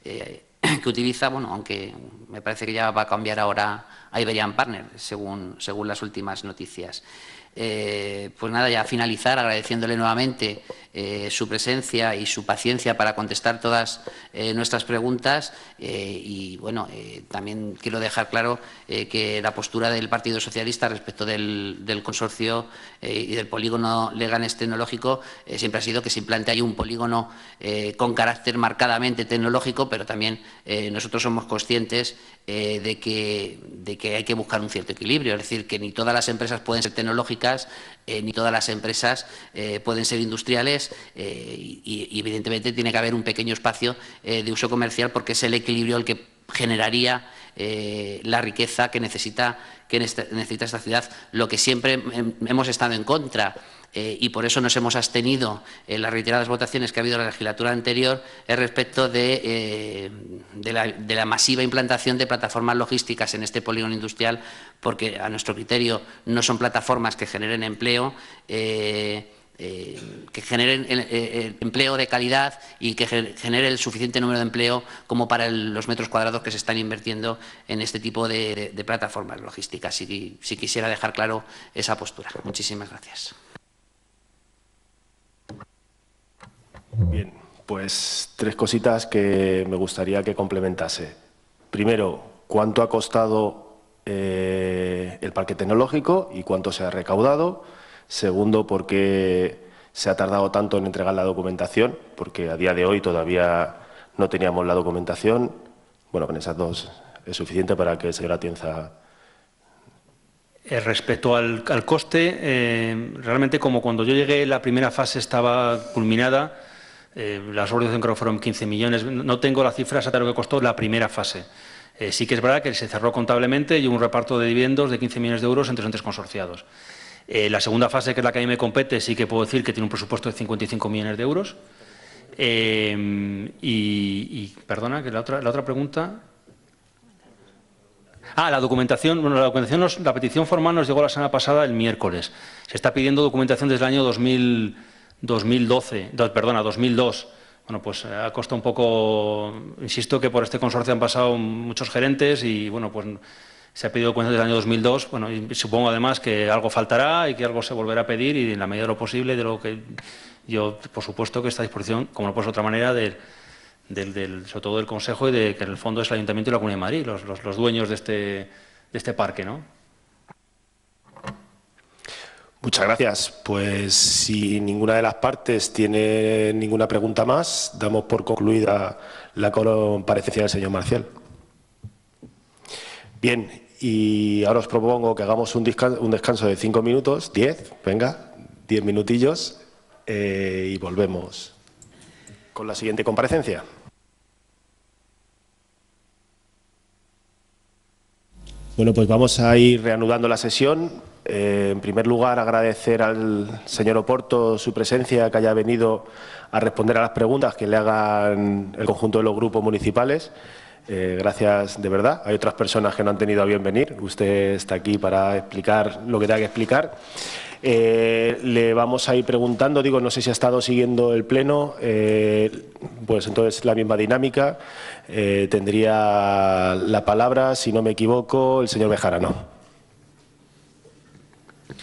Aunque me parece que ya va a cambiar ahora a Iberian Partners, según las últimas noticias. Pues nada, ya a finalizar agradeciéndole nuevamente su presencia y su paciencia para contestar todas nuestras preguntas también quiero dejar claro que la postura del Partido Socialista respecto del consorcio y del polígono Leganés tecnológico siempre ha sido que se implante ahí un polígono con carácter marcadamente tecnológico, pero también nosotros somos conscientes de que hay que buscar un cierto equilibrio, es decir, que ni todas las empresas pueden ser tecnológicas, ni todas las empresas pueden ser industriales y evidentemente tiene que haber un pequeño espacio de uso comercial, porque es el equilibrio el que generaría la riqueza que necesita esta ciudad. Lo que siempre hemos estado en contra y por eso nos hemos abstenido en las reiteradas votaciones que ha habido en la legislatura anterior es respecto de la masiva implantación de plataformas logísticas en este polígono industrial, porque a nuestro criterio no son plataformas que generen empleo, que generen empleo de calidad y que genere el suficiente número de empleo como para los metros cuadrados que se están invirtiendo en este tipo de plataformas logísticas. Si quisiera dejar claro esa postura. Muchísimas gracias. Bien, pues 3 cositas que me gustaría que complementase. Primero, ¿cuánto ha costado el parque tecnológico y cuánto se ha recaudado? Segundo, ¿por qué se ha tardado tanto en entregar la documentación? Porque a día de hoy todavía no teníamos la documentación. Bueno, con esas 2 es suficiente para que el señor Atienza. Respecto al coste, realmente como cuando yo llegué la primera fase estaba culminada, las obras creo que fueron 15 millones. No tengo la cifra exacta de lo que costó la primera fase. Sí que es verdad que se cerró contablemente y hubo un reparto de dividendos de 15 millones de euros entre entes consorciados. La segunda fase, que es la que a mí me compete, sí que puedo decir que tiene un presupuesto de 55 millones de euros. Perdona, que la otra pregunta. La documentación. Bueno, la petición formal nos llegó la semana pasada, el miércoles. Se está pidiendo documentación desde el año 2002. Bueno, pues ha costado un poco. Insisto que por este consorcio han pasado muchos gerentes y, bueno, pues se ha pedido documentación desde el año 2002. Bueno, y supongo además que algo faltará y que algo se volverá a pedir, y en la medida de lo posible, de lo que yo, por supuesto, que está a disposición, como no puede ser de otra manera, sobre todo del Consejo, y de que en el fondo es el Ayuntamiento y la Comunidad de Madrid los dueños de este parque, ¿no? Muchas gracias. Pues si ninguna de las partes tiene ninguna pregunta más, damos por concluida la comparecencia del señor Marcial. Bien, y ahora os propongo que hagamos un descanso de 5 minutos, 10, venga, 10 minutillos, y volvemos con la siguiente comparecencia. Bueno, pues vamos a ir reanudando la sesión. En primer lugar, agradecer al señor Oporto su presencia, que haya venido a responder a las preguntas que le hagan el conjunto de los grupos municipales. Gracias de verdad. Hay otras personas que no han tenido a bien venir. Usted está aquí para explicar lo que tenga que explicar. Le vamos a ir preguntando, no sé si ha estado siguiendo el pleno, pues entonces la misma dinámica. Tendría la palabra, si no me equivoco, el señor Bejarano.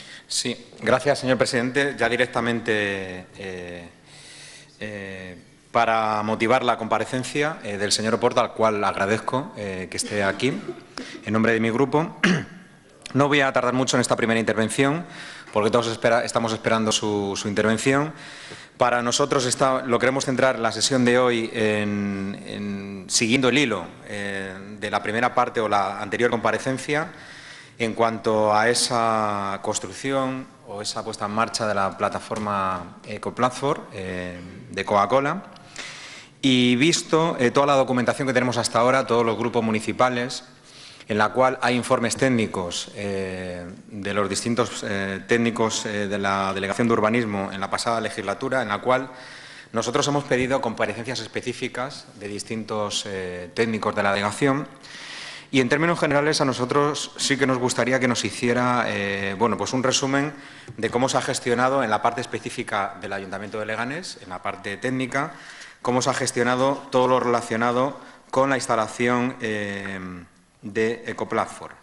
Sí, gracias, señor presidente. Ya directamente para motivar la comparecencia del señor Oporta, al cual agradezco que esté aquí en nombre de mi grupo. No voy a tardar mucho en esta primera intervención, porque todos estamos esperando su intervención. Para nosotros lo queremos centrar la sesión de hoy siguiendo el hilo de la primera parte o la anterior comparecencia en cuanto a esa construcción o esa puesta en marcha de la plataforma Ecoplatform de Coca-Cola, y visto toda la documentación que tenemos hasta ahora, todos los grupos municipales, en la cual hay informes técnicos de los distintos técnicos de la Delegación de Urbanismo en la pasada legislatura, en la cual nosotros hemos pedido comparecencias específicas de distintos técnicos de la delegación. Y en términos generales a nosotros sí que nos gustaría que nos hiciera pues un resumen de cómo se ha gestionado en la parte específica del Ayuntamiento de Leganés, en la parte técnica, cómo se ha gestionado todo lo relacionado con la instalación de Ecoplatform.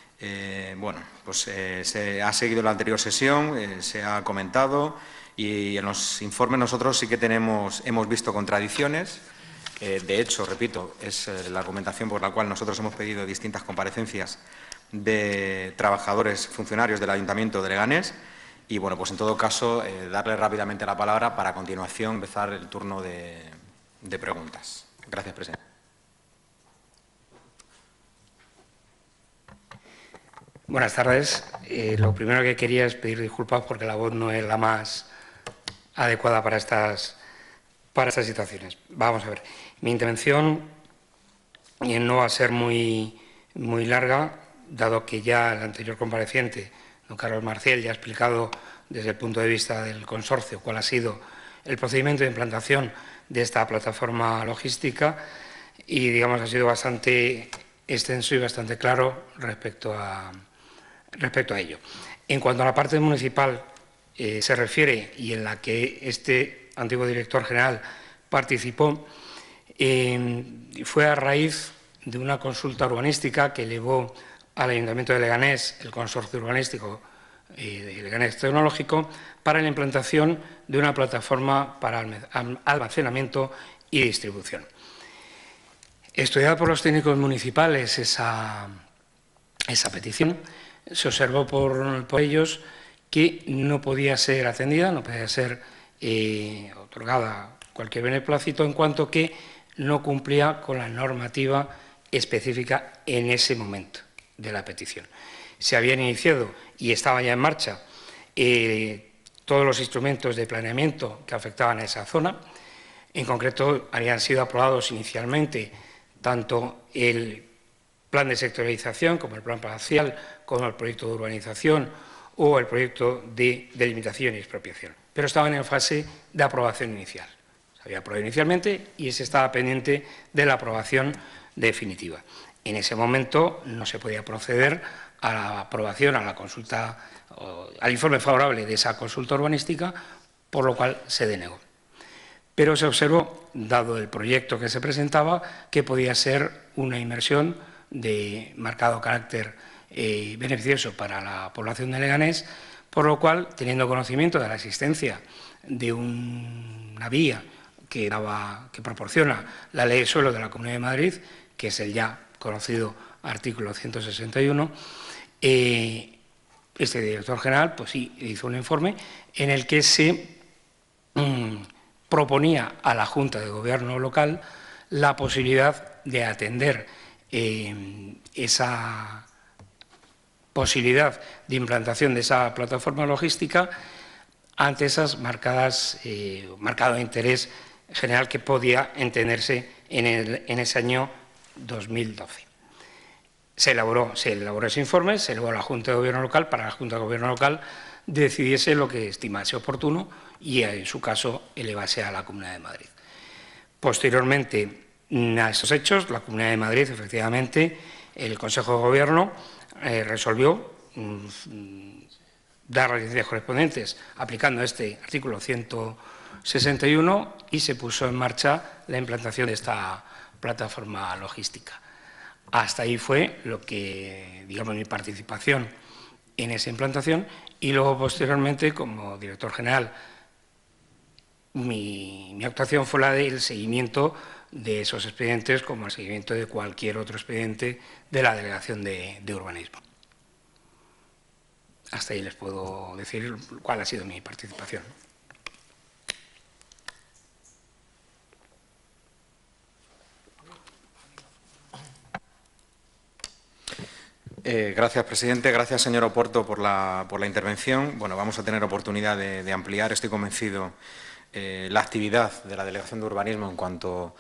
Se ha seguido la anterior sesión, se ha comentado, y en los informes nosotros sí que hemos visto contradicciones. De hecho, repito, es la argumentación por la cual nosotros hemos pedido distintas comparecencias de trabajadores, funcionarios del Ayuntamiento de Leganés. Y, pues en todo caso, darle rápidamente la palabra para a continuación empezar el turno de preguntas. Gracias, presidente. Buenas tardes. Lo primero que quería es pedir disculpas porque la voz no es la más adecuada para estas situaciones. Vamos a ver. Mi intervención no va a ser muy larga, dado que ya el anterior compareciente, don Carlos Marcial, ya ha explicado desde el punto de vista del consorcio cuál ha sido el procedimiento de implantación de esta plataforma logística y, digamos, ha sido bastante extenso y bastante claro respecto a ello. En cuanto a la parte municipal se refiere, y en la que este antiguo director general participó, fue a raíz de una consulta urbanística que llevó al Ayuntamiento de Leganés el consorcio urbanístico de Leganés Tecnológico para la implantación de una plataforma para almacenamiento y distribución. Estudiada por los técnicos municipales esa petición, se observó por ellos que no podía ser atendida, no podía ser otorgada cualquier beneplácito en cuanto que no cumplía con la normativa específica en ese momento de la petición. Se habían iniciado y estaban ya en marcha todos los instrumentos de planeamiento que afectaban a esa zona. En concreto, habían sido aprobados inicialmente tanto el plan de sectorialización como el plan parcial, como el proyecto de urbanización o el proyecto de delimitación y expropiación, pero estaban en fase de aprobación inicial. Se había aprobado inicialmente y se estaba pendiente de la aprobación definitiva. En ese momento no se podía proceder a la aprobación, a la consulta, al informe favorable de esa consulta urbanística, por lo cual se denegó. Pero se observó, dado el proyecto que se presentaba, que podía ser una inversión de marcado carácter beneficioso para la población de Leganés, por lo cual, teniendo conocimiento de la existencia de una vía que proporciona la Ley de Suelo de la Comunidad de Madrid, que es el ya conocido artículo 161, este director general pues sí hizo un informe en el que se proponía a la Junta de Gobierno local la posibilidad de atender esa posibilidad de implantación de esa plataforma logística ante esas marcado interés general que podía entenderse en ese año 2012. Se elaboró ese informe, se elevó a la Junta de Gobierno local para que la Junta de Gobierno local decidiese lo que estimase oportuno y, en su caso, elevase a la Comunidad de Madrid. Posteriormente a estos hechos, la Comunidad de Madrid, efectivamente, el Consejo de Gobierno resolvió dar las licencias correspondientes aplicando este artículo 161 y se puso en marcha la implantación de esta plataforma logística. Hasta ahí fue lo que, digamos, mi participación en esa implantación y luego, posteriormente, como director general mi actuación fue la del seguimiento de esos expedientes, como el seguimiento de cualquier otro expediente de la Delegación de Urbanismo. Hasta ahí les puedo decir cuál ha sido mi participación. Gracias, presidente. Gracias, señor Oporto, por la intervención. Bueno, vamos a tener oportunidad de ampliar, estoy convencido, la actividad de la Delegación de Urbanismo en cuanto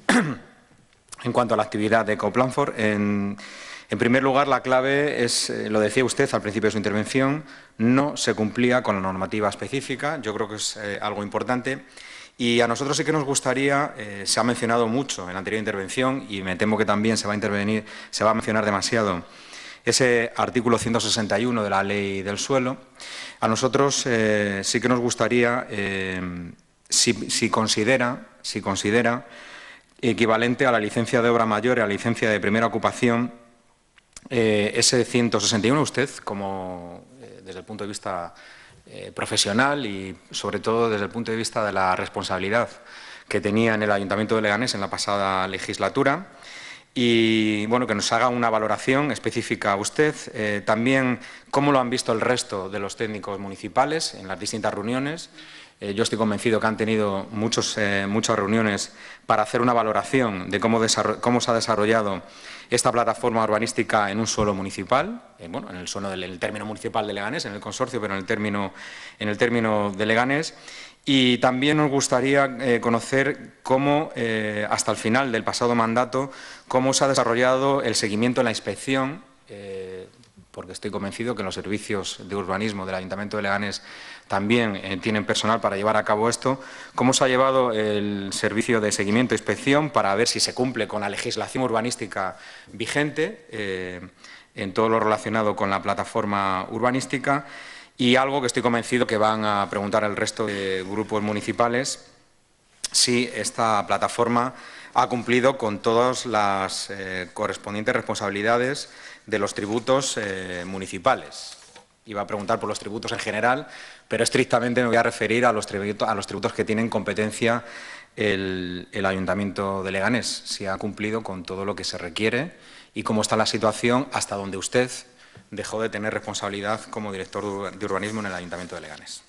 a la actividad de Ecoplanfor. En primer lugar, la clave es, lo decía usted al principio de su intervención, no se cumplía con la normativa específica. Yo creo que es algo importante. Y a nosotros sí que nos gustaría, se ha mencionado mucho en la anterior intervención y me temo que también se va a mencionar demasiado, ese artículo 161 de la Ley del Suelo. A nosotros sí que nos gustaría, si considera equivalente a la licencia de obra mayor y a la licencia de primera ocupación, ese 161, usted, como desde el punto de vista profesional y, sobre todo, desde el punto de vista de la responsabilidad que tenía en el Ayuntamiento de Leganés en la pasada legislatura, y bueno, que nos haga una valoración específica a usted. También cómo lo han visto el resto de los técnicos municipales en las distintas reuniones. Yo estoy convencido que han tenido muchas reuniones para hacer una valoración de cómo se ha desarrollado esta plataforma urbanística en un suelo municipal, bueno, en el término municipal de Leganés, en el consorcio, pero en el término de Leganés. Y también nos gustaría conocer cómo, hasta el final del pasado mandato, cómo se ha desarrollado el seguimiento en la inspección, porque estoy convencido que los servicios de urbanismo del Ayuntamiento de Leganés también tienen personal para llevar a cabo esto. ¿Cómo se ha llevado el servicio de seguimiento e inspección para ver si se cumple con la legislación urbanística vigente en todo lo relacionado con la plataforma urbanística? Y algo que estoy convencido que van a preguntar el resto de grupos municipales, si esta plataforma ha cumplido con todas las correspondientes responsabilidades de los tributos municipales. Iba a preguntar por los tributos en general, pero estrictamente me voy a referir a los tributos que tienen competencia el Ayuntamiento de Leganés, si ha cumplido con todo lo que se requiere y cómo está la situación hasta donde usted dejó de tener responsabilidad como director de urbanismo en el Ayuntamiento de Leganés.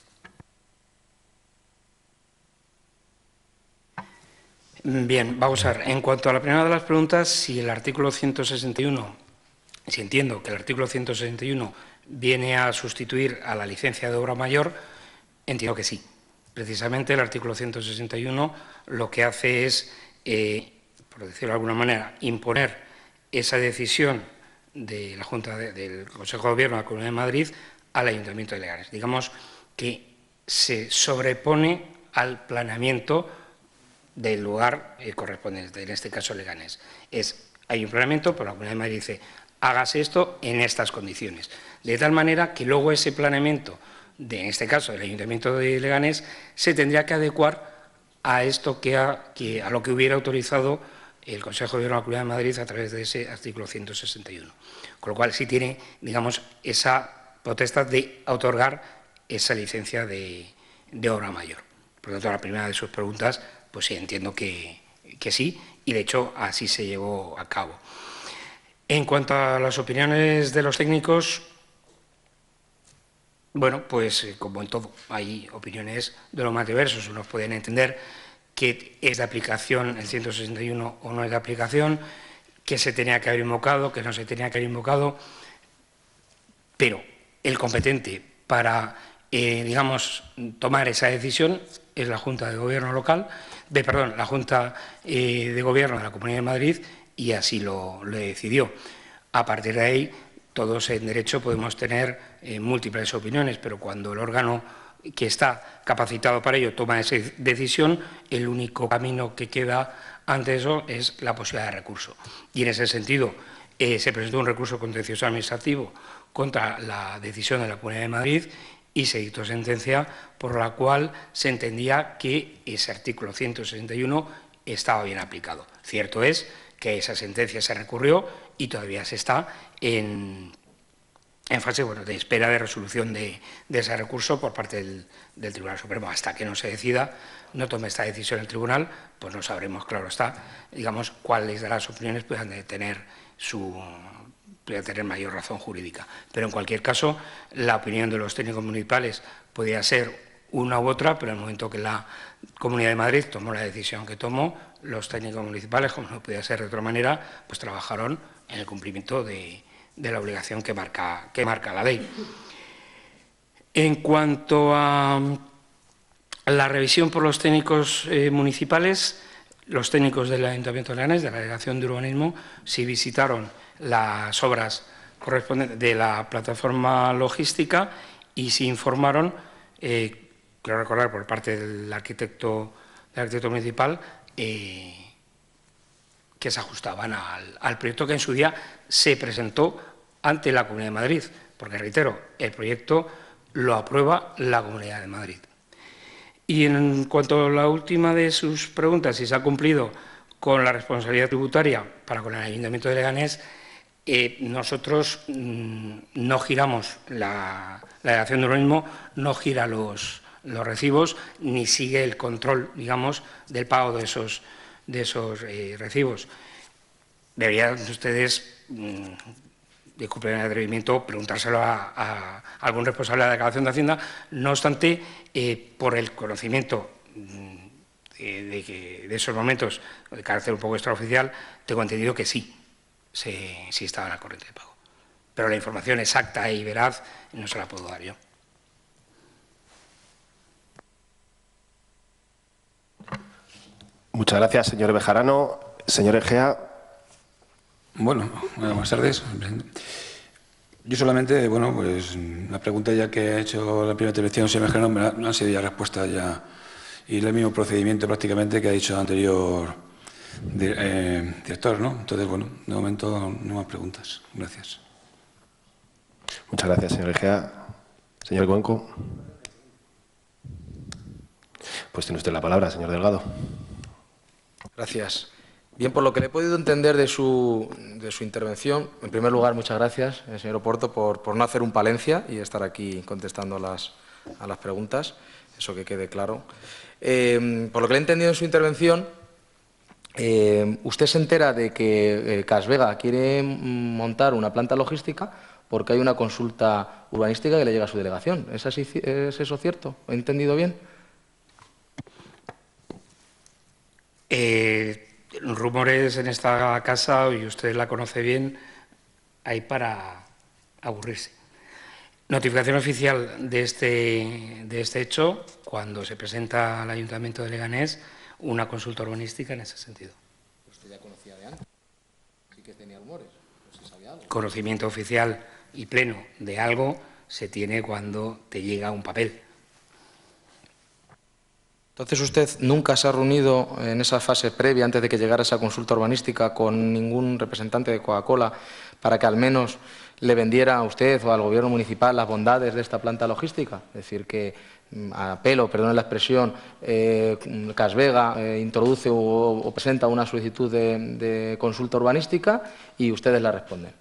Bien, vamos a ver. En cuanto a la primera de las preguntas, si el artículo 161, si entiendo que el artículo 161 viene a sustituir a la licencia de obra mayor, entiendo que sí. Precisamente el artículo 161 lo que hace es, por decirlo de alguna manera, imponer esa decisión de la Junta del Consejo de Gobierno de la Comunidad de Madrid al Ayuntamiento de Leganés. Digamos que se sobrepone al planeamiento del lugar correspondiente, en este caso Leganés. Hay un planeamiento, pero la Comunidad de Madrid dice, hágase esto en estas condiciones. De tal manera que luego ese planeamiento, en este caso del Ayuntamiento de Leganés, se tendría que adecuar a esto a lo que hubiera autorizado el Consejo de Gobierno de la Comunidad de Madrid a través de ese artículo 161. Con lo cual sí tiene, digamos, esa potestad de otorgar esa licencia de obra mayor. Por lo tanto, la primera de sus preguntas, pues sí, entiendo que sí, y de hecho así se llevó a cabo. En cuanto a las opiniones de los técnicos, bueno, pues como en todo, hay opiniones de los más diversos. Unos pueden entender que es de aplicación el 161 o no es de aplicación, que se tenía que haber invocado, que no se tenía que haber invocado, pero el competente para, digamos, tomar esa decisión es la Junta de Gobierno local, la Junta de Gobierno de la Comunidad de Madrid, y así lo decidió. A partir de ahí, todos en derecho podemos tener múltiples opiniones, pero cuando el órgano que está capacitado para ello toma esa decisión, el único camino que queda ante eso es la posibilidad de recurso. Y en ese sentido, se presentó un recurso contencioso administrativo contra la decisión de la Comunidad de Madrid y se dictó sentencia por la cual se entendía que ese artículo 161 estaba bien aplicado. Cierto es que esa sentencia se recurrió y todavía se está en en fase de espera de resolución de ese recurso por parte del Tribunal Supremo. Hasta que no se decida, no tome esta decisión el Tribunal, pues no sabremos, claro está, digamos, cuáles de las opiniones puedan tener mayor razón jurídica. Pero en cualquier caso, la opinión de los técnicos municipales podía ser una u otra, pero en el momento que la Comunidad de Madrid tomó la decisión que tomó, los técnicos municipales, como no podía ser de otra manera, pues trabajaron en el cumplimiento de la obligación que marca la ley. En cuanto a la revisión por los técnicos municipales, los técnicos del Ayuntamiento de Leganés, de la Delegación de Urbanismo, sí visitaron las obras correspondientes de la plataforma logística y sí informaron, quiero recordar por parte del arquitecto municipal, que se ajustaban al proyecto que en su día se presentó ante la Comunidad de Madrid, porque, reitero, el proyecto lo aprueba la Comunidad de Madrid. Y en cuanto a la última de sus preguntas, si se ha cumplido con la responsabilidad tributaria para con el Ayuntamiento de Leganés, nosotros no giramos, la Delegación de Urbanismo no gira los recibos ni sigue el control, digamos, del pago de esos recibos. Deberían ustedes, disculpen el atrevimiento, preguntárselo a algún responsable de la Declaración de Hacienda. No obstante, por el conocimiento de esos momentos de carácter un poco extraoficial, tengo entendido que sí estaban al corriente de pago. Pero la información exacta y veraz no se la puedo dar yo. Muchas gracias, señor Bejarano. Señor Egea. Bueno, buenas tardes. Yo solamente, bueno, pues la pregunta ya que ha hecho la primera intervención, señor Bejarano, no han sido ya respuestas ya. Y el mismo procedimiento prácticamente que ha dicho el anterior director, ¿no? Entonces, bueno, de momento no más preguntas. Gracias. Muchas gracias, señor Egea. Señor Cuenco. Pues tiene usted la palabra, señor Delgado. Gracias. Bien, por lo que le he podido entender de su intervención, en primer lugar, muchas gracias, señor Oporto, por no hacer un Palencia y estar aquí contestando a las preguntas, eso que quede claro. Por lo que le he entendido en su intervención, usted se entera de que Casvega quiere montar una planta logística porque hay una consulta urbanística que le llega a su delegación. ¿Es eso cierto? ¿He entendido bien? Rumores en esta casa, y usted la conoce bien, hay para aburrirse. Notificación oficial de este hecho cuando se presenta al Ayuntamiento de Leganés una consulta urbanística en ese sentido. ¿Usted ya conocía de antes? ¿Sí que tenía rumores? ¿O se sabía algo? Conocimiento oficial y pleno de algo se tiene cuando te llega un papel. Entonces, ¿usted nunca se ha reunido en esa fase previa, antes de que llegara esa consulta urbanística, con ningún representante de Coca-Cola para que al menos le vendiera a usted o al Gobierno municipal las bondades de esta planta logística? Es decir, que a pelo, perdone la expresión, Casvega introduce o presenta una solicitud de consulta urbanística y ustedes la responden.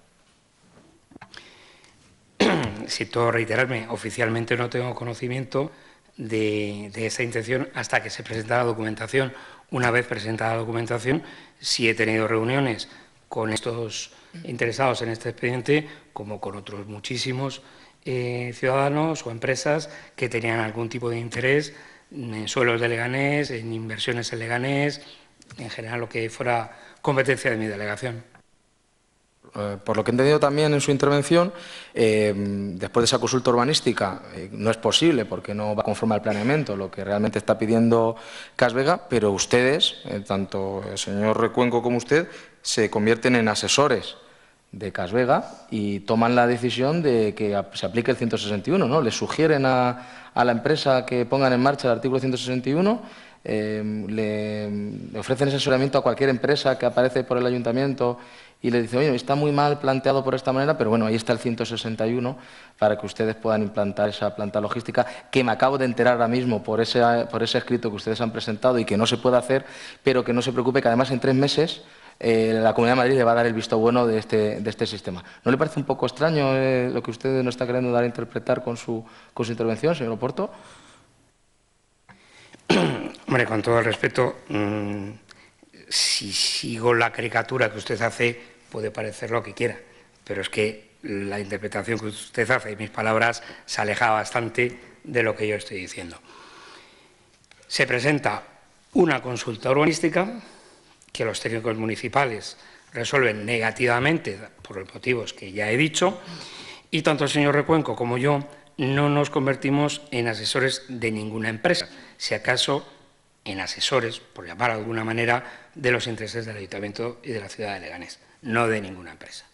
Siento reiterarme, oficialmente no tengo conocimiento de esa intención hasta que se presenta la documentación. Una vez presentada la documentación, sí he tenido reuniones con estos interesados en este expediente, como con otros muchísimos ciudadanos o empresas que tenían algún tipo de interés en suelos de Leganés, en inversiones en Leganés, en general lo que fuera competencia de mi delegación. Por lo que he entendido también en su intervención, después de esa consulta urbanística no es posible porque no va conforme al planeamiento lo que realmente está pidiendo Casvega, pero ustedes, tanto el señor Recuenco como usted, se convierten en asesores de Casvega y toman la decisión de que se aplique el 161, ¿no? Le sugieren a la empresa que pongan en marcha el artículo 161, le ofrecen asesoramiento a cualquier empresa que aparece por el ayuntamiento y le dice, oye, está muy mal planteado por esta manera, pero bueno, ahí está el 161 para que ustedes puedan implantar esa planta logística, que me acabo de enterar ahora mismo por ese escrito que ustedes han presentado y que no se puede hacer, pero que no se preocupe, que además en 3 meses la Comunidad de Madrid le va a dar el visto bueno de este sistema. ¿No le parece un poco extraño lo que usted nos está queriendo dar a interpretar con su intervención, señor Oporto? Hombre, con todo el respeto, si sigo la caricatura que usted hace, puede parecer lo que quiera, pero es que la interpretación que usted hace y mis palabras se aleja bastante de lo que yo estoy diciendo. Se presenta una consulta urbanística que los técnicos municipales resuelven negativamente por los motivos que ya he dicho, y tanto el señor Recuenco como yo no nos convertimos en asesores de ninguna empresa, si acaso en asesores, por llamar de alguna manera, de los intereses del Ayuntamiento y de la ciudad de Leganés, no de ninguna empresa.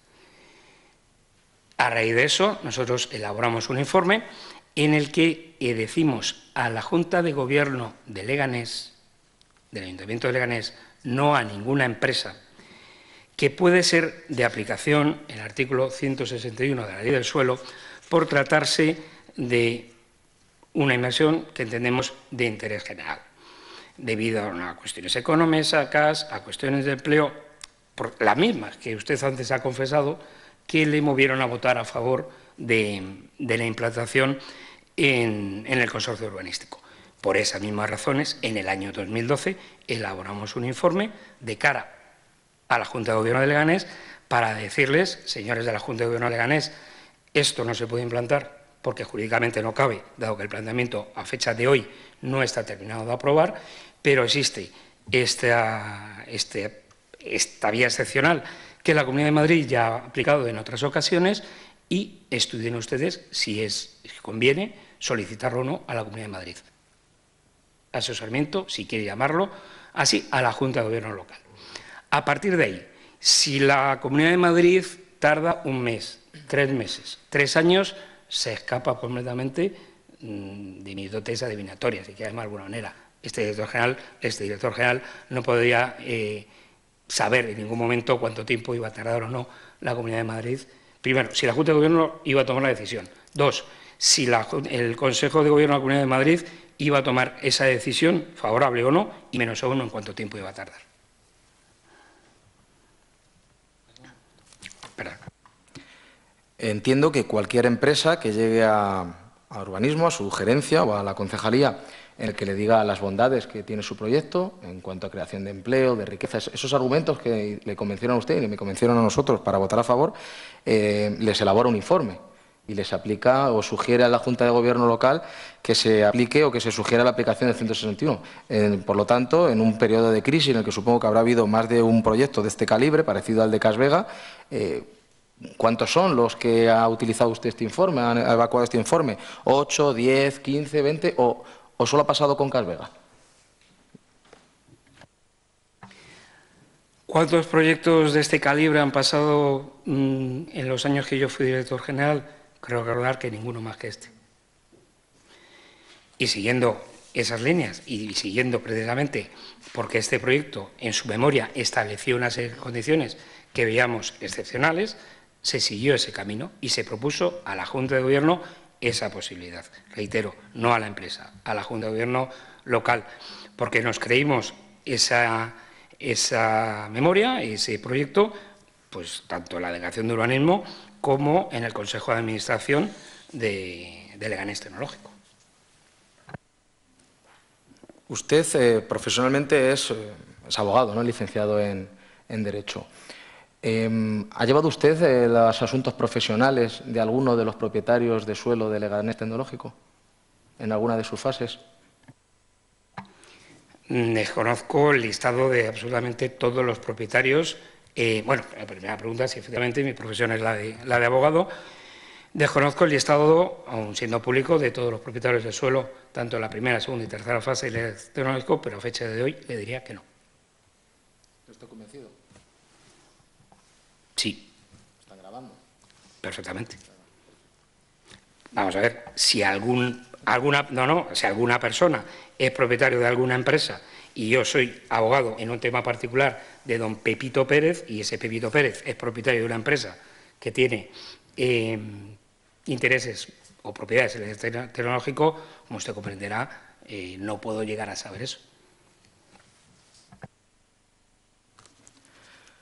A raíz de eso, nosotros elaboramos un informe en el que decimos a la Junta de Gobierno de Leganés, del Ayuntamiento de Leganés, no a ninguna empresa, que puede ser de aplicación el artículo 161 de la Ley del Suelo por tratarse de una inversión que entendemos de interés general, debido a cuestiones económicas, a cuestiones de empleo, por las mismas que usted antes ha confesado, que le movieron a votar a favor de la implantación en el consorcio urbanístico. Por esas mismas razones, en el año 2012 elaboramos un informe de cara a la Junta de Gobierno de Leganés para decirles, señores de la Junta de Gobierno de Leganés, esto no se puede implantar porque jurídicamente no cabe, dado que el planteamiento a fecha de hoy no está terminado de aprobar, pero existe esta vía excepcional que la Comunidad de Madrid ya ha aplicado en otras ocasiones y estudien ustedes si conviene solicitarlo o no a la Comunidad de Madrid. Asesoramiento, si quiere llamarlo así, a la Junta de Gobierno local. A partir de ahí, si la Comunidad de Madrid tarda un mes, 3 meses, 3 años, se escapa completamente de mi dotes adivinatorias, si quiere llamar de alguna manera. Este director general no podría saber en ningún momento cuánto tiempo iba a tardar o no la Comunidad de Madrid. Primero, si la Junta de Gobierno iba a tomar la decisión. 2, si el Consejo de Gobierno de la Comunidad de Madrid iba a tomar esa decisión, favorable o no, y menos aún en cuánto tiempo iba a tardar. Perdón. Entiendo que cualquier empresa que llegue a urbanismo, a su gerencia o a la concejalía, en el que le diga las bondades que tiene su proyecto en cuanto a creación de empleo, de riqueza, esos argumentos que le convencieron a usted y me convencieron a nosotros para votar a favor, les elabora un informe y les aplica o sugiere a la Junta de Gobierno local que se aplique o que se sugiera la aplicación del 161. Por lo tanto, en un periodo de crisis en el que supongo que habrá habido más de un proyecto de este calibre, parecido al de Cas Vega, ¿cuántos son los que ha utilizado usted este informe, ha evacuado este informe? ¿8, 10, 15, 20 o solo ha pasado con Cas Vega? ¿Cuántos proyectos de este calibre han pasado en los años que yo fui director general? Creo recordar que ninguno más que este. Y siguiendo esas líneas y siguiendo precisamente porque este proyecto en su memoria estableció unas condiciones que veíamos excepcionales, se siguió ese camino y se propuso a la Junta de Gobierno esa posibilidad. Reitero, no a la empresa, a la Junta de Gobierno local, porque nos creímos esa memoria, ese proyecto, pues tanto en la Delegación de Urbanismo como en el Consejo de Administración de Leganés Tecnológico. Usted profesionalmente es abogado, ¿no? Licenciado en Derecho. ¿Ha llevado usted los asuntos profesionales de alguno de los propietarios de suelo de Leganés Tecnológico en alguna de sus fases? Desconozco el listado de absolutamente todos los propietarios. Bueno, la primera pregunta, si efectivamente mi profesión es la de abogado. Desconozco el listado, aun siendo público, de todos los propietarios del suelo, tanto en la primera, segunda y tercera fase del tecnológico, pero a fecha de hoy le diría que no. ¿Estoy convencido? Sí. ¿Están grabando? Perfectamente. Vamos a ver, si alguna persona es propietario de alguna empresa y yo soy abogado en un tema particular de don Pepito Pérez y ese Pepito Pérez es propietario de una empresa que tiene intereses o propiedades en el sector tecnológico, como usted comprenderá, no puedo llegar a saber eso.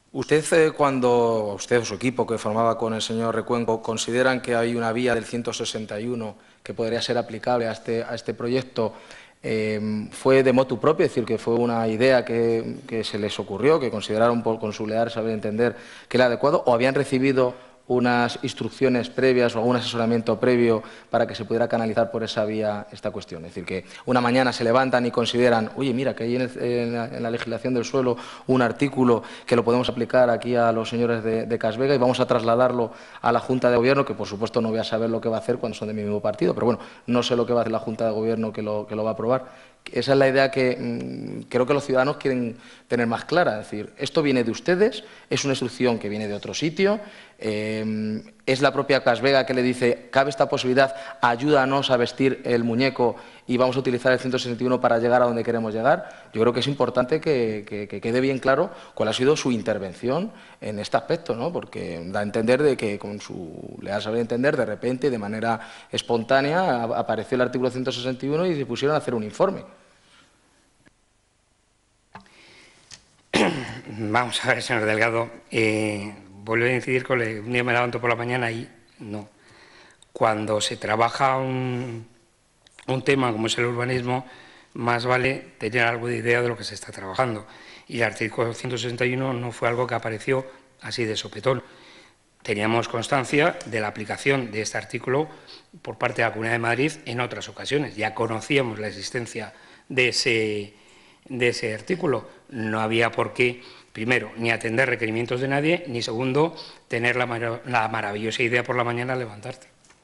Usted, cuando usted o su equipo que formaba con el señor Recuenco consideran que hay una vía del 161 que podría ser aplicable a este proyecto, ¿fue de motu propio? Es decir, que fue una idea que se les ocurrió, que consideraron con su leal saber entender que era adecuado, o habían recibido unas instrucciones previas o algún asesoramiento previo para que se pudiera canalizar por esa vía esta cuestión? Es decir, que una mañana se levantan y consideran, oye, mira, que hay en la legislación del suelo un artículo que lo podemos aplicar aquí a los señores de Casvega y vamos a trasladarlo a la Junta de Gobierno, que por supuesto no voy a saber lo que va a hacer cuando son de mi mismo partido, pero bueno, no sé lo que va a hacer la Junta de Gobierno que lo va a aprobar. Esa es la idea que creo que los ciudadanos quieren tener más clara. Es decir, esto viene de ustedes, es una instrucción que viene de otro sitio, es la propia Casvega que le dice, cabe esta posibilidad, ayúdanos a vestir el muñeco y vamos a utilizar el 161 para llegar a donde queremos llegar. Yo creo que es importante que quede bien claro cuál ha sido su intervención en este aspecto, ¿no? Porque da a entender de que con su leal saber entender, de repente, de manera espontánea, apareció el artículo 161 y se pusieron a hacer un informe. Vamos a ver, señor Delgado, vuelvo a incidir con un día me levanto por la mañana y no. Cuando se trabaja un tema como es el urbanismo, más vale tener algo de idea de lo que se está trabajando. Y el artículo 161 no fue algo que apareció así de sopetón. Teníamos constancia de la aplicación de este artículo por parte de la Comunidad de Madrid en otras ocasiones. Ya conocíamos la existencia de ese artículo. No había por qué, primero, ni atender requerimientos de nadie, ni segundo, tener la maravillosa idea por la mañana de levantarte.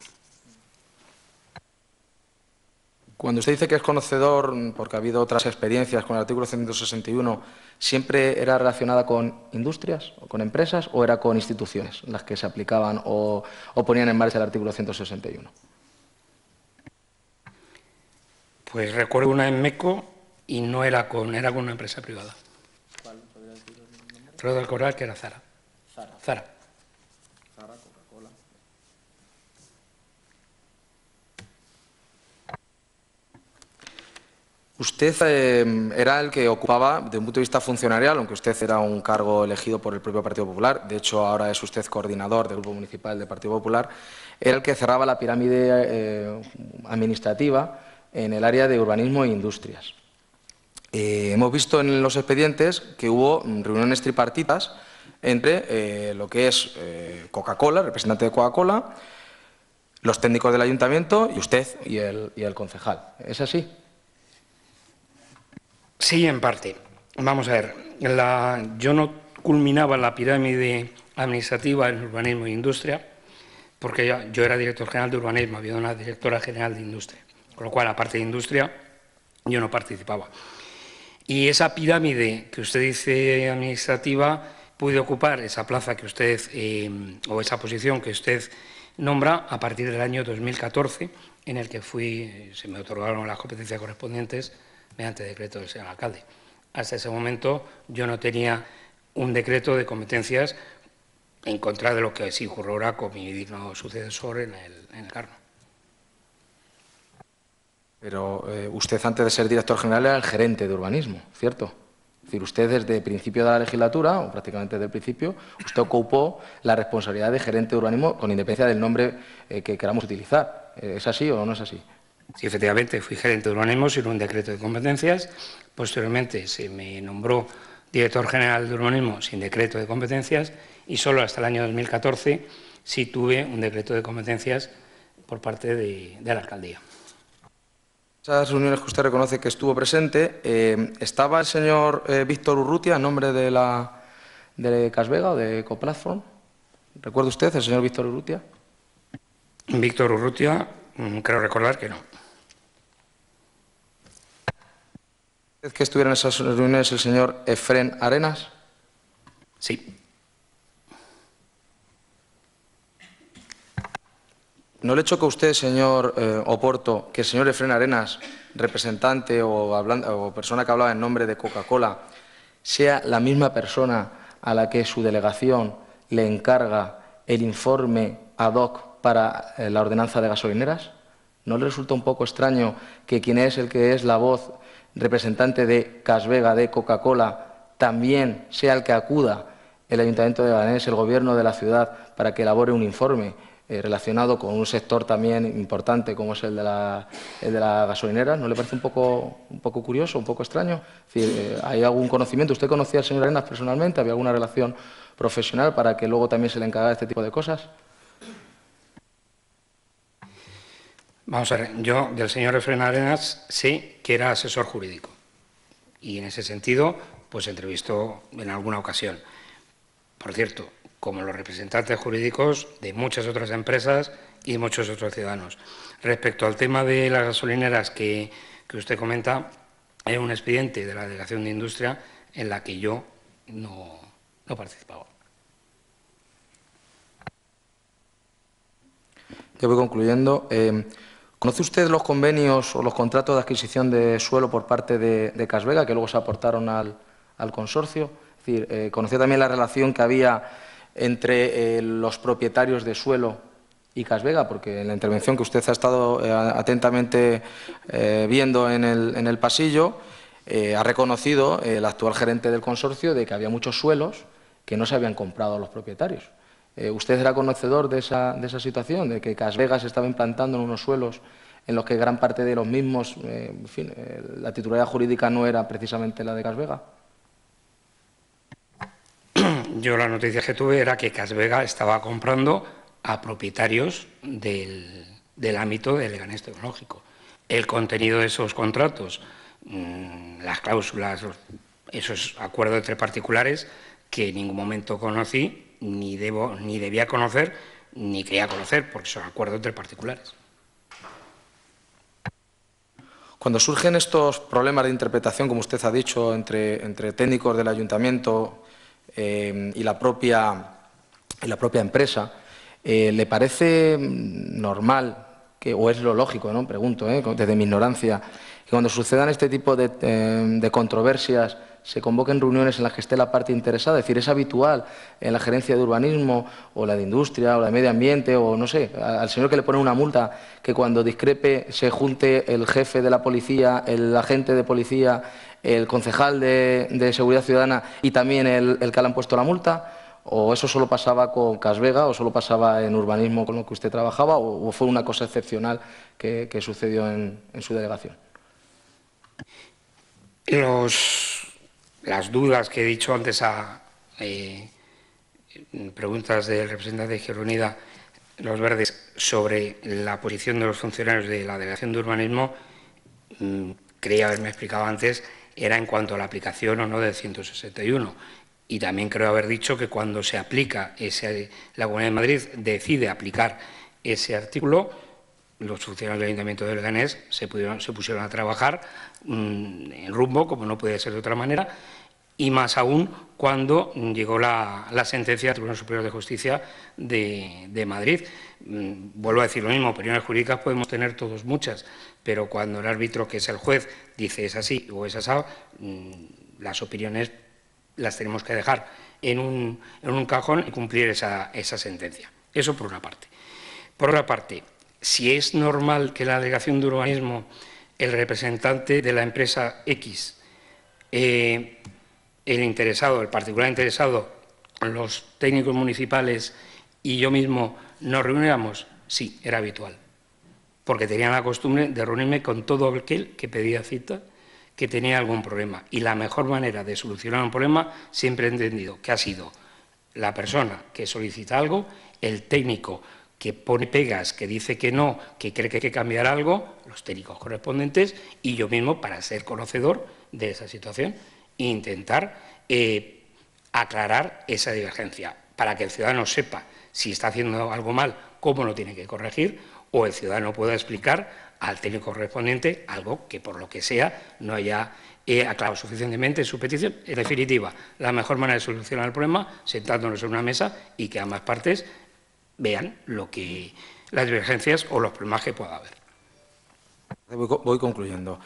Cuando usted dice que es conocedor, porque ha habido otras experiencias con el artículo 161, ¿siempre era relacionada con industrias o con empresas o era con instituciones las que se aplicaban o ponían en marcha el artículo 161? Pues recuerdo una en MECO y no era con una empresa privada. ¿Cuál? ¿Podría decir el nombre? Creo recordar que era Zara. Zara. Coca-Cola. Usted era el que ocupaba, desde un punto de vista funcionarial, aunque usted era un cargo elegido por el propio Partido Popular, de hecho ahora es usted coordinador del Grupo Municipal del Partido Popular, era el que cerraba la pirámide administrativa en el área de urbanismo e industrias. Hemos visto en los expedientes que hubo reuniones tripartitas entre lo que es Coca-Cola, el representante de Coca-Cola, los técnicos del ayuntamiento y usted y el concejal. ¿Es así? Sí, en parte. Vamos a ver, yo no culminaba la pirámide administrativa en urbanismo e industria, porque yo era director general de urbanismo, había una directora general de industria, con lo cual, aparte de industria, yo no participaba. Y esa pirámide que usted dice administrativa, pude ocupar esa plaza que usted, o esa posición que usted nombra, a partir del año 2014, en el que se me otorgaron las competencias correspondientes mediante decreto del señor alcalde. Hasta ese momento yo no tenía un decreto de competencias en contra de lo que sí ocurrió ahora con mi digno sucesor en el cargo. Pero usted, antes de ser director general, era el gerente de urbanismo, ¿cierto? Es decir, usted desde el principio de la legislatura, o prácticamente desde el principio, usted ocupó la responsabilidad de gerente de urbanismo con independencia del nombre que queramos utilizar. ¿Es así o no es así? Sí, efectivamente, fui gerente de urbanismo sin un decreto de competencias. Posteriormente se me nombró director general de urbanismo sin decreto de competencias y solo hasta el año 2014 sí tuve un decreto de competencias por parte de la alcaldía. Esas reuniones que usted reconoce que estuvo presente, ¿estaba el señor Víctor Urrutia en nombre de Casvega o de Ecoplatform? ¿Recuerda usted el señor Víctor Urrutia? Víctor Urrutia, creo recordar que no. ¿Es que estuviera en esas reuniones el señor Efrén Arenas? Sí. ¿No le choca a usted, señor Oporto, que el señor Efrén Arenas, representante o persona que hablaba en nombre de Coca-Cola, sea la misma persona a la que su delegación le encarga el informe ad hoc para la ordenanza de gasolineras? ¿No le resulta un poco extraño que quien es el que es la voz representante de Casvega, de Coca-Cola, también sea el que acuda el Ayuntamiento de Leganés, el Gobierno de la ciudad, para que elabore un informe relacionado con un sector también importante como es el de la gasolinera? ¿No le parece un poco curioso, un poco extraño? Es decir, ¿hay algún conocimiento? ¿Usted conocía al señor Arenas personalmente? ¿Había alguna relación profesional para que luego también se le encargara este tipo de cosas? Vamos a ver, yo del señor Efrén Arenas sé que era asesor jurídico y en ese sentido pues entrevistó en alguna ocasión. Por cierto, como los representantes jurídicos de muchas otras empresas y de muchos otros ciudadanos. Respecto al tema de las gasolineras que usted comenta, hay un expediente de la Delegación de Industria en la que yo no participaba. Yo voy concluyendo. ¿Conoce usted los convenios o los contratos de adquisición de suelo por parte de Casvega que luego se aportaron al consorcio? Es decir, ¿conocía también la relación que había entre los propietarios de suelo y Casvega? Porque en la intervención que usted ha estado atentamente viendo en el pasillo, ha reconocido el actual gerente del consorcio de que había muchos suelos que no se habían comprado a los propietarios. ¿Usted era conocedor de esa situación, de que Casvega se estaba implantando en unos suelos en los que gran parte de los mismos, en fin, la titularidad jurídica no era precisamente la de Casvega? Yo la noticia que tuve era que Casvega estaba comprando a propietarios del ámbito del Leganés Tecnológico. El contenido de esos contratos, las cláusulas, esos acuerdos entre particulares que en ningún momento conocí, ni debía conocer, ni quería conocer, porque son acuerdos entre particulares. Cuando surgen estos problemas de interpretación, como usted ha dicho, entre técnicos del ayuntamiento y la propia empresa, ¿le parece normal, o es lo lógico, ¿no? Pregunto, desde mi ignorancia, que cuando sucedan este tipo de controversias se convoquen reuniones en las que esté la parte interesada? Es decir, ¿es habitual en la gerencia de urbanismo o la de industria o la de medio ambiente o no sé, al señor que le pone una multa, que cuando discrepe se junte el jefe de la policía, el agente de policía, el concejal de seguridad ciudadana y también el que le han puesto la multa? ¿O eso solo pasaba con Casvega o solo pasaba en urbanismo con lo que usted trabajaba o fue una cosa excepcional que sucedió en su delegación? Las dudas que he dicho antes a preguntas del representante de Izquierda Unida, Los Verdes, sobre la posición de los funcionarios de la Delegación de Urbanismo, creía haberme explicado antes, era en cuanto a la aplicación o no del 161. Y también creo haber dicho que cuando se aplica la Comunidad de Madrid decide aplicar ese artículo, los funcionarios del Ayuntamiento de Leganés se pusieron a trabajar en rumbo, como no puede ser de otra manera, y más aún cuando llegó la sentencia del Tribunal Superior de Justicia de Madrid. Vuelvo a decir lo mismo, opiniones jurídicas podemos tener todos muchas, pero cuando el árbitro, que es el juez, dice es así o es asado, las opiniones las tenemos que dejar en un cajón y cumplir esa sentencia. Eso por una parte. Por otra parte, si es normal que la Delegación de Urbanismo, el representante de la empresa X, el interesado, el particular interesado, los técnicos municipales y yo mismo nos reuniéramos, sí, era habitual, porque tenía la costumbre de reunirme con todo aquel que pedía cita, que tenía algún problema. Y la mejor manera de solucionar un problema siempre he entendido que ha sido la persona que solicita algo, el técnico que pone pegas, que dice que no, que cree que hay que cambiar algo, los técnicos correspondientes, y yo mismo para ser conocedor de esa situación e intentar aclarar esa divergencia, para que el ciudadano sepa si está haciendo algo mal, cómo lo tiene que corregir, o el ciudadano pueda explicar al técnico correspondiente algo que por lo que sea no haya aclarado suficientemente su petición. En definitiva, la mejor manera de solucionar el problema, sentándonos en una mesa y que ambas partes vean las divergencias o los problemas que pueda haber. Voy concluyendo.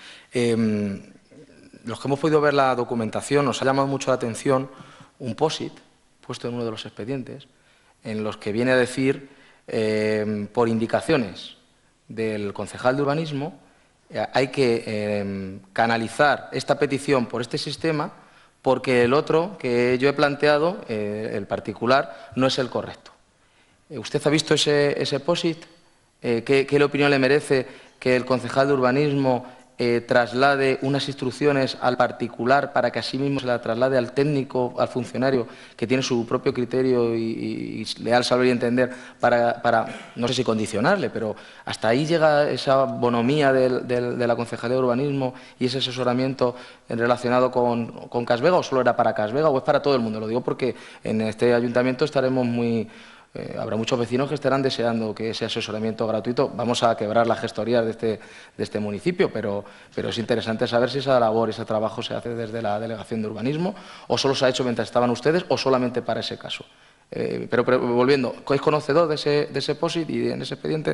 Los que hemos podido ver la documentación, nos ha llamado mucho la atención un POSIT puesto en uno de los expedientes, en los que viene a decir, por indicaciones del concejal de urbanismo, hay que canalizar esta petición por este sistema porque el otro que yo he planteado, el particular, no es el correcto. ¿Usted ha visto ese POSIT? ¿Qué opinión le merece que el concejal de urbanismo traslade unas instrucciones al particular para que así mismo se la traslade al técnico, al funcionario, que tiene su propio criterio y leal saber y entender para, no sé si condicionarle, pero hasta ahí llega esa bonomía de la Concejalía de Urbanismo y ese asesoramiento relacionado con Cas Vega, o solo era para Cas Vega o es para todo el mundo? Lo digo porque en este ayuntamiento estaremos habrá muchos vecinos que estarán deseando que ese asesoramiento gratuito. Vamos a quebrar las gestorías de este municipio, pero es interesante saber si esa labor, ese trabajo se hace desde la Delegación de Urbanismo o solo se ha hecho mientras estaban ustedes o solamente para ese caso. Pero volviendo, ¿es conocedor de ese POSIT y en ese expediente?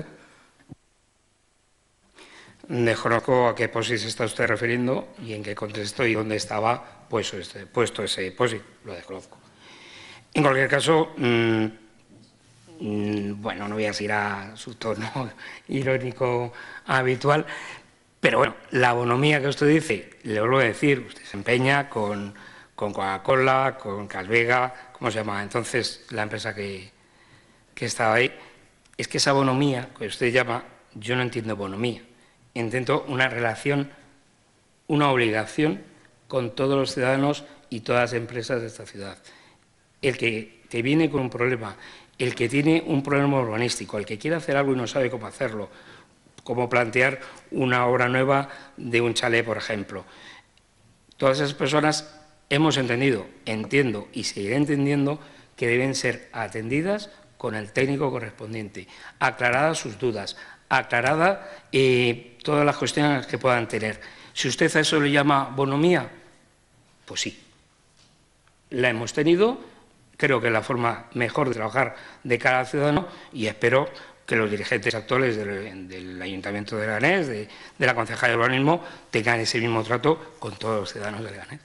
Desconozco a qué POSIT se está usted refiriendo y en qué contexto y dónde estaba puesto ese POSIT. Lo desconozco. En cualquier caso, bueno, no voy a seguir a su tono irónico habitual, pero bueno, la bonomía que usted dice, le vuelvo a decir, usted se empeña con Coca-Cola, con Cas Vega, ¿cómo se llama entonces la empresa que estaba ahí? Es que esa bonomía que usted llama, yo no entiendo bonomía, intento una relación, una obligación con todos los ciudadanos y todas las empresas de esta ciudad. El que te viene con un problema, el que tiene un problema urbanístico, el que quiere hacer algo y no sabe cómo hacerlo, como plantear una obra nueva de un chalet, por ejemplo. Todas esas personas hemos entendido, entiendo y seguiré entendiendo que deben ser atendidas con el técnico correspondiente, aclaradas sus dudas, aclaradas todas las cuestiones que puedan tener. Si usted a eso le llama bonomía, pues sí, la hemos tenido. Creo que es la forma mejor de trabajar de cara al ciudadano y espero que los dirigentes actuales del Ayuntamiento de Leganés, de la Concejalía de Urbanismo, tengan ese mismo trato con todos los ciudadanos de Leganés.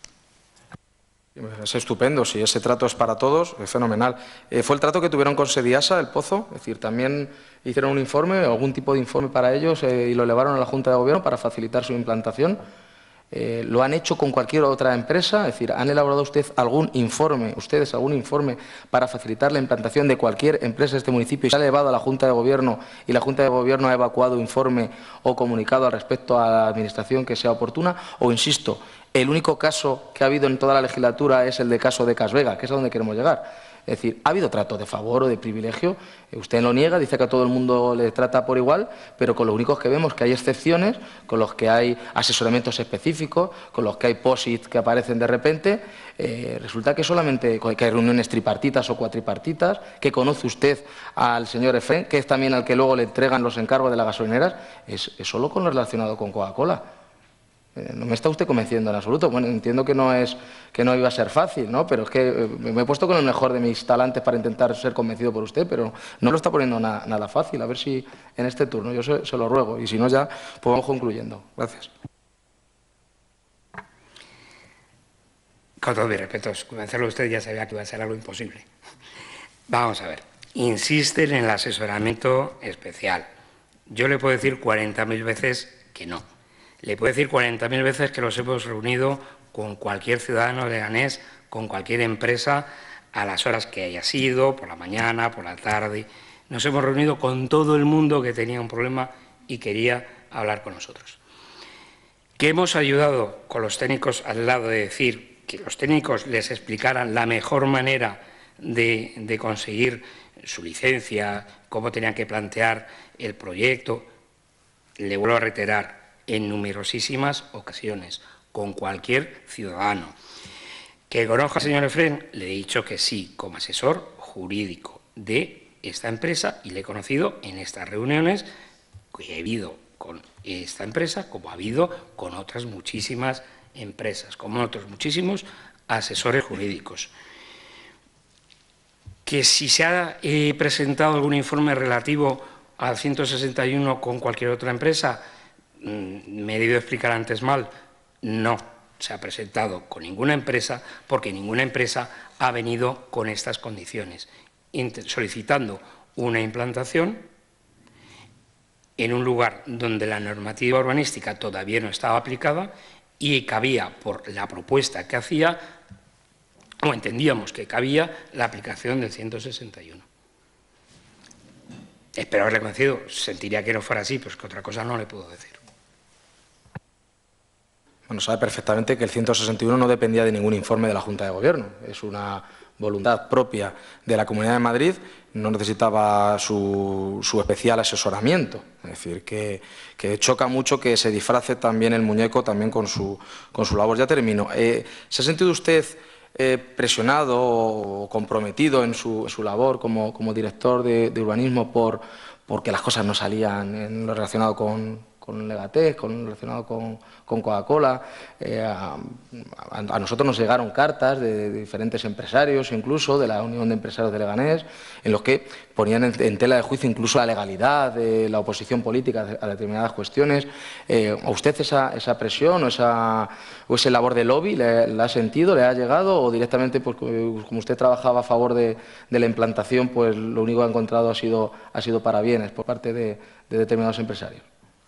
Es estupendo, si ese trato es para todos, es fenomenal. ¿Fue el trato que tuvieron con Sediasa, el Pozo? Es decir, ¿también hicieron un informe, algún tipo de informe para ellos y lo elevaron a la Junta de Gobierno para facilitar su implantación? ¿Lo han hecho con cualquier otra empresa? Es decir, ¿han elaborado ustedes algún informe para facilitar la implantación de cualquier empresa de este municipio y se ha elevado a la Junta de Gobierno y la Junta de Gobierno ha evacuado informe o comunicado al respecto a la Administración que sea oportuna? O, insisto, el único caso que ha habido en toda la legislatura es el de caso de Cas Vega, que es a donde queremos llegar. Es decir, ¿ha habido trato de favor o de privilegio? Usted lo niega, dice que a todo el mundo le trata por igual, pero con lo único que vemos que hay excepciones, con los que hay asesoramientos específicos, con los que hay POSIT que aparecen de repente. Resulta que solamente que hay reuniones tripartitas o cuatripartitas, que conoce usted al señor Efrén, que es también al que luego le entregan los encargos de las gasolineras, es solo con lo relacionado con Coca-Cola. No me está usted convenciendo en absoluto. Bueno, entiendo que no iba a ser fácil, ¿no? Pero es que me he puesto con el mejor de mis talantes para intentar ser convencido por usted, pero no lo está poniendo nada fácil. A ver si en este turno, yo se lo ruego, y si no ya, pues vamos concluyendo. Gracias. Con todos mis respetos, convencerlo a usted ya sabía que iba a ser algo imposible. Vamos a ver. Insisten en el asesoramiento especial. Yo le puedo decir 40.000 veces que no. Le puedo decir 40.000 veces que los hemos reunido con cualquier ciudadano leganés, con cualquier empresa, a las horas que haya sido, por la mañana, por la tarde. Nos hemos reunido con todo el mundo que tenía un problema y quería hablar con nosotros. Que hemos ayudado con los técnicos al lado de decir que los técnicos les explicaran la mejor manera de conseguir su licencia, cómo tenían que plantear el proyecto. Le vuelvo a reiterar, en numerosísimas ocasiones, con cualquier ciudadano. ¿Que conozca al señor Efrén? Le he dicho que sí, como asesor jurídico de esta empresa, y le he conocido en estas reuniones que he habido con esta empresa, como ha habido con otras muchísimas empresas, como otros muchísimos asesores jurídicos. Que si se ha presentado algún informe relativo al 161 con cualquier otra empresa, me he debido explicar antes mal, no se ha presentado con ninguna empresa porque ninguna empresa ha venido con estas condiciones, solicitando una implantación en un lugar donde la normativa urbanística todavía no estaba aplicada y cabía, por la propuesta que hacía, o entendíamos que cabía, la aplicación del 161. Espero haberle convencido. Sentiría que no fuera así, pues que otra cosa no le puedo decir. Bueno, sabe perfectamente que el 161 no dependía de ningún informe de la Junta de Gobierno. Es una voluntad propia de la Comunidad de Madrid, no necesitaba su especial asesoramiento. Es decir, que choca mucho que se disfrace también el muñeco también con su labor. Ya termino. ¿Se ha sentido usted presionado o comprometido en su labor como director de urbanismo porque las cosas no salían en lo relacionado con Legatec, relacionado con Coca-Cola? A nosotros nos llegaron cartas de diferentes empresarios, incluso de la Unión de Empresarios de Leganés, en los que ponían en tela de juicio incluso la legalidad de la oposición política a determinadas cuestiones. ¿A usted esa presión o ese labor de lobby la ha sentido, le ha llegado, o directamente, pues, como usted trabajaba a favor de la implantación, pues lo único que ha encontrado ha sido parabienes por parte de determinados empresarios?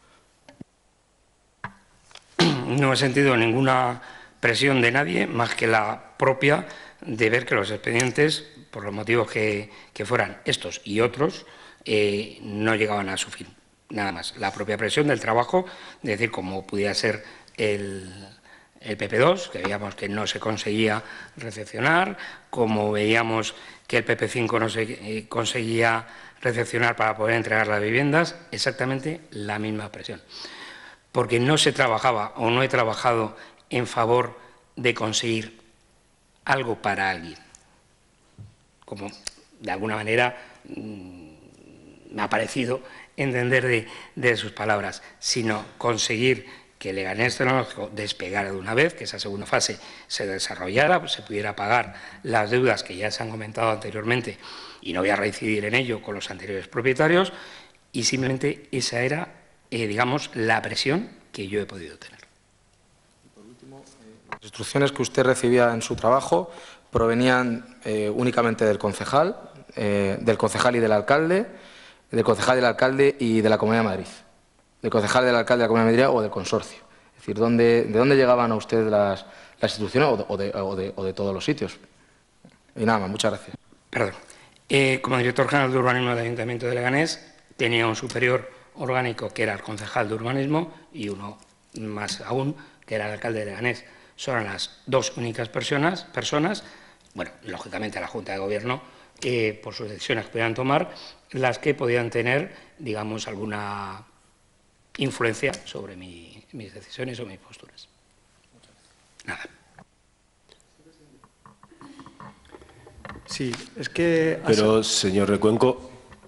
No he sentido ninguna presión de nadie, más que la propia de ver que los expedientes, por los motivos que fueran estos y otros, no llegaban a su fin. Nada más. La propia presión del trabajo, de decir, como pudiera ser el PP2, que veíamos que no se conseguía recepcionar, como veíamos que el PP5 no se conseguía recepcionar para poder entregar las viviendas, exactamente la misma presión. Porque no se trabajaba o no he trabajado en favor de conseguir algo para alguien. Como de alguna manera me ha parecido entender de sus palabras, sino conseguir que el Leganés Tecnológico despegara de una vez, que esa segunda fase se desarrollara, se pudiera pagar las deudas que ya se han comentado anteriormente, y no voy a reincidir en ello con los anteriores propietarios, y simplemente esa era, digamos, la presión que yo he podido tener. Por último, las instrucciones que usted recibía en su trabajo provenían únicamente del concejal y del alcalde, y de la Comunidad de Madrid. Del concejal, del alcalde de la Comunidad de Madrid o del consorcio. Es decir, ¿de dónde llegaban a usted las instrucciones o de todos los sitios? Y nada más, muchas gracias. Perdón. Como director general de urbanismo del Ayuntamiento de Leganés, tenía un superior orgánico que era el concejal de urbanismo y uno más aún que era el alcalde de Leganés. Son las dos únicas personas, bueno, lógicamente la Junta de Gobierno, por sus decisiones que podían tomar, las que podían tener, digamos, alguna influencia sobre mis decisiones o mis posturas. Nada. Sí, es que... Pero, señor Recuenco...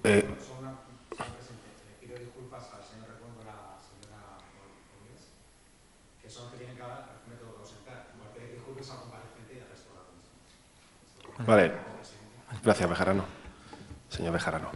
Vale. Gracias, Bejarano. Señor Bejarano.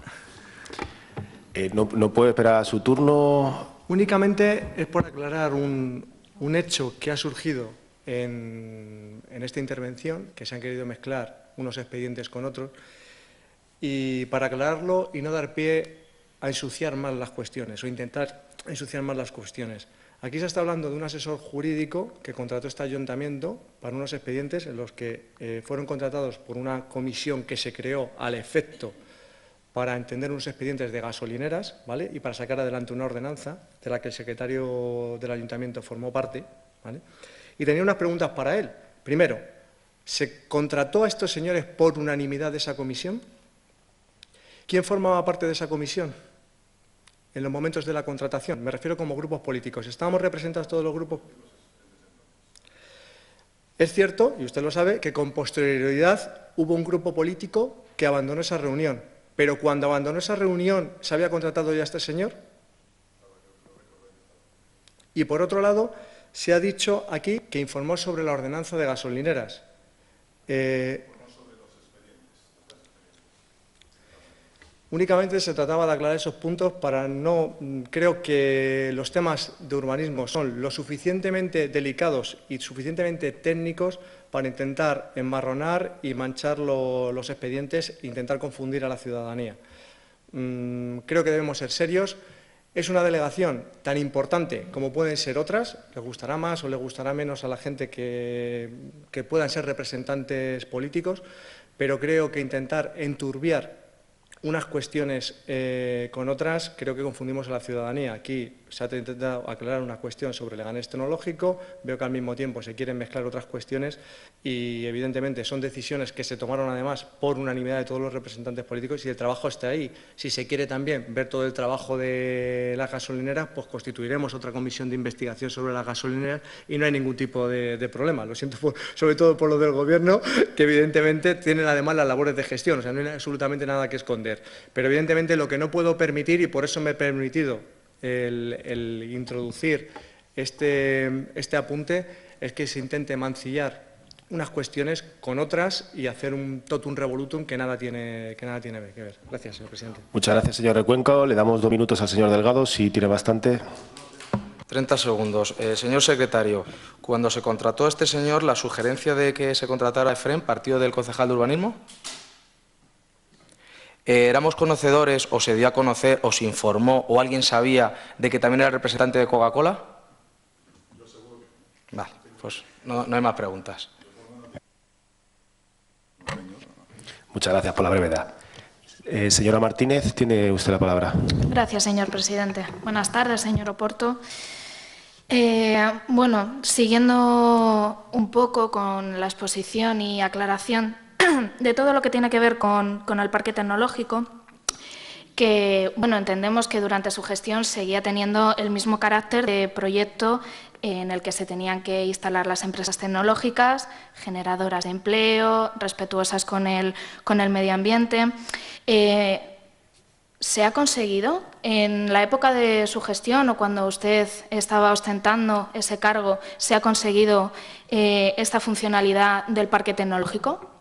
¿No puede esperar a su turno? Únicamente es por aclarar un hecho que ha surgido en esta intervención, que se han querido mezclar unos expedientes con otros, y para aclararlo y no dar pie a ensuciar más las cuestiones o intentar ensuciar más las cuestiones. Aquí se está hablando de un asesor jurídico que contrató este ayuntamiento para unos expedientes en los que fueron contratados por una comisión que se creó al efecto para entender unos expedientes de gasolineras, ¿vale?, y para sacar adelante una ordenanza de la que el secretario del ayuntamiento formó parte, ¿vale?, y tenía unas preguntas para él. Primero, ¿se contrató a estos señores por unanimidad de esa comisión? ¿Quién formaba parte de esa comisión en los momentos de la contratación? Me refiero como grupos políticos. ¿Estábamos representados todos los grupos? Es cierto, y usted lo sabe, que con posterioridad hubo un grupo político que abandonó esa reunión. Pero cuando abandonó esa reunión, ¿se había contratado ya a este señor? Y por otro lado, se ha dicho aquí que informó sobre la ordenanza de gasolineras. Únicamente se trataba de aclarar esos puntos para no... Creo que los temas de urbanismo son lo suficientemente delicados y suficientemente técnicos para intentar enmarronar y manchar los expedientes e intentar confundir a la ciudadanía. Creo que debemos ser serios Es una delegación tan importante como pueden ser otras, le gustará más o le gustará menos a la gente que puedan ser representantes políticos, pero creo que intentar enturbiar unas cuestiones con otras, creo que confundimos a la ciudadanía. Aquí se ha intentado aclarar una cuestión sobre el Leganés tecnológico, veo que al mismo tiempo se quieren mezclar otras cuestiones y, evidentemente, son decisiones que se tomaron, además, por unanimidad de todos los representantes políticos y el trabajo está ahí. Si se quiere también ver todo el trabajo de las gasolineras, pues constituiremos otra comisión de investigación sobre las gasolineras y no hay ningún tipo de problema. Lo siento sobre todo por lo del Gobierno, que evidentemente tienen además las labores de gestión, o sea, no hay absolutamente nada que esconder. Pero, evidentemente, lo que no puedo permitir, y por eso me he permitido el introducir este apunte, es que se intente mancillar unas cuestiones con otras y hacer un totum revolutum que nada tiene que ver. Gracias, señor presidente. Muchas gracias, señor Recuenco. Le damos 2 minutos al señor Delgado, si tiene bastante. 30 segundos. Señor secretario, cuando se contrató a este señor, ¿la sugerencia de que se contratara a Efrén partió del concejal de urbanismo? ¿Éramos conocedores o se dio a conocer o se informó o alguien sabía de que también era representante de Coca-Cola? Vale, pues no hay más preguntas. Muchas gracias por la brevedad. Señora Martínez, tiene usted la palabra. Gracias, señor presidente. Buenas tardes, señor Oporto. Bueno, siguiendo un poco con la exposición y aclaración de todo lo que tiene que ver con el parque tecnológico, que bueno, entendemos que durante su gestión seguía teniendo el mismo carácter de proyecto en el que se tenían que instalar las empresas tecnológicas, generadoras de empleo, respetuosas con el medio ambiente. ¿Se ha conseguido en la época de su gestión o cuando usted estaba ostentando ese cargo, se ha conseguido esta funcionalidad del parque tecnológico?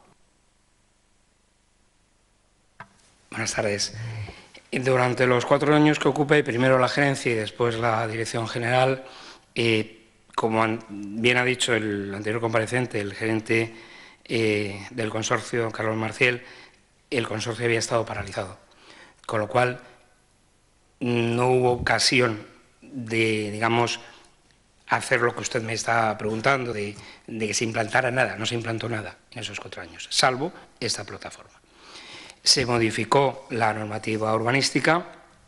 Buenas tardes. Durante los 4 años que ocupé, primero la gerencia y después la dirección general, como bien ha dicho el anterior comparecente, el gerente del consorcio, Carlos Marciel, el consorcio había estado paralizado, con lo cual no hubo ocasión de, digamos, hacer lo que usted me está preguntando, de que se implantara nada. No se implantó nada en esos 4 años, salvo esta plataforma. Se modificó la normativa urbanística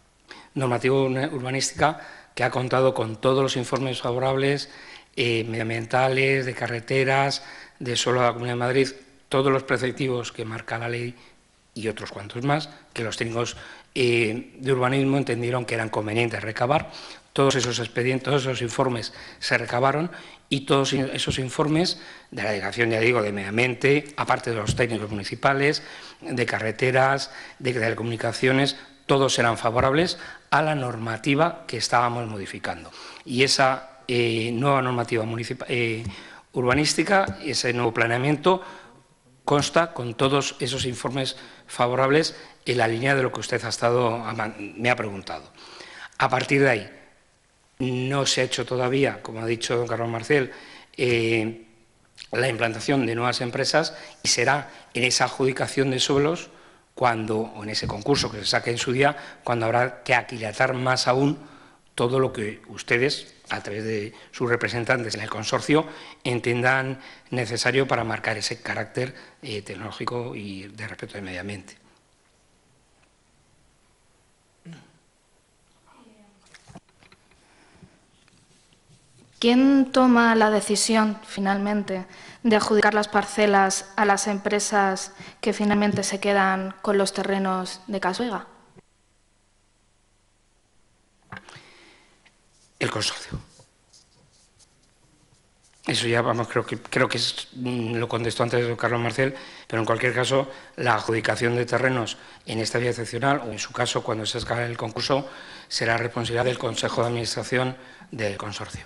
que ha contado con todos los informes favorables medioambientales, de carreteras, de suelo de la Comunidad de Madrid, todos los preceptivos que marca la ley y otros cuantos más, que los técnicos de urbanismo entendieron que eran convenientes recabar. Todos esos expedientes, todos esos informes se recabaron y todos esos informes de la delegación, ya digo, de medio ambiente, aparte de los técnicos municipales, de carreteras, de telecomunicaciones, todos eran favorables a la normativa que estábamos modificando. Y esa nueva normativa urbanística, ese nuevo planeamiento, consta con todos esos informes favorables en la línea de lo que usted me ha preguntado. A partir de ahí, no se ha hecho todavía, como ha dicho don Carlos Marciel, la implantación de nuevas empresas y será en esa adjudicación de suelos, o en ese concurso que se saque en su día, cuando habrá que aquilatar más aún todo lo que ustedes, a través de sus representantes en el consorcio, entiendan necesario para marcar ese carácter tecnológico y de respeto del medio ambiente. ¿Quién toma la decisión, finalmente, de adjudicar las parcelas a las empresas que finalmente se quedan con los terrenos de Casuega? El consorcio. Eso ya, vamos, creo que lo contestó antes don Carlos Marciel, pero en cualquier caso, la adjudicación de terrenos en esta vía excepcional, o en su caso, cuando se acabe el concurso, será responsabilidad del Consejo de Administración del consorcio.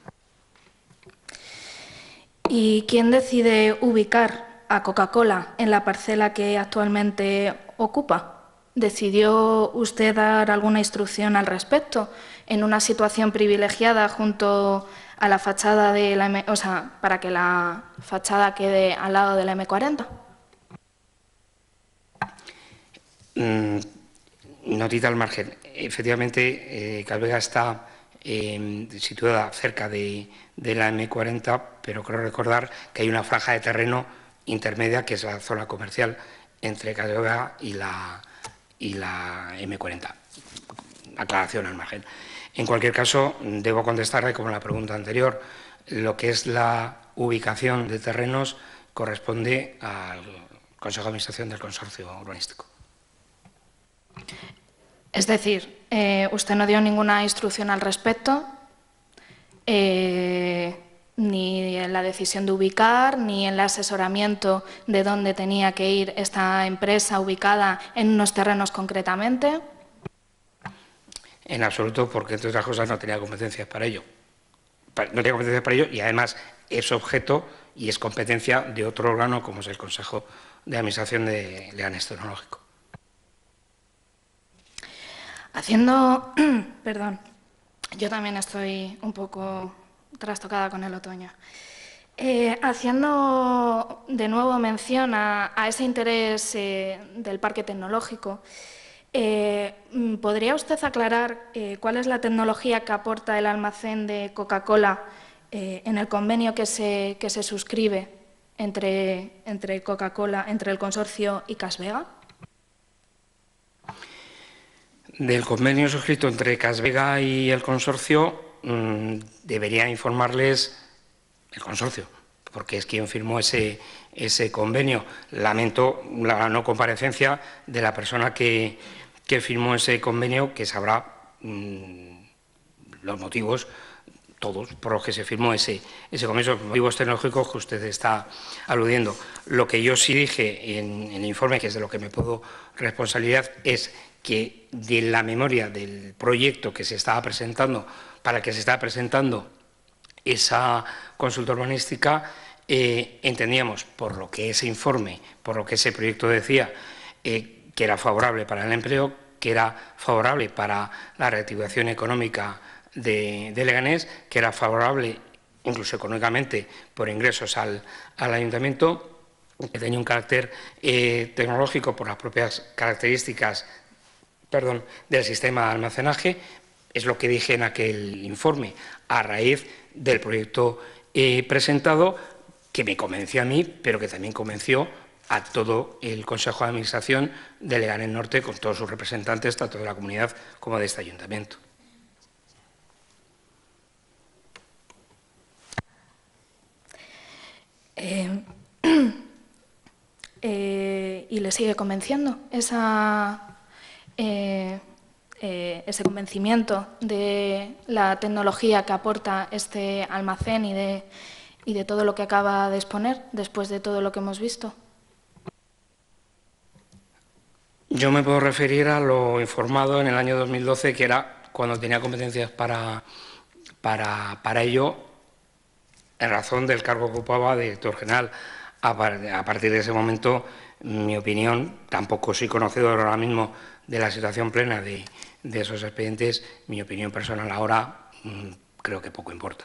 ¿Y quién decide ubicar a Coca-Cola en la parcela que actualmente ocupa? ¿Decidió usted dar alguna instrucción al respecto en una situación privilegiada junto a la fachada de la para que la fachada quede al lado de la M40? notita al margen. Efectivamente, Casvega está situada cerca de la M40, pero creo recordar que hay una franja de terreno intermedia, que es la zona comercial entre Casvega y la M40. Aclaración al margen. En cualquier caso, debo contestarle, como en la pregunta anterior, lo que es la ubicación de terrenos corresponde al Consejo de Administración del Consorcio Urbanístico. Es decir, usted no dio ninguna instrucción al respecto, ni en la decisión de ubicar, ni en el asesoramiento de dónde tenía que ir esta empresa ubicada en unos terrenos concretamente. En absoluto, porque entre otras cosas no tenía competencias para ello. No tenía competencias para ello y además es objeto y es competencia de otro órgano como es el Consejo de Administración de Leganés Tecnológico. Perdón, yo también estoy un poco trastocada con el otoño. Haciendo de nuevo mención a ese interés del parque tecnológico, ¿podría usted aclarar cuál es la tecnología que aporta el almacén de Coca-Cola en el convenio que se suscribe entre Coca-Cola, entre el consorcio y Casvega? Del convenio suscrito entre Casvega y el consorcio debería informarles el consorcio, porque es quien firmó ese convenio. Lamento la no comparecencia de la persona que firmó ese convenio, que sabrá los motivos, todos, por los que se firmó ese convenio, los motivos tecnológicos que usted está aludiendo. Lo que yo sí dije en el informe, que es de lo que me puedo responsabilidad, es que de la memoria del proyecto que se estaba presentando, para el que se estaba presentando esa consulta urbanística, entendíamos, por lo que ese informe, por lo que ese proyecto decía, que era favorable para el empleo, que era favorable para la reactivación económica de Leganés, que era favorable incluso económicamente por ingresos al ayuntamiento, que tenía un carácter tecnológico por las propias características del sistema de almacenaje. Es lo que dije en aquel informe, a raíz del proyecto presentado, que me convenció a mí, pero que también convenció a todo el Consejo de Administración de Leganés Norte, con todos sus representantes, tanto de la comunidad como de este ayuntamiento. ¿Y le sigue convenciendo ese convencimiento de la tecnología que aporta este almacén y de todo lo que acaba de exponer, después de todo lo que hemos visto? Yo me puedo referir a lo informado en el año 2012, que era cuando tenía competencias para ello, en razón del cargo que ocupaba de director general. A partir de ese momento, mi opinión, tampoco soy conocedor ahora mismo de la situación plena de esos expedientes, mi opinión personal ahora creo que poco importa.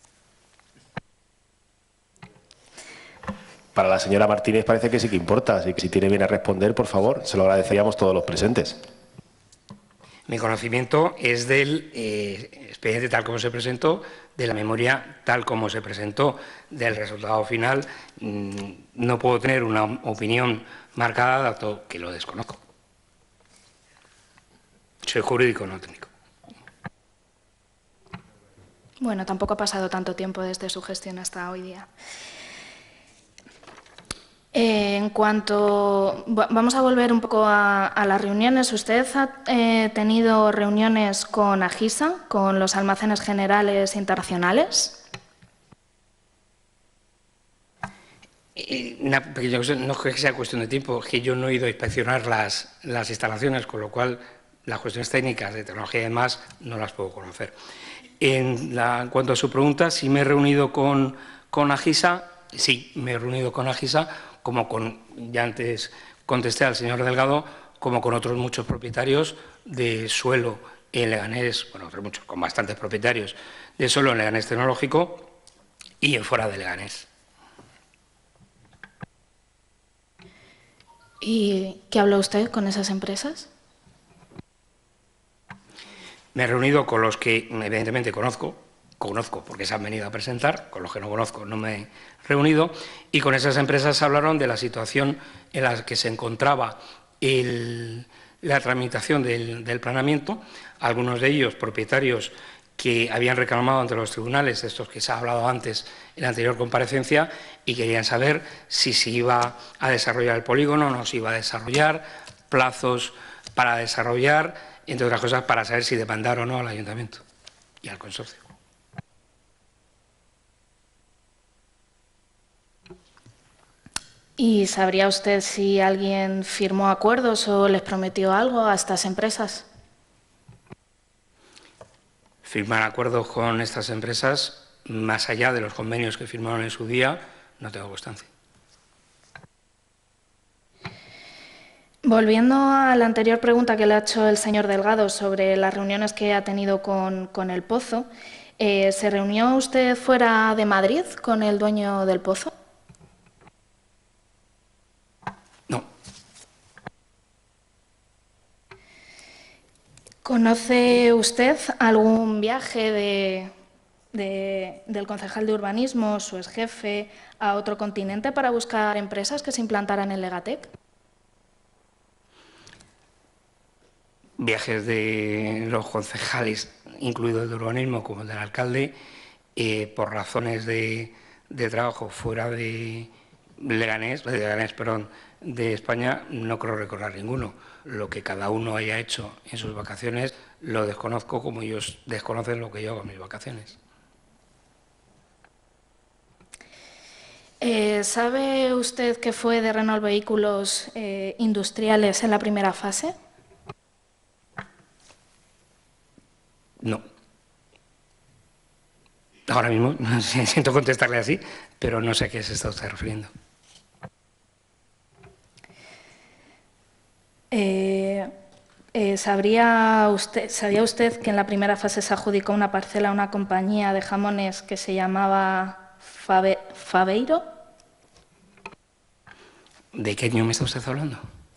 Para la señora Martínez parece que sí que importa, así que si tiene bien a responder, por favor, se lo agradeceríamos todos los presentes. Mi conocimiento es del expediente tal como se presentó, de la memoria tal como se presentó, del resultado final. No puedo tener una opinión marcada, dado que lo desconozco. Soy jurídico, no técnico. Bueno, tampoco ha pasado tanto tiempo desde su gestión hasta hoy día. En cuanto... Vamos a volver un poco a las reuniones. ¿Usted ha tenido reuniones con AGISA, con los almacenes generales internacionales? Una pequeña cosa, no es que sea cuestión de tiempo, es que yo no he ido a inspeccionar las instalaciones, con lo cual las cuestiones técnicas de tecnología y demás no las puedo conocer. En cuanto a su pregunta, si me he reunido con AGISA, sí, me he reunido con AGISA, como ya antes contesté al señor Delgado, como con otros muchos propietarios de suelo en Leganés, bueno, otros muchos, con bastantes propietarios de suelo en Leganés Tecnológico y en fuera de Leganés. ¿Y qué habló usted con esas empresas? Me he reunido con los que evidentemente conozco porque se han venido a presentar, con los que no conozco no me he reunido, y con esas empresas hablaron de la situación en la que se encontraba la tramitación del planeamiento, algunos de ellos propietarios que habían reclamado ante los tribunales, de estos que se ha hablado antes en la anterior comparecencia, y querían saber si se iba a desarrollar el polígono, no se iba a desarrollar, plazos para desarrollar, entre otras cosas, para saber si demandar o no al ayuntamiento y al consorcio. ¿Y sabría usted si alguien firmó acuerdos o les prometió algo a estas empresas? Firmar acuerdos con estas empresas, más allá de los convenios que firmaron en su día, no tengo constancia. Volviendo a la anterior pregunta que le ha hecho el señor Delgado sobre las reuniones que ha tenido con el Pozo, ¿se reunió usted fuera de Madrid con el dueño del Pozo? No. ¿Conoce usted algún viaje del concejal de urbanismo, su exjefe, a otro continente para buscar empresas que se implantaran en Legatec? Viajes de los concejales, incluido el de urbanismo como el del alcalde, por razones de trabajo fuera de Leganés, de España, no creo recordar ninguno. Lo que cada uno haya hecho en sus vacaciones lo desconozco como ellos desconocen lo que yo hago en mis vacaciones. ¿Sabe usted qué fue de Renault Vehículos Industriales en la primera fase? No. Ahora mismo siento contestarle así, pero no sé a qué se está usted refiriendo. ¿Sabía usted que en la primera fase se adjudicó una parcela a una compañía de jamones que se llamaba Fabeiro? ¿De qué año me está usted hablando?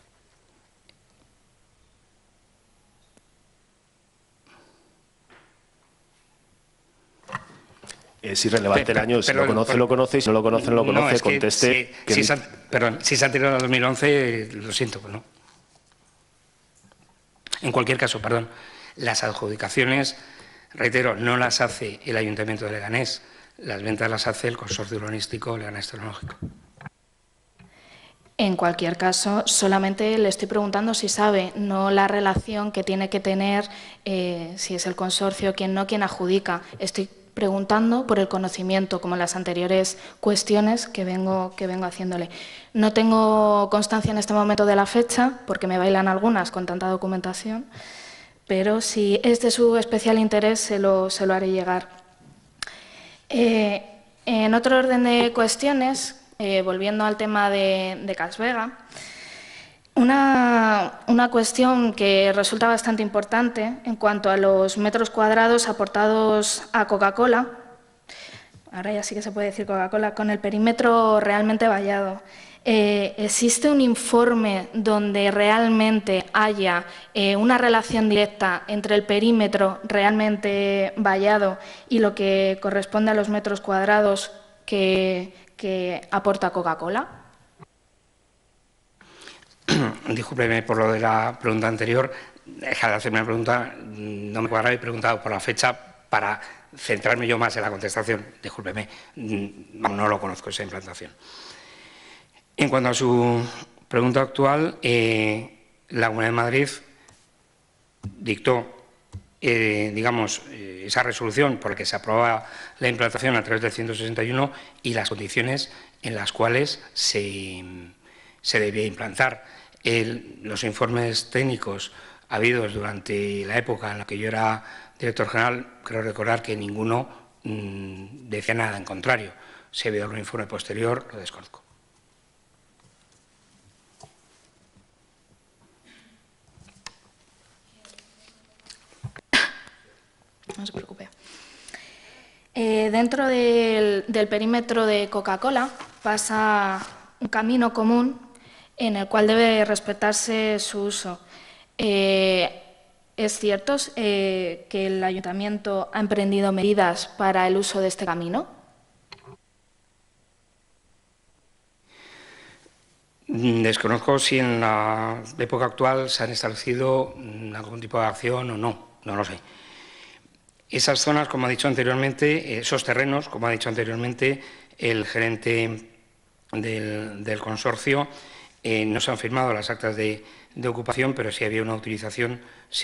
Es irrelevante el año, si lo conoce, lo conoce, y si no lo conoce, no lo conoce, es que conteste. Si se han tirado al 2011, lo siento, pues no. En cualquier caso, las adjudicaciones, reitero, no las hace el Ayuntamiento de Leganés, las ventas las hace el Consorcio Urbanístico Leganés Tecnológico. En cualquier caso, solamente le estoy preguntando si sabe, no la relación que tiene que tener, si es el consorcio quien adjudica. Estoy preguntando por el conocimiento, como en las anteriores cuestiones que vengo haciéndole. No tengo constancia en este momento de la fecha, porque me bailan algunas con tanta documentación, pero si es de su especial interés, se lo haré llegar. En otro orden de cuestiones, volviendo al tema de Cas Vega, una cuestión que resulta bastante importante en cuanto a los metros cuadrados aportados a Coca-Cola, ahora ya sí que se puede decir Coca-Cola, con el perímetro realmente vallado. ¿Existe un informe donde realmente haya una relación directa entre el perímetro realmente vallado y lo que corresponde a los metros cuadrados que aporta Coca-Cola? Discúlpeme por lo de la pregunta anterior. Deja de hacerme una pregunta, no me cuadra, he preguntado por la fecha para centrarme yo más en la contestación. Discúlpeme, no lo conozco esa implantación. En cuanto a su pregunta actual, la Comunidad de Madrid dictó, esa resolución por la que se aprobaba la implantación a través del 161 y las condiciones en las cuales se debía implantar. Los informes técnicos habidos durante la época en la que yo era director general, creo recordar que ninguno decía nada en contrario. Si ha habido algún informe posterior, lo desconozco. No se preocupe. Dentro del perímetro de Coca-Cola pasa un camino común en el cual debe respetarse su uso. ¿Es cierto que el Ayuntamiento ha emprendido medidas para el uso de este camino? Desconozco si en la época actual se han establecido algún tipo de acción o no, no lo sé. Esas zonas, como ha dicho anteriormente, esos terrenos, como ha dicho anteriormente, el gerente del consorcio, no se han firmado las actas de ocupación, pero sí había una autorización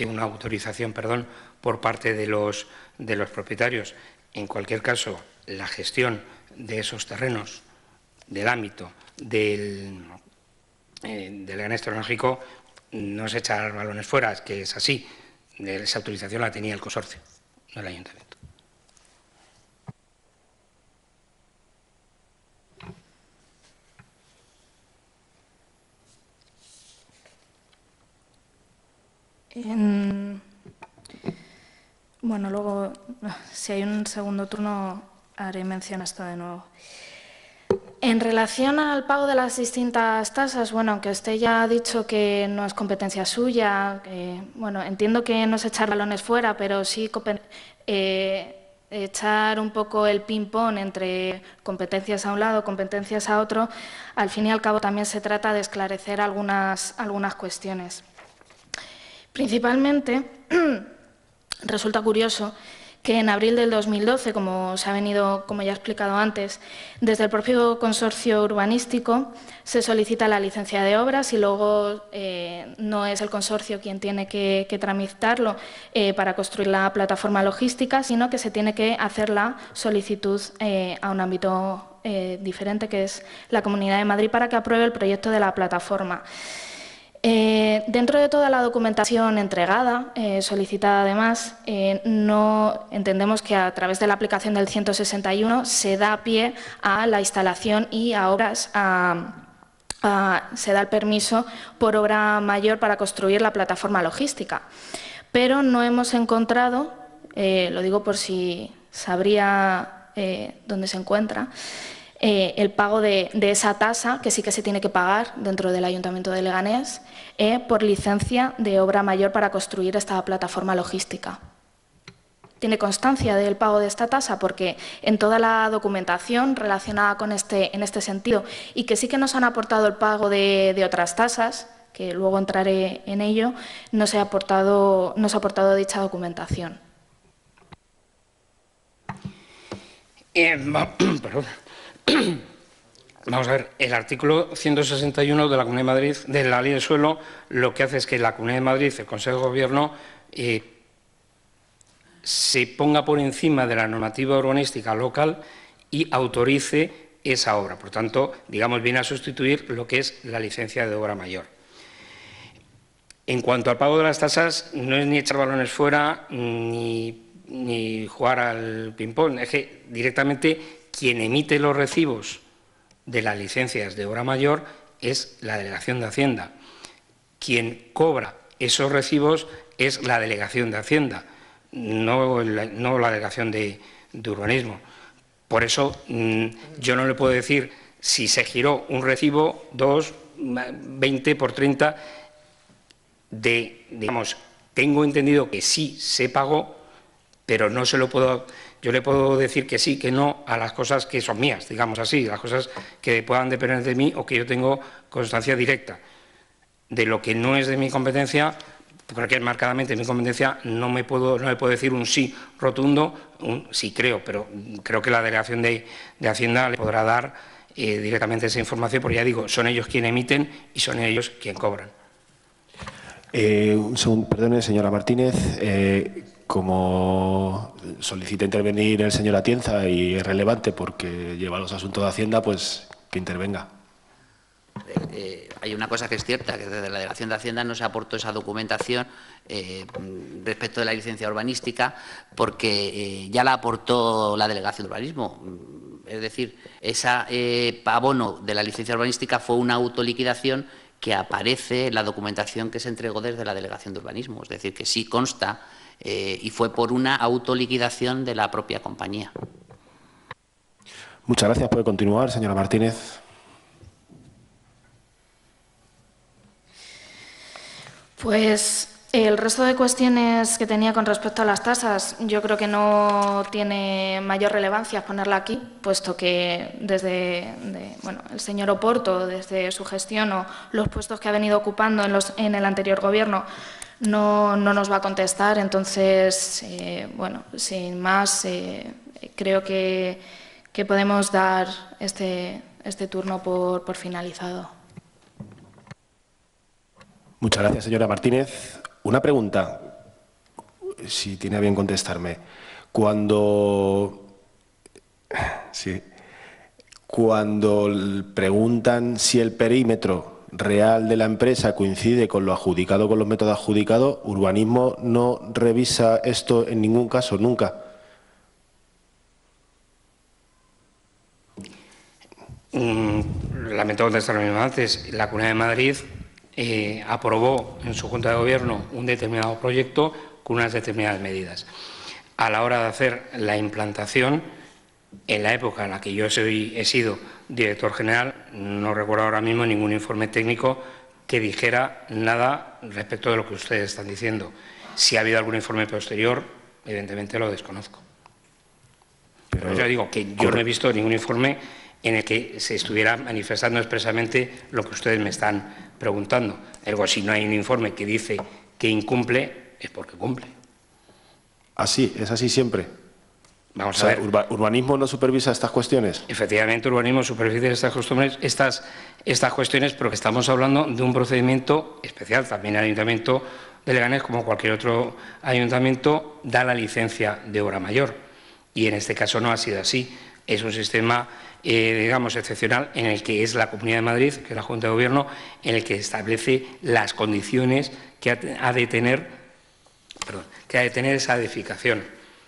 por parte de los propietarios. En cualquier caso, la gestión de esos terrenos, del ámbito del Leganés Tecnológico, no es echar balones fuera, es que es así. Esa autorización la tenía el consorcio, no el Ayuntamiento. Bueno, luego, si hay un segundo turno, haré mención a esto de nuevo. En relación al pago de las distintas tasas, bueno, aunque usted ya ha dicho que no es competencia suya, bueno, entiendo que no es echar balones fuera, pero sí echar un poco el ping-pong entre competencias a un lado, competencias a otro, al fin y al cabo también se trata de esclarecer algunas cuestiones. Principalmente, resulta curioso que en abril del 2012, como ya he explicado antes, desde el propio consorcio urbanístico se solicita la licencia de obras y luego no es el consorcio quien tiene que tramitarlo para construir la plataforma logística, sino que se tiene que hacer la solicitud a un ámbito diferente, que es la Comunidad de Madrid, para que apruebe el proyecto de la plataforma. Dentro de toda la documentación entregada, solicitada además, no entendemos que a través de la aplicación del 161 se da pie a la instalación y a obras, se da el permiso por obra mayor para construir la plataforma logística. Pero no hemos encontrado, lo digo por si sabría dónde se encuentra, el pago de esa tasa, que sí que se tiene que pagar dentro del Ayuntamiento de Leganés, por licencia de obra mayor para construir esta plataforma logística. Tiene constancia del pago de esta tasa porque en toda la documentación relacionada con en este sentido, y que sí que nos han aportado el pago de otras tasas, que luego entraré en ello, no se ha aportado dicha documentación. Perdón. Vamos a ver, el artículo 161 de la Comunidad de Madrid, de la Ley del Suelo, lo que hace es que la Comunidad de Madrid, el Consejo de Gobierno, se ponga por encima de la normativa urbanística local y autorice esa obra. Por tanto, digamos, viene a sustituir lo que es la licencia de obra mayor. En cuanto al pago de las tasas, no es ni echar balones fuera ni jugar al ping-pong, es que directamente quien emite los recibos de las licencias de obra mayor es la Delegación de Hacienda. Quien cobra esos recibos es la Delegación de Hacienda, no la Delegación de Urbanismo. Por eso yo no le puedo decir si se giró un recibo, 2, 20 por 30, digamos, tengo entendido que sí se pagó, pero no se lo puedo. Yo le puedo decir que sí, que no a las cosas que son mías, digamos así, las cosas que puedan depender de mí o que yo tengo constancia directa. De lo que no es de mi competencia, creo que es marcadamente mi competencia, no me puedo decir un sí rotundo, un sí creo, pero creo que la Delegación de Hacienda le podrá dar directamente esa información, porque ya digo, son ellos quienes emiten y son ellos quienes cobran. Un segundo, perdone, señora Martínez. Como solicita intervenir el señor Atienza y es relevante porque lleva los asuntos de Hacienda, pues que intervenga. Hay una cosa que es cierta, que desde la Delegación de Hacienda no se aportó esa documentación respecto de la licencia urbanística porque ya la aportó la Delegación de Urbanismo. Es decir, ese abono de la licencia urbanística fue una autoliquidación que aparece en la documentación que se entregó desde la Delegación de Urbanismo. Es decir, que sí consta y fue por una autoliquidación de la propia compañía. Muchas gracias. Puede continuar, señora Martínez. Pues El resto de cuestiones que tenía con respecto a las tasas, yo creo que no tiene mayor relevancia ponerla aquí, puesto que desde el señor Oporto, desde su gestión o los puestos que ha venido ocupando en el anterior Gobierno, no nos va a contestar. Entonces, sin más, creo que podemos dar este turno por finalizado. Muchas gracias, señora Martínez. Una pregunta, si tiene a bien contestarme. Cuando preguntan si el perímetro real de la empresa coincide con lo adjudicado, con los métodos adjudicados, Urbanismo no revisa esto en ningún caso, nunca. Lamento contestar lo mismo antes. La Comunidad de Madrid aprobó en su Junta de Gobierno un determinado proyecto con unas determinadas medidas. A la hora de hacer la implantación, en la época en la que yo he sido director general, no recuerdo ahora mismo ningún informe técnico que dijera nada respecto de lo que ustedes están diciendo. Si ha habido algún informe posterior, evidentemente lo desconozco. Pero yo digo que yo no he visto ningún informe en el que se estuviera manifestando expresamente lo que ustedes me están preguntando. Ergo, si no hay un informe que dice que incumple, es porque cumple. ¿Así? ¿Es así siempre? Vamos a ver. ¿Urbanismo no supervisa estas cuestiones? Efectivamente, Urbanismo supervisa estas cuestiones, pero que estamos hablando de un procedimiento especial. También el Ayuntamiento de Leganés, como cualquier otro ayuntamiento, da la licencia de obra mayor. Y en este caso no ha sido así. Es un sistema digamos, excepcional, en el que es la Comunidad de Madrid, que es la Junta de Gobierno, en el que establece las condiciones que ha de tener esa edificación.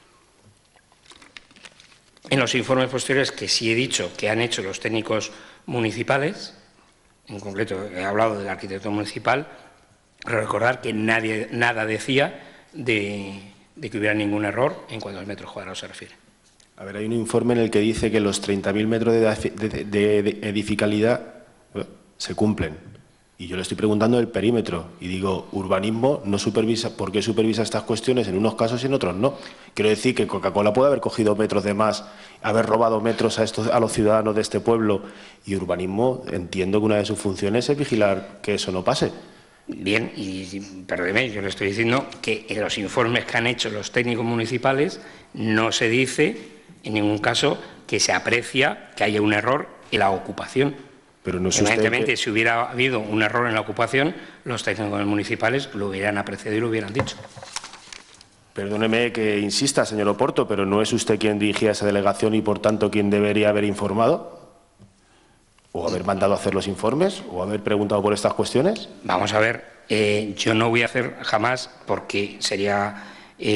En los informes posteriores, que sí he dicho que han hecho los técnicos municipales, en concreto he hablado del arquitecto municipal, pero recordar que nada decía de que hubiera ningún error en cuanto al metro cuadrado se refiere. A ver, hay un informe en el que dice que los 30.000 metros de edificabilidad se cumplen. Y yo le estoy preguntando el perímetro. Y digo, Urbanismo no supervisa. ¿Por qué supervisa estas cuestiones en unos casos y en otros no? Quiero decir que Coca-Cola puede haber cogido metros de más, haber robado metros a los ciudadanos de este pueblo. Y Urbanismo, entiendo que una de sus funciones es vigilar que eso no pase. Bien, y perdóneme, yo le estoy diciendo que en los informes que han hecho los técnicos municipales no se dice en ningún caso que se aprecia que haya un error en la ocupación. Pero no es evidentemente, si hubiera habido un error en la ocupación, los técnicos municipales lo hubieran apreciado y lo hubieran dicho. Perdóneme que insista, señor Oporto, pero ¿no es usted quien dirigía esa delegación y, por tanto, quien debería haber informado? ¿O haber mandado a hacer los informes? ¿O haber preguntado por estas cuestiones? Vamos a ver, yo no voy a hacer jamás, porque sería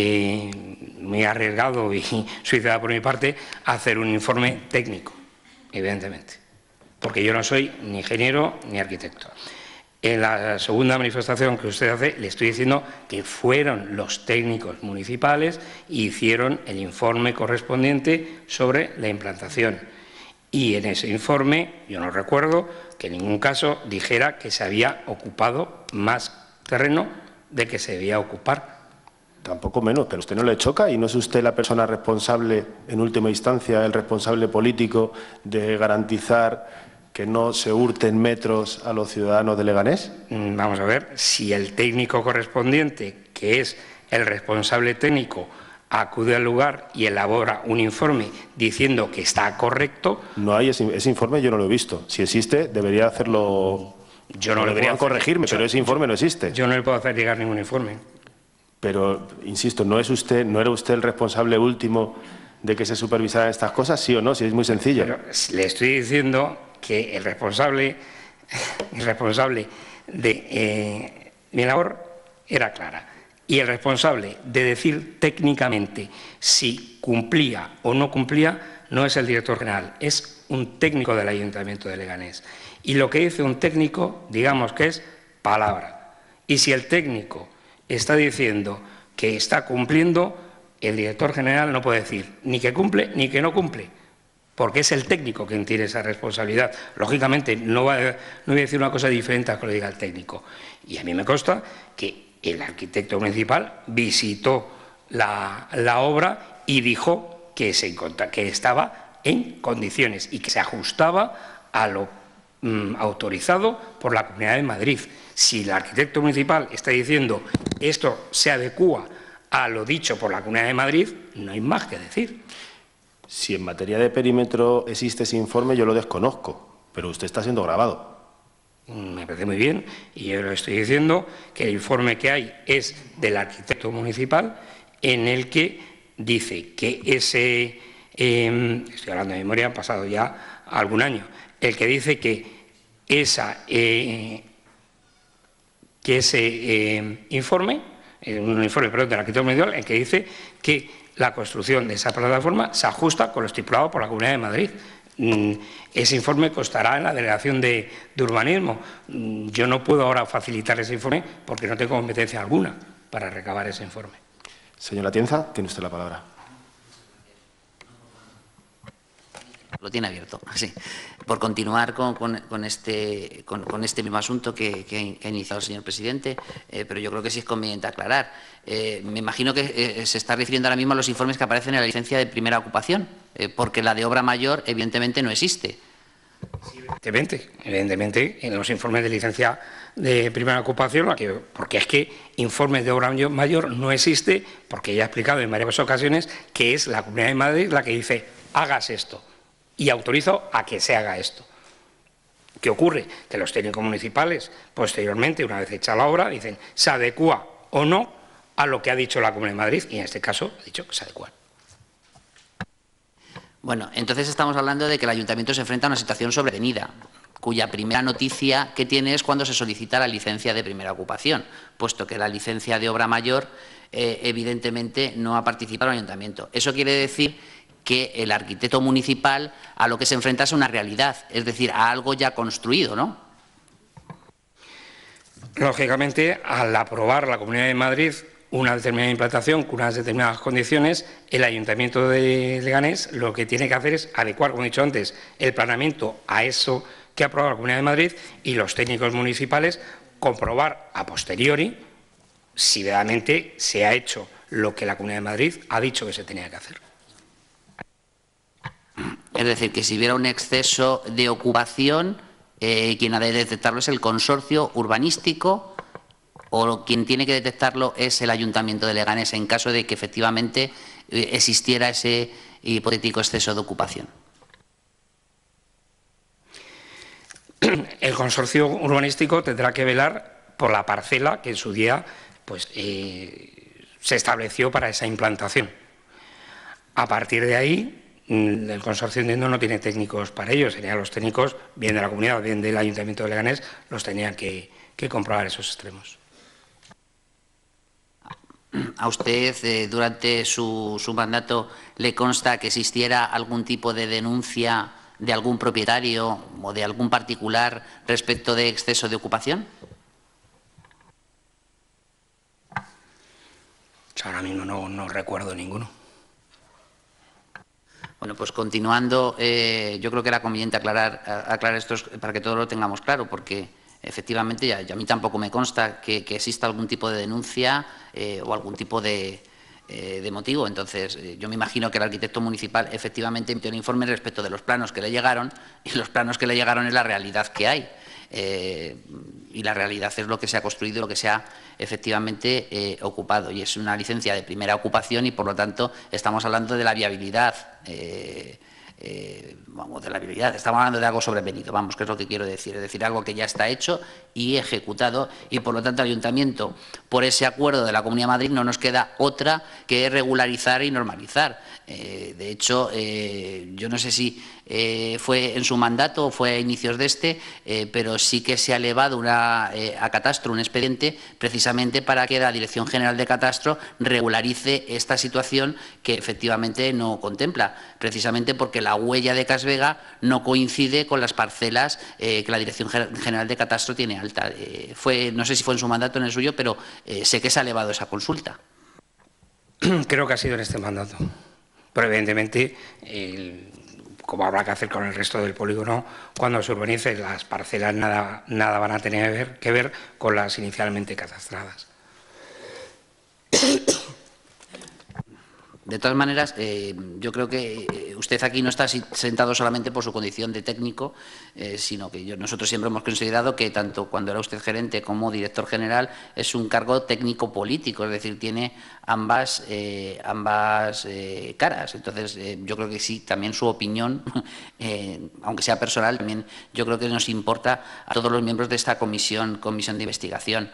muy arriesgado y suicida por mi parte, hacer un informe técnico, evidentemente, porque yo no soy ni ingeniero ni arquitecto. En la segunda manifestación que usted hace, le estoy diciendo que fueron los técnicos municipales y hicieron el informe correspondiente sobre la implantación. Y en ese informe, yo no recuerdo que en ningún caso dijera que se había ocupado más terreno de que se debía ocupar. Tampoco menos, pero usted no le choca y no es usted la persona responsable, en última instancia, el responsable político de garantizar que no se hurten metros a los ciudadanos de Leganés. Vamos a ver, si el técnico correspondiente, que es el responsable técnico, acude al lugar y elabora un informe diciendo que está correcto. No hay ese informe, yo no lo he visto. Si existe, debería hacerlo. Yo no deberían corregirme, pero ese informe no existe. Yo no le puedo hacer llegar ningún informe. Pero, insisto, ¿no era usted el responsable último de que se supervisaran estas cosas, sí o no? Si es muy sencillo. Pero le estoy diciendo que el responsable de mi labor era clara. Y el responsable de decir técnicamente si cumplía o no cumplía no es el director general, es un técnico del Ayuntamiento de Leganés. Y lo que dice un técnico, digamos que es palabra. Y si el técnico está diciendo que está cumpliendo, el director general no puede decir ni que cumple ni que no cumple, porque es el técnico quien tiene esa responsabilidad. Lógicamente, no voy a decir una cosa diferente a lo que diga el técnico. Y a mí me consta que el arquitecto municipal visitó la obra y dijo que estaba en condiciones y que se ajustaba a lo autorizado por la Comunidad de Madrid. Si el arquitecto municipal está diciendo esto se adecúa a lo dicho por la Comunidad de Madrid, no hay más que decir. Si en materia de perímetro existe ese informe, yo lo desconozco, pero usted está siendo grabado. Me parece muy bien, y yo le estoy diciendo que el informe que hay es del arquitecto municipal, en el que dice que ese, estoy hablando de memoria, han pasado ya algún año, el que dice que ese informe, un informe del arquitecto municipal, el que dice que la construcción de esa plataforma se ajusta con lo estipulado por la Comunidad de Madrid. Ese informe constará en la Delegación de Urbanismo. Yo no puedo ahora facilitar ese informe porque no tengo competencia alguna para recabar ese informe. Señor Atienza, tiene usted la palabra. Lo tiene abierto, sí. Por continuar con este mismo asunto que ha iniciado el señor presidente, pero yo creo que sí es conveniente aclarar. Me imagino que se está refiriendo ahora mismo a los informes que aparecen en la licencia de primera ocupación, porque la de obra mayor evidentemente no existe. Sí, evidentemente, en los informes de licencia de primera ocupación, porque es que informes de obra mayor no existe, porque ya he explicado en varias ocasiones que es la Comunidad de Madrid la que dice hagas esto. Y autorizo a que se haga esto. ¿Qué ocurre? Que los técnicos municipales, posteriormente, una vez hecha la obra, dicen se adecúa o no a lo que ha dicho la Comunidad de Madrid, y en este caso ha dicho que se adecúa. Bueno, entonces estamos hablando de que el Ayuntamiento se enfrenta a una situación sobrevenida, cuya primera noticia que tiene es cuando se solicita la licencia de primera ocupación, puesto que la licencia de obra mayor evidentemente no ha participado el Ayuntamiento. Eso quiere decir que el arquitecto municipal a lo que se enfrenta es una realidad, es decir, a algo ya construido, ¿no? Lógicamente, al aprobar la Comunidad de Madrid una determinada implantación con unas determinadas condiciones, el Ayuntamiento de Leganés lo que tiene que hacer es adecuar, como he dicho antes, el planeamiento a eso que ha aprobado la Comunidad de Madrid y los técnicos municipales comprobar a posteriori si realmente se ha hecho lo que la Comunidad de Madrid ha dicho que se tenía que hacer. Es decir, que si hubiera un exceso de ocupación, quien ha de detectarlo es el consorcio urbanístico o quien tiene que detectarlo es el Ayuntamiento de Leganés en caso de que efectivamente existiera ese hipotético exceso de ocupación. El consorcio urbanístico tendrá que velar por la parcela que en su día se estableció para esa implantación. A partir de ahí, el consorcio no tiene técnicos para ello, serían los técnicos, bien de la comunidad, bien del Ayuntamiento de Leganés, los tenían que comprobar esos extremos. ¿A usted, durante su mandato, le consta que existiera algún tipo de denuncia de algún propietario o de algún particular respecto de exceso de ocupación? Ahora mismo no recuerdo ninguno. Bueno, pues continuando, yo creo que era conveniente aclarar esto para que todos lo tengamos claro, porque efectivamente ya a mí tampoco me consta que exista algún tipo de denuncia o algún tipo de motivo. Entonces, yo me imagino que el arquitecto municipal efectivamente emitió un informe respecto de los planos que le llegaron, y los planos que le llegaron es la realidad que hay. Y la realidad es lo que se ha construido, lo que se ha efectivamente ocupado, y es una licencia de primera ocupación y por lo tanto estamos hablando de la viabilidad, estamos hablando de algo sobrevenido, vamos, que es lo que quiero decir, es decir, algo que ya está hecho y ejecutado, y por lo tanto el Ayuntamiento, por ese acuerdo de la Comunidad de Madrid, no nos queda otra que regularizar y normalizar. De hecho, yo no sé si fue en su mandato o fue a inicios de este, pero sí que se ha elevado a Catastro un expediente precisamente para que la Dirección General de Catastro regularice esta situación que efectivamente no contempla, precisamente porque la huella de Casvega no coincide con las parcelas que la Dirección General de Catastro tiene alta. No sé si fue en su mandato o en el suyo, pero sé que se ha elevado esa consulta. Creo que ha sido en este mandato. Pero evidentemente, como habrá que hacer con el resto del polígono, cuando se urbanice las parcelas nada van a tener que ver con las inicialmente catastradas. De todas maneras, yo creo que usted aquí no está sentado solamente por su condición de técnico, sino que nosotros siempre hemos considerado que tanto cuando era usted gerente como director general es un cargo técnico-político, es decir, tiene ambas caras. Entonces, yo creo que sí, también su opinión, aunque sea personal, también yo creo que nos importa a todos los miembros de esta comisión de investigación.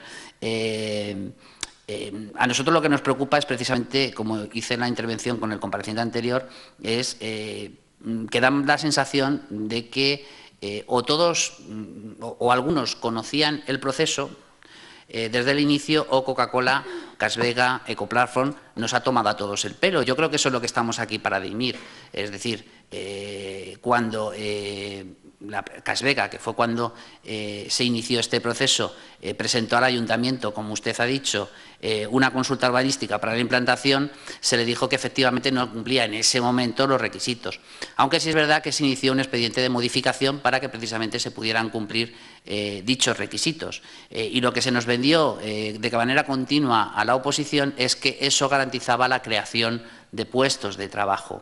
A nosotros lo que nos preocupa es precisamente, como hice en la intervención con el compareciente anterior, es que dan la sensación de que o todos o algunos conocían el proceso desde el inicio, o Coca-Cola, Casvega, Ecoplatform nos ha tomado a todos el pelo. Yo creo que eso es lo que estamos aquí para dirimir. Es decir, cuando la Casvega, que fue cuando se inició este proceso, presentó al ayuntamiento, como usted ha dicho, una consulta urbanística para la implantación, se le dijo que efectivamente no cumplía en ese momento los requisitos. Aunque sí es verdad que se inició un expediente de modificación para que precisamente se pudieran cumplir dichos requisitos. Y lo que se nos vendió de manera continua a la oposición es que eso garantizaba la creación de puestos de trabajo.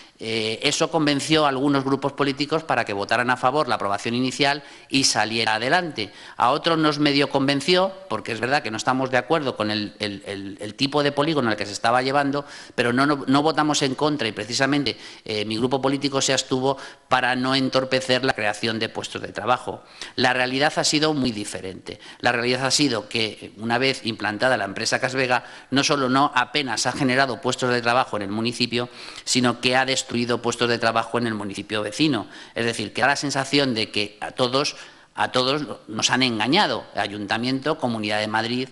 Eso convenció a algunos grupos políticos para que votaran a favor la aprobación inicial y saliera adelante. A otros nos medio convenció, porque es verdad que no estamos de acuerdo con el tipo de polígono al que se estaba llevando, pero no votamos en contra, y precisamente mi grupo político se abstuvo para no entorpecer la creación de puestos de trabajo. La realidad ha sido muy diferente. La realidad ha sido que, una vez implantada la empresa Casvega, no solo no apenas ha generado puestos de trabajo en el municipio, sino que ha destruido puestos de trabajo en el municipio vecino. Es decir, que da la sensación de que a todos nos han engañado, Ayuntamiento, Comunidad de Madrid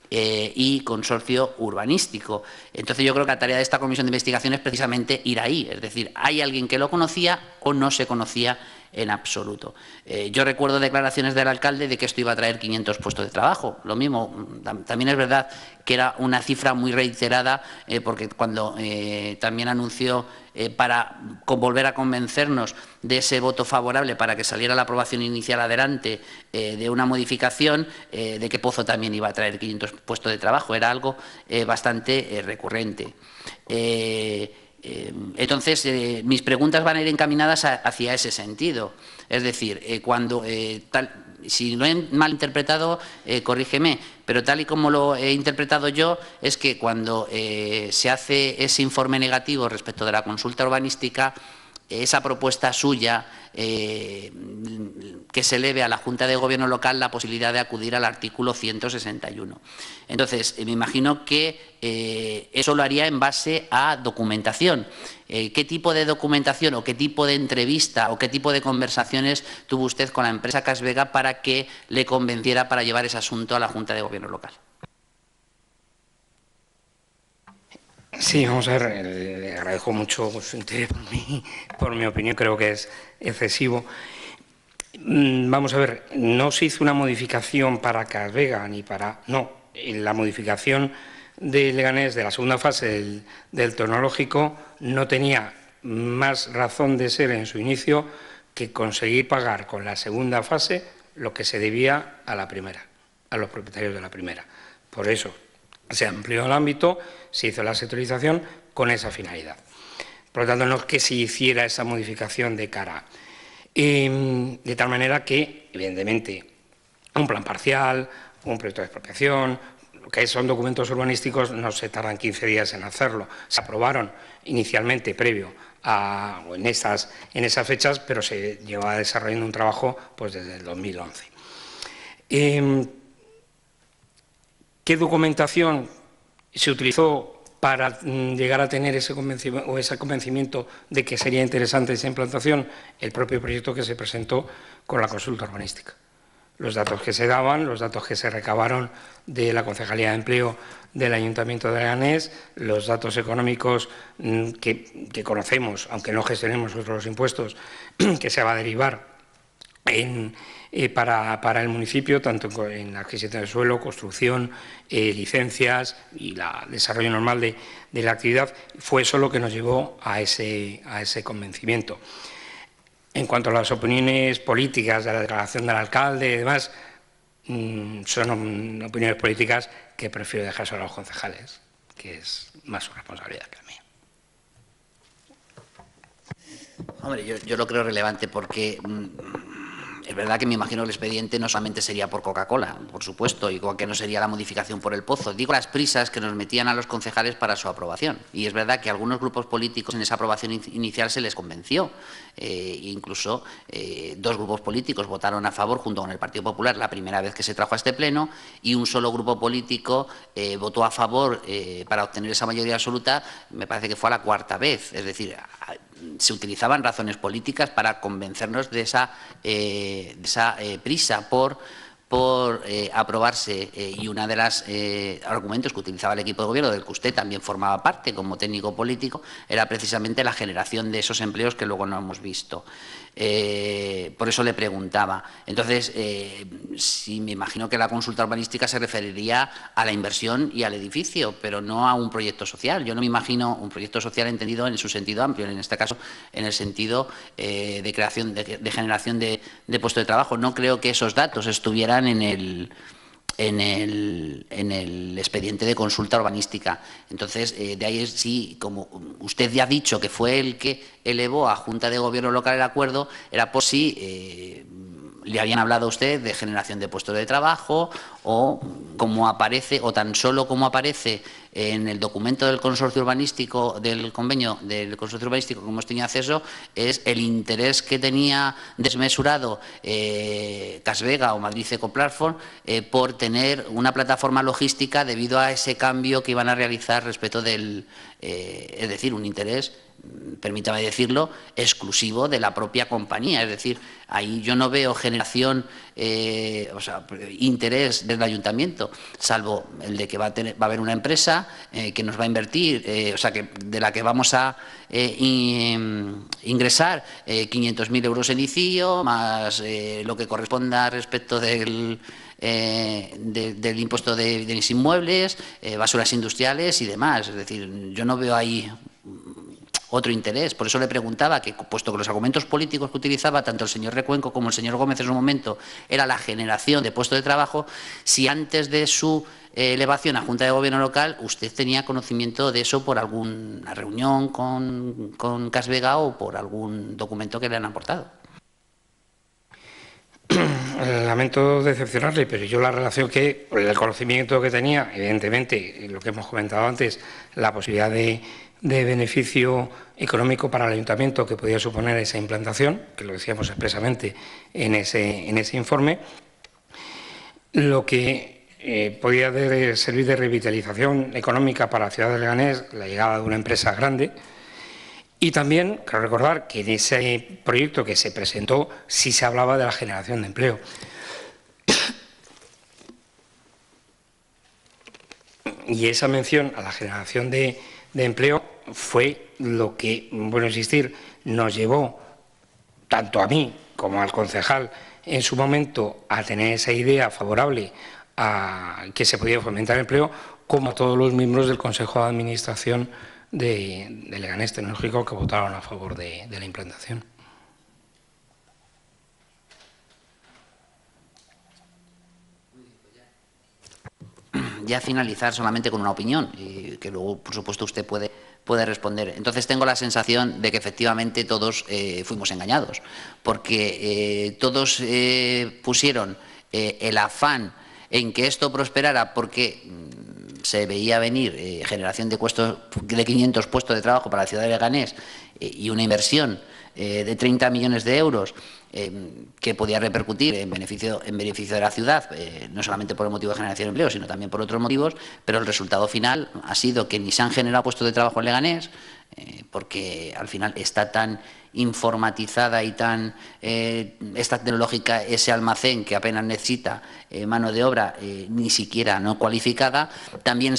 y Consorcio Urbanístico. Entonces, yo creo que la tarea de esta comisión de investigación es precisamente ir ahí. Es decir, ¿hay alguien que lo conocía o no se conocía en absoluto? Yo recuerdo declaraciones del alcalde de que esto iba a traer 500 puestos de trabajo. Lo mismo, también es verdad que era una cifra muy reiterada, porque cuando también anunció para volver a convencernos de ese voto favorable para que saliera la aprobación inicial adelante de una modificación, de que Pozo también iba a traer 500 puestos de trabajo. Era algo bastante recurrente. Entonces, mis preguntas van a ir encaminadas hacia ese sentido. Es decir, si lo he malinterpretado, corrígeme, pero tal y como lo he interpretado yo, es que cuando se hace ese informe negativo respecto de la consulta urbanística, esa propuesta suya, que se eleve a la Junta de Gobierno local la posibilidad de acudir al artículo 161. Entonces, me imagino que eso lo haría en base a documentación. ¿Qué tipo de documentación o qué tipo de entrevista o qué tipo de conversaciones tuvo usted con la empresa Casvega para que le convenciera para llevar ese asunto a la Junta de Gobierno local? Sí, vamos a ver, le agradezco mucho su interés por mi opinión, creo que es excesivo. Vamos a ver, no se hizo una modificación para Casvega ni para... No, la modificación de Leganés de la segunda fase del tecnológico no tenía más razón de ser en su inicio que conseguir pagar con la segunda fase lo que se debía a la primera, a los propietarios de la primera. Por eso se amplió el ámbito, se hizo la sectorización con esa finalidad. Por lo tanto, no es que se hiciera esa modificación de cara. De tal manera que, evidentemente, un plan parcial, un proyecto de expropiación, lo que son documentos urbanísticos, no se tardan 15 días en hacerlo. Se aprobaron inicialmente previo en esas fechas, pero se lleva desarrollando un trabajo pues, desde el 2011. ¿Qué documentación se utilizó para llegar a tener ese convencimiento de que sería interesante esa implantación? El propio proyecto que se presentó con la consulta urbanística. Los datos que se daban, los datos que se recabaron de la Concejalía de Empleo del Ayuntamiento de Leganés, los datos económicos que conocemos, aunque no gestionemos nosotros los impuestos, que se va a derivar para el municipio, tanto en la adquisición de suelo, construcción, licencias y el desarrollo normal de la actividad, fue eso lo que nos llevó a ese convencimiento. En cuanto a las opiniones políticas de la declaración del alcalde y demás, son opiniones políticas que prefiero dejar solo a los concejales. que es más su responsabilidad que la mía. Hombre, yo lo creo relevante porque es verdad que me imagino que el expediente no solamente sería por Coca-Cola, por supuesto, igual que no sería la modificación por el pozo. Digo las prisas que nos metían a los concejales para su aprobación. Y es verdad que a algunos grupos políticos en esa aprobación inicial se les convenció. Incluso 2 grupos políticos votaron a favor junto con el Partido Popular la primera vez que se trajo a este pleno y un solo grupo político votó a favor para obtener esa mayoría absoluta, me parece que fue a la 4ª vez. Es decir, se utilizaban razones políticas para convencernos de esa prisa por aprobarse y una de las argumentos que utilizaba el equipo de gobierno, del que usted también formaba parte como técnico político, era precisamente la generación de esos empleos que luego no hemos visto. Por eso le preguntaba. Entonces, sí, me imagino que la consulta urbanística se referiría a la inversión y al edificio, pero no a un proyecto social. Yo no me imagino un proyecto social entendido en su sentido amplio, en este caso en el sentido de creación, de generación de puestos de trabajo. No creo que esos datos estuvieran en el expediente de consulta urbanística. Entonces, de ahí sí, como usted ya ha dicho que fue el que elevó a Junta de Gobierno local el acuerdo, era por si le habían hablado a usted de generación de puestos de trabajo o como aparece, o tan solo como aparece en el documento del consorcio urbanístico, del convenio del consorcio urbanístico que hemos tenido acceso, es el interés que tenía desmesurado Casvega o Madrid Eco Platform por tener una plataforma logística debido a ese cambio que iban a realizar respecto del, es decir, un interés, permítame decirlo, exclusivo de la propia compañía. Es decir, ahí yo no veo generación, o sea, interés del ayuntamiento, salvo el de que va a haber una empresa que nos va a invertir, o sea, de la que vamos a ingresar 500.000 euros en ICIO, más lo que corresponda respecto del impuesto de bienes inmuebles, basuras industriales y demás. Es decir, yo no veo ahí otro interés. Por eso le preguntaba que, puesto que los argumentos políticos que utilizaba tanto el señor Recuenco como el señor Gómez en su momento era la generación de puestos de trabajo, si antes de su elevación a Junta de Gobierno local usted tenía conocimiento de eso por alguna reunión con Casvega o por algún documento que le han aportado. Lamento decepcionarle, pero yo la relación el conocimiento que tenía, evidentemente, lo que hemos comentado antes, la posibilidad de beneficio económico para el ayuntamiento que podía suponer esa implantación, que lo decíamos expresamente en ese informe, lo que podía servir de revitalización económica para la ciudad de Leganés, la llegada de una empresa grande. Y también, quiero recordar que en ese proyecto que se presentó sí se hablaba de la generación de empleo. Y esa mención a la generación de empleo fue lo que, bueno, insistir, nos llevó tanto a mí como al concejal en su momento a tener esa idea favorable a que se podía fomentar el empleo, como a todos los miembros del Consejo de Administración de Leganés Tecnológico que votaron a favor de la implantación. Ya finalizar solamente con una opinión, que luego, por supuesto, usted puede responder. Entonces, tengo la sensación de que efectivamente todos fuimos engañados, porque todos pusieron el afán en que esto prosperara porque se veía venir generación de 500 puestos de trabajo para la ciudad de Leganés y una inversión de 30 millones de euros que podía repercutir en beneficio de la ciudad, no solamente por el motivo de generación de empleo, sino también por otros motivos, pero el resultado final ha sido que ni se han generado puestos de trabajo en Leganés, porque al final está tan informatizada y tan esta tecnológica, ese almacén que apenas necesita mano de obra, ni siquiera no cualificada. También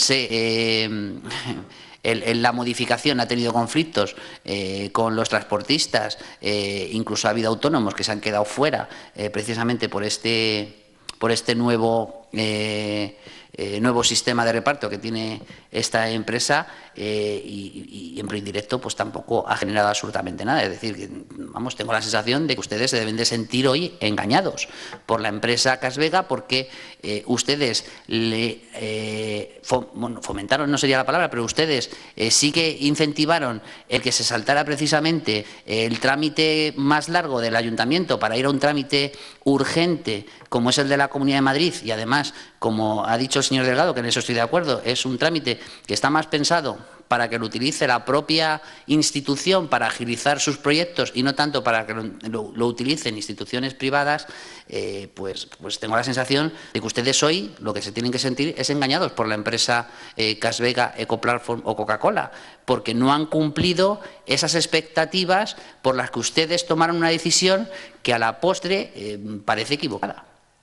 la modificación ha tenido conflictos con los transportistas, incluso ha habido autónomos que se han quedado fuera precisamente por este nuevo nuevo sistema de reparto que tiene esta empresa y en indirecto pues tampoco ha generado absolutamente nada. Es decir, que, vamos, tengo la sensación de que ustedes se deben de sentir hoy engañados por la empresa Cas Vega porque ustedes fomentaron, no sería la palabra, pero ustedes sí que incentivaron el que se saltara precisamente el trámite más largo del ayuntamiento para ir a un trámite urgente como es el de la Comunidad de Madrid y además, como ha dicho el señor Delgado, que en eso estoy de acuerdo, es un trámite que está más pensado para que lo utilice la propia institución para agilizar sus proyectos y no tanto para que lo utilicen instituciones privadas, pues tengo la sensación de que ustedes hoy lo que se tienen que sentir es engañados por la empresa Cas Vega, Ecoplatform o Coca-Cola, porque no han cumplido esas expectativas por las que ustedes tomaron una decisión que a la postre parece equivocada.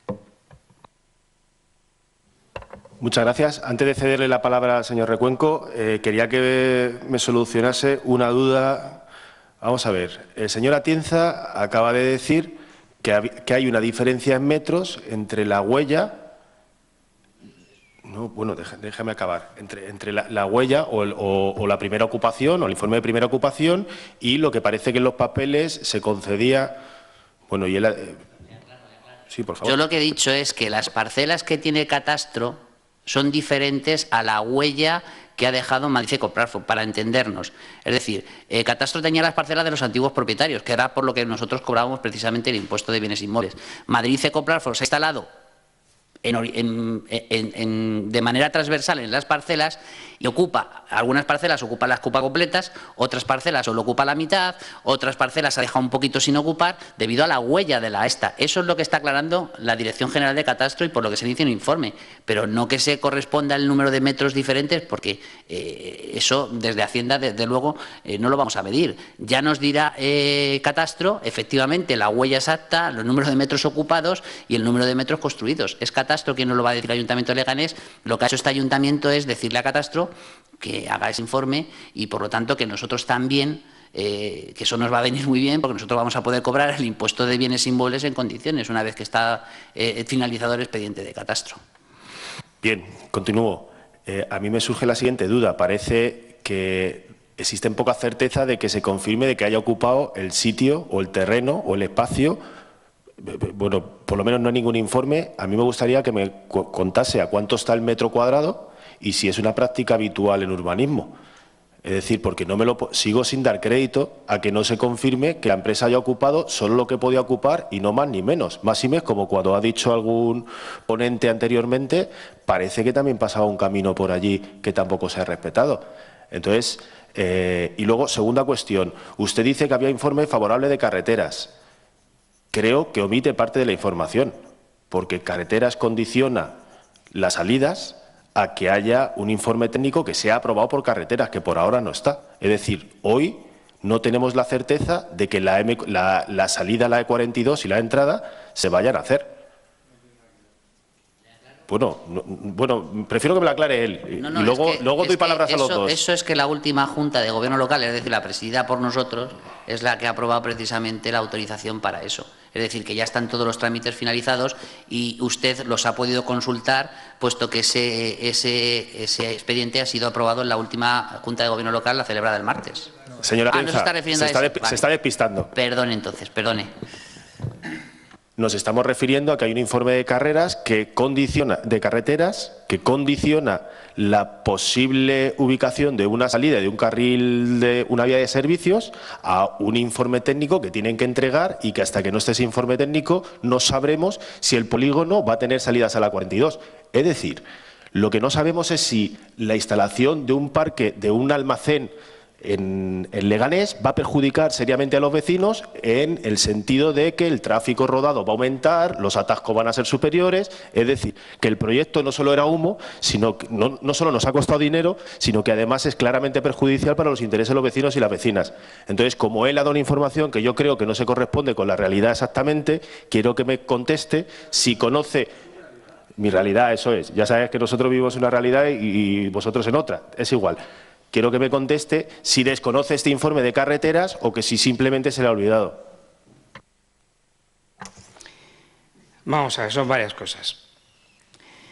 Muchas gracias. Antes de cederle la palabra al señor Recuenco, quería que me solucionase una duda. Vamos a ver, el señor Atienza acaba de decir que hay una diferencia en metros entre la huella, no, bueno, déjame acabar, entre la huella o la primera ocupación o el informe de primera ocupación y lo que parece que en los papeles se concedía, bueno, y él... Sí, por favor. Yo lo que he dicho es que las parcelas que tiene Catastro son diferentes a la huella que ha dejado Madrid Ecoplatform, para entendernos. Es decir, Catastro tenía las parcelas de los antiguos propietarios, que era por lo que nosotros cobrábamos precisamente el impuesto de bienes inmuebles. Madrid Ecoplatform se ha instalado de manera transversal en las parcelas y ocupa, algunas parcelas las ocupa completas, otras parcelas solo ocupa la mitad, otras parcelas ha dejado un poquito sin ocupar debido a la huella de la esta. Eso es lo que está aclarando la Dirección General de Catastro y por lo que se dice en el informe, pero no que se corresponda el número de metros diferentes porque eso desde Hacienda desde luego no lo vamos a medir. Ya nos dirá Catastro efectivamente la huella exacta, los números de metros ocupados y el número de metros construidos. Es Catastro quien nos lo va a decir el Ayuntamiento de Leganés. Lo que ha hecho este Ayuntamiento es decirle a Catastro que haga ese informe y, por lo tanto, que nosotros también, que eso nos va a venir muy bien porque nosotros vamos a poder cobrar el impuesto de bienes inmuebles en condiciones una vez que está finalizado el expediente de Catastro. Bien, continúo. A mí me surge la siguiente duda. Parece que existe poca certeza de que se confirme de que haya ocupado el sitio o el terreno o el espacio. Bueno, por lo menos no hay ningún informe. A mí me gustaría que me contase a cuánto está el metro cuadrado y si es una práctica habitual en urbanismo. Es decir, porque no me lo sigo sin dar crédito a que no se confirme que la empresa haya ocupado solo lo que podía ocupar y no más ni menos. Máxime, como cuando ha dicho algún ponente anteriormente, parece que también pasaba un camino por allí que tampoco se ha respetado. Entonces, y luego, segunda cuestión. Usted dice que había informe favorable de carreteras. Creo que omite parte de la información, porque carreteras condiciona las salidas a que haya un informe técnico que sea aprobado por carreteras, que por ahora no está. Es decir, hoy no tenemos la certeza de que la salida, la E42 y la entrada se vayan a hacer. Bueno, prefiero que me lo aclare él. Y luego doy palabras a los dos. Eso es que la última Junta de Gobierno local, es decir, la presidida por nosotros, es la que ha aprobado precisamente la autorización para eso. Es decir, que ya están todos los trámites finalizados y usted los ha podido consultar, puesto que ese expediente ha sido aprobado en la última Junta de Gobierno local, la celebrada el martes. Señora ¿no se está refiriendo a eso? Se está despistando. Perdone entonces, perdone. Nos estamos refiriendo a que hay un informe de carreteras que condiciona la posible ubicación de una salida de un carril de una vía de servicios a un informe técnico que tienen que entregar y que hasta que no esté ese informe técnico no sabremos si el polígono va a tener salidas a la 42. Es decir, lo que no sabemos es si la instalación de un parque, de un almacén en Leganés va a perjudicar seriamente a los vecinos en el sentido de que el tráfico rodado va a aumentar, los atascos van a ser superiores, es decir, que el proyecto no solo era humo, sino que no solo nos ha costado dinero, sino que además es claramente perjudicial para los intereses de los vecinos y las vecinas. Entonces, como él ha dado una información que yo creo que no se corresponde con la realidad exactamente, quiero que me conteste si conoce mi realidad, eso es. Ya sabes que nosotros vivimos una realidad y vosotros en otra, es igual. Quiero que me conteste si desconoce este informe de carreteras o que si simplemente se le ha olvidado. Vamos a ver, son varias cosas.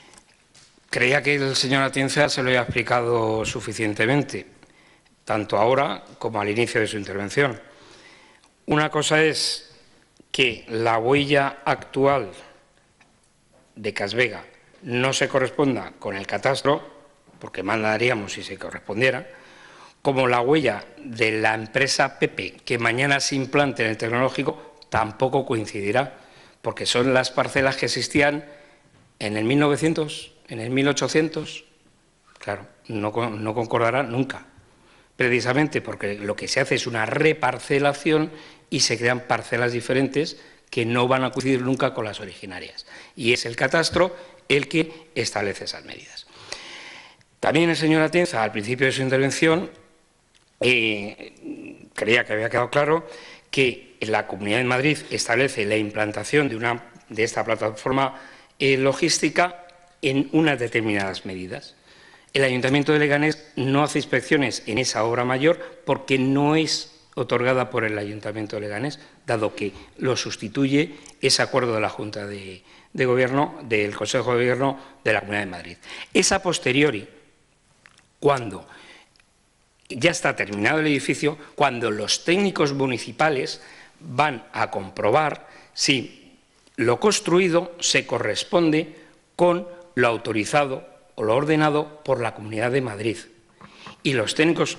Creía que el señor Atienza se lo había explicado suficientemente, tanto ahora como al inicio de su intervención. Una cosa es que la huella actual de Casvega no se corresponda con el catastro, porque mal daríamos si se correspondiera, como la huella de la empresa Pepe, que mañana se implante en el tecnológico, tampoco coincidirá, porque son las parcelas que existían en el 1900, en el 1800, claro, no concordará nunca, precisamente porque lo que se hace es una reparcelación y se crean parcelas diferentes que no van a coincidir nunca con las originarias. Y es el catastro el que establece esas medidas. También el señor Atienza, al principio de su intervención, creía que había quedado claro que la Comunidad de Madrid establece la implantación de esta plataforma logística en unas determinadas medidas. El Ayuntamiento de Leganés no hace inspecciones en esa obra mayor porque no es otorgada por el Ayuntamiento de Leganés, dado que lo sustituye ese acuerdo de la Junta de Gobierno, del Consejo de Gobierno de la Comunidad de Madrid. Es a posteriori, cuando ya está terminado el edificio, cuando los técnicos municipales van a comprobar si lo construido se corresponde con lo autorizado o lo ordenado por la Comunidad de Madrid. Y los técnicos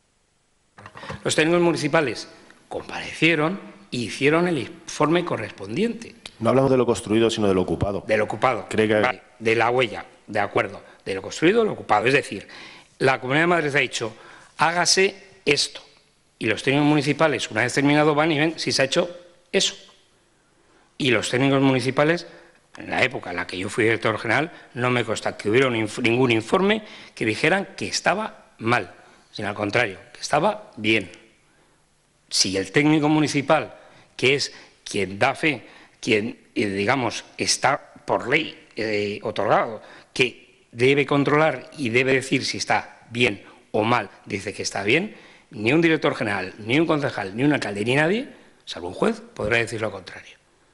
municipales comparecieron y hicieron el informe correspondiente. No hablamos de lo construido, sino de lo ocupado. De lo ocupado. Vale, de la huella, de acuerdo. De lo construido, lo ocupado. Es decir, la Comunidad de Madrid ha dicho, hágase esto. Y los técnicos municipales, una vez terminado, van y ven si se ha hecho eso. Y los técnicos municipales, en la época en la que yo fui director general, no me consta que hubiera ningún informe que dijeran que estaba mal, sino al contrario, que estaba bien. Si el técnico municipal, que es quien da fe, quien, digamos, está por ley otorgado, que debe controlar y debe decir si está bien o mal, dice que está bien, ni un director general, ni un concejal, ni un alcalde, ni nadie, salvo un juez, podrá decir lo contrario.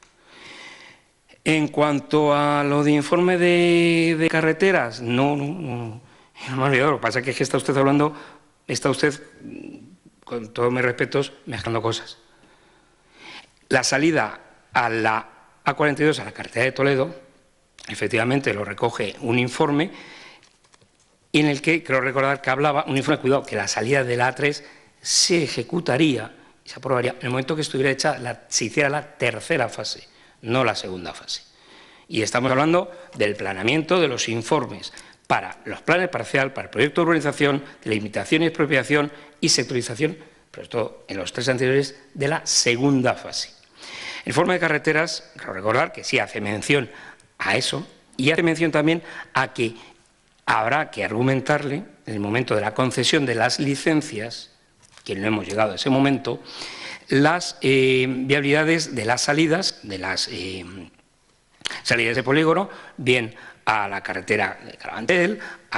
En cuanto a lo de informe de carreteras, no me he olvidado. Lo que pasa es que está usted hablando, está usted, con todos mis respetos, mezclando cosas. La salida a la A42, a la carretera de Toledo, efectivamente lo recoge un informe en el que, creo recordar que hablaba, un informe, cuidado, que la salida de la A3 se ejecutaría y se aprobaría en el momento que estuviera hecha, se hiciera la tercera fase, no la segunda fase. Y estamos hablando del planeamiento de los informes para los planes parcial, para el proyecto de urbanización, de limitación y expropiación y sectorización, pero esto en los tres anteriores, de la segunda fase. El informe de carreteras, creo recordar que sí hace mención a eso y hace mención también a que habrá que argumentarle en el momento de la concesión de las licencias, que no hemos llegado a ese momento, las viabilidades de las salidas, salidas de polígono, bien a la carretera de Carabanchel, a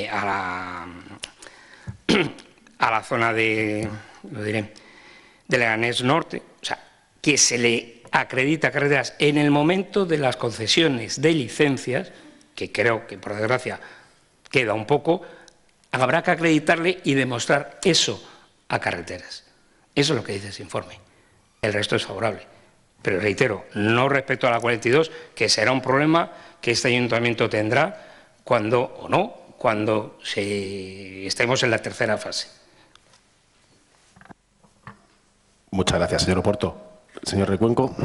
la zona de Leganés Norte, o sea, que se le acredita carreteras en el momento de las concesiones de licencias, que creo que por desgracia queda un poco, habrá que acreditarle y demostrar eso a carreteras. Eso es lo que dice ese informe. El resto es favorable. Pero reitero, no respecto a la 42, que será un problema que este ayuntamiento tendrá cuando estemos en la tercera fase. Muchas gracias, señor Oporto. Señor Recuenco.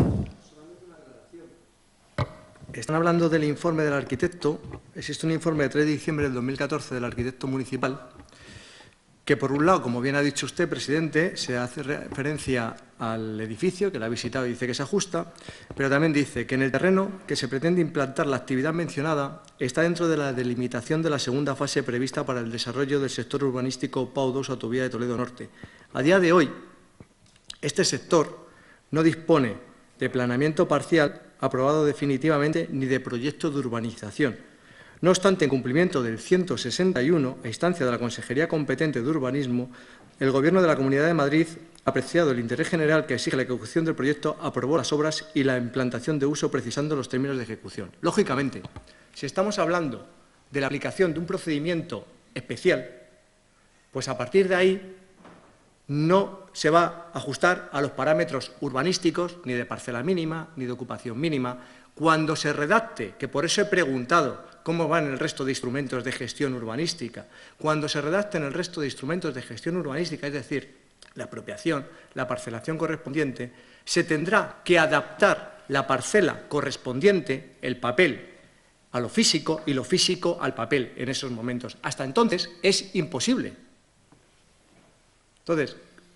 Están hablando del informe del arquitecto. Existe un informe de 3 de diciembre del 2014 del arquitecto municipal que, por un lado, como bien ha dicho usted, presidente, se hace referencia al edificio, que lo ha visitado y dice que se ajusta, pero también dice que en el terreno que se pretende implantar la actividad mencionada está dentro de la delimitación de la segunda fase prevista para el desarrollo del sector urbanístico PAU 2 Autovía de Toledo Norte. A día de hoy, este sector no dispone de planeamiento parcial aprobado definitivamente ni de proyecto de urbanización. No obstante, en cumplimiento del 161, a instancia de la Consejería competente de Urbanismo, el Gobierno de la Comunidad de Madrid, apreciado el interés general que exige la ejecución del proyecto, aprobó las obras y la implantación de uso precisando los términos de ejecución. Lógicamente, si estamos hablando de la aplicación de un procedimiento especial, pues a partir de ahí no se va a ajustar a los parámetros urbanísticos, ni de parcela mínima, ni de ocupación mínima. Cuando se redacte, que por eso he preguntado cómo van el resto de instrumentos de gestión urbanística, cuando se redacten el resto de instrumentos de gestión urbanística, es decir, la apropiación, la parcelación correspondiente, se tendrá que adaptar la parcela correspondiente, el papel, a lo físico y lo físico al papel en esos momentos. Hasta entonces es imposible. Entonces,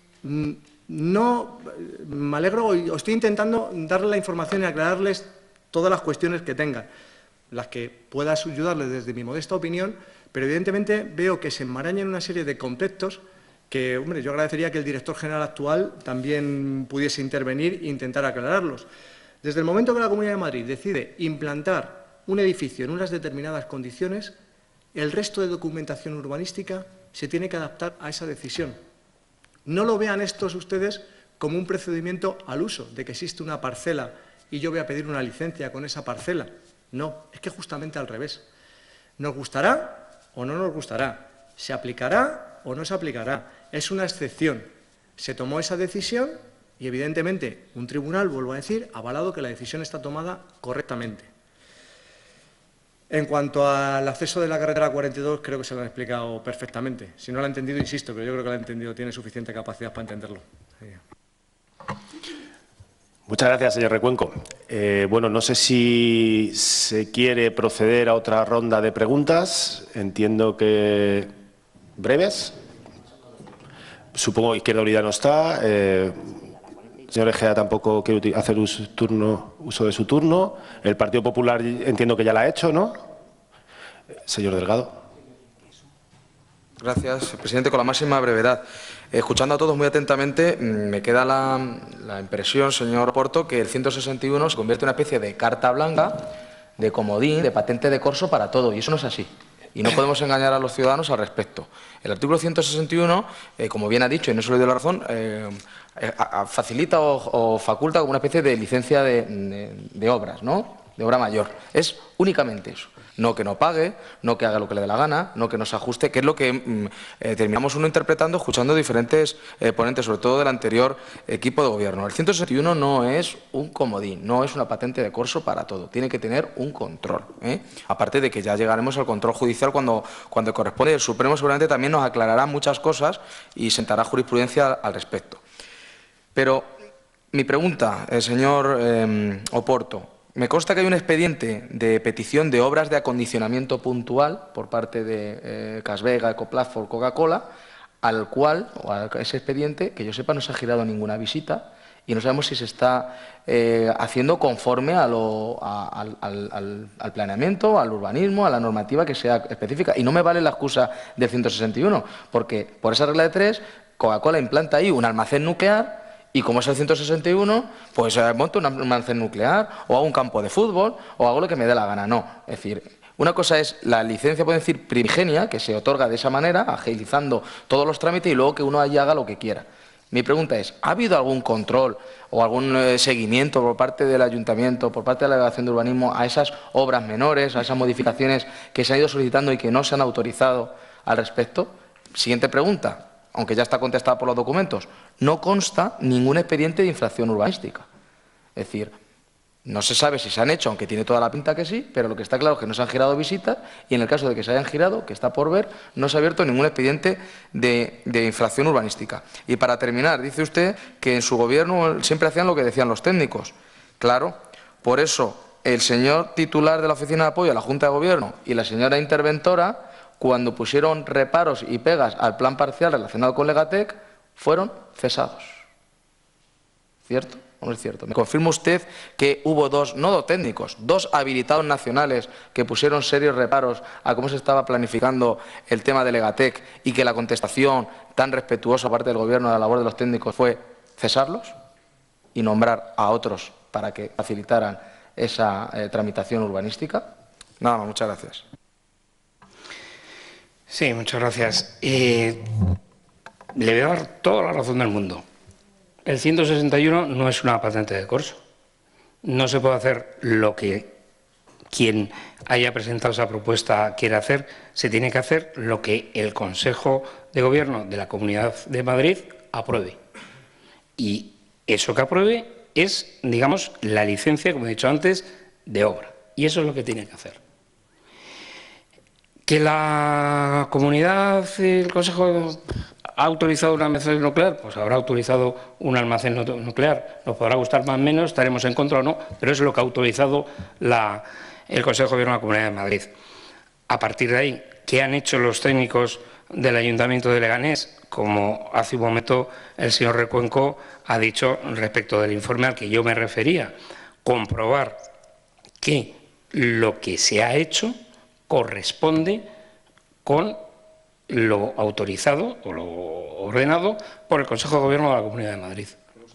no me alegro, os estoy intentando darles la información y aclararles todas las cuestiones que tengan, las que pueda ayudarles desde mi modesta opinión, pero evidentemente veo que se enmarañan una serie de conceptos que, hombre, yo agradecería que el director general actual también pudiese intervenir e intentar aclararlos. Desde el momento que la Comunidad de Madrid decide implantar un edificio en unas determinadas condiciones, el resto de documentación urbanística se tiene que adaptar a esa decisión. No lo vean estos ustedes como un procedimiento al uso, de que existe una parcela y yo voy a pedir una licencia con esa parcela. No, es que justamente al revés. ¿Nos gustará o no nos gustará? ¿Se aplicará o no se aplicará? Es una excepción. Se tomó esa decisión y, evidentemente, un tribunal, vuelvo a decir, ha avalado que la decisión está tomada correctamente. En cuanto al acceso de la carretera 42, creo que se lo han explicado perfectamente. Si no lo ha entendido, insisto, pero yo creo que lo ha entendido, tiene suficiente capacidad para entenderlo. Muchas gracias, señor Recuenco. Bueno, no sé si se quiere proceder a otra ronda de preguntas. Entiendo que breves. Supongo que Izquierda Unida no está. Señor Egea tampoco quiere hacer uso de su turno. El Partido Popular entiendo que ya lo ha hecho, ¿no? Señor Delgado. Gracias, presidente. Con la máxima brevedad. Escuchando a todos muy atentamente, me queda la impresión, señor Oporto, que el 161 se convierte en una especie de carta blanca, de comodín, de patente de corso para todo, y eso no es así. Y no podemos engañar a los ciudadanos al respecto. El artículo 161, como bien ha dicho, y no se le dio la razón, facilita o faculta como una especie de licencia de obras, ¿no? De obra mayor. Es únicamente eso. No que no pague, no que haga lo que le dé la gana, no que no se ajuste, que es lo que terminamos uno interpretando escuchando diferentes ponentes, sobre todo del anterior equipo de gobierno. El 161 no es un comodín, no es una patente de corso para todo, tiene que tener un control. Aparte de que ya llegaremos al control judicial cuando corresponde, el Supremo seguramente también nos aclarará muchas cosas y sentará jurisprudencia al respecto. Pero mi pregunta, señor Oporto, me consta que hay un expediente de petición de obras de acondicionamiento puntual por parte de Casvega, Ecoplatform, Coca-Cola, al cual, o a ese expediente, que yo sepa, no se ha girado ninguna visita y no sabemos si se está haciendo conforme al planeamiento, al urbanismo, a la normativa que sea específica. Y no me vale la excusa del 161, porque por esa regla de 3, Coca-Cola implanta ahí un almacén nuclear. Y como es el 161, pues monto un almacén nuclear, o hago un campo de fútbol, o hago lo que me dé la gana. No, es decir, una cosa es la licencia, pueden decir, primigenia, que se otorga de esa manera, agilizando todos los trámites, y luego que uno allí haga lo que quiera. Mi pregunta es, ¿ha habido algún control o algún seguimiento por parte del Ayuntamiento, por parte de la Delegación de Urbanismo, a esas obras menores, a esas modificaciones que se han ido solicitando y que no se han autorizado al respecto? Siguiente pregunta. Aunque ya está contestada por los documentos, no consta ningún expediente de infracción urbanística. Es decir, no se sabe si se han hecho, aunque tiene toda la pinta que sí, pero lo que está claro es que no se han girado visitas y en el caso de que se hayan girado, que está por ver, no se ha abierto ningún expediente de infracción urbanística. Y para terminar, dice usted que en su gobierno siempre hacían lo que decían los técnicos. Claro, por eso el señor titular de la Oficina de Apoyo a la Junta de Gobierno y la señora interventora, cuando pusieron reparos y pegas al plan parcial relacionado con Legatec, fueron cesados. ¿Cierto o no es cierto? ¿Me confirma usted que hubo dos técnicos, dos habilitados nacionales que pusieron serios reparos a cómo se estaba planificando el tema de Legatec y que la contestación tan respetuosa por parte del Gobierno de la labor de los técnicos fue cesarlos y nombrar a otros para que facilitaran esa tramitación urbanística? Nada más, muchas gracias. Sí, muchas gracias. Le voy a dar toda la razón del mundo. El 161 no es una patente de corso. No se puede hacer lo que quien haya presentado esa propuesta quiere hacer, se tiene que hacer lo que el Consejo de Gobierno de la Comunidad de Madrid apruebe. Y eso que apruebe es, digamos, la licencia, como he dicho antes, de obra. Y eso es lo que tiene que hacer. ¿Que la comunidad, el Consejo ha autorizado un almacén nuclear? Pues habrá autorizado un almacén nuclear. Nos podrá gustar más o menos, estaremos en contra o no, pero eso es lo que ha autorizado el Consejo de Gobierno de la Comunidad de Madrid. A partir de ahí, ¿qué han hecho los técnicos del Ayuntamiento de Leganés? Como hace un momento el señor Recuenco ha dicho respecto del informe al que yo me refería, comprobar que lo que se ha hecho corresponde con lo autorizado o lo ordenado por el Consejo de Gobierno de la Comunidad de Madrid.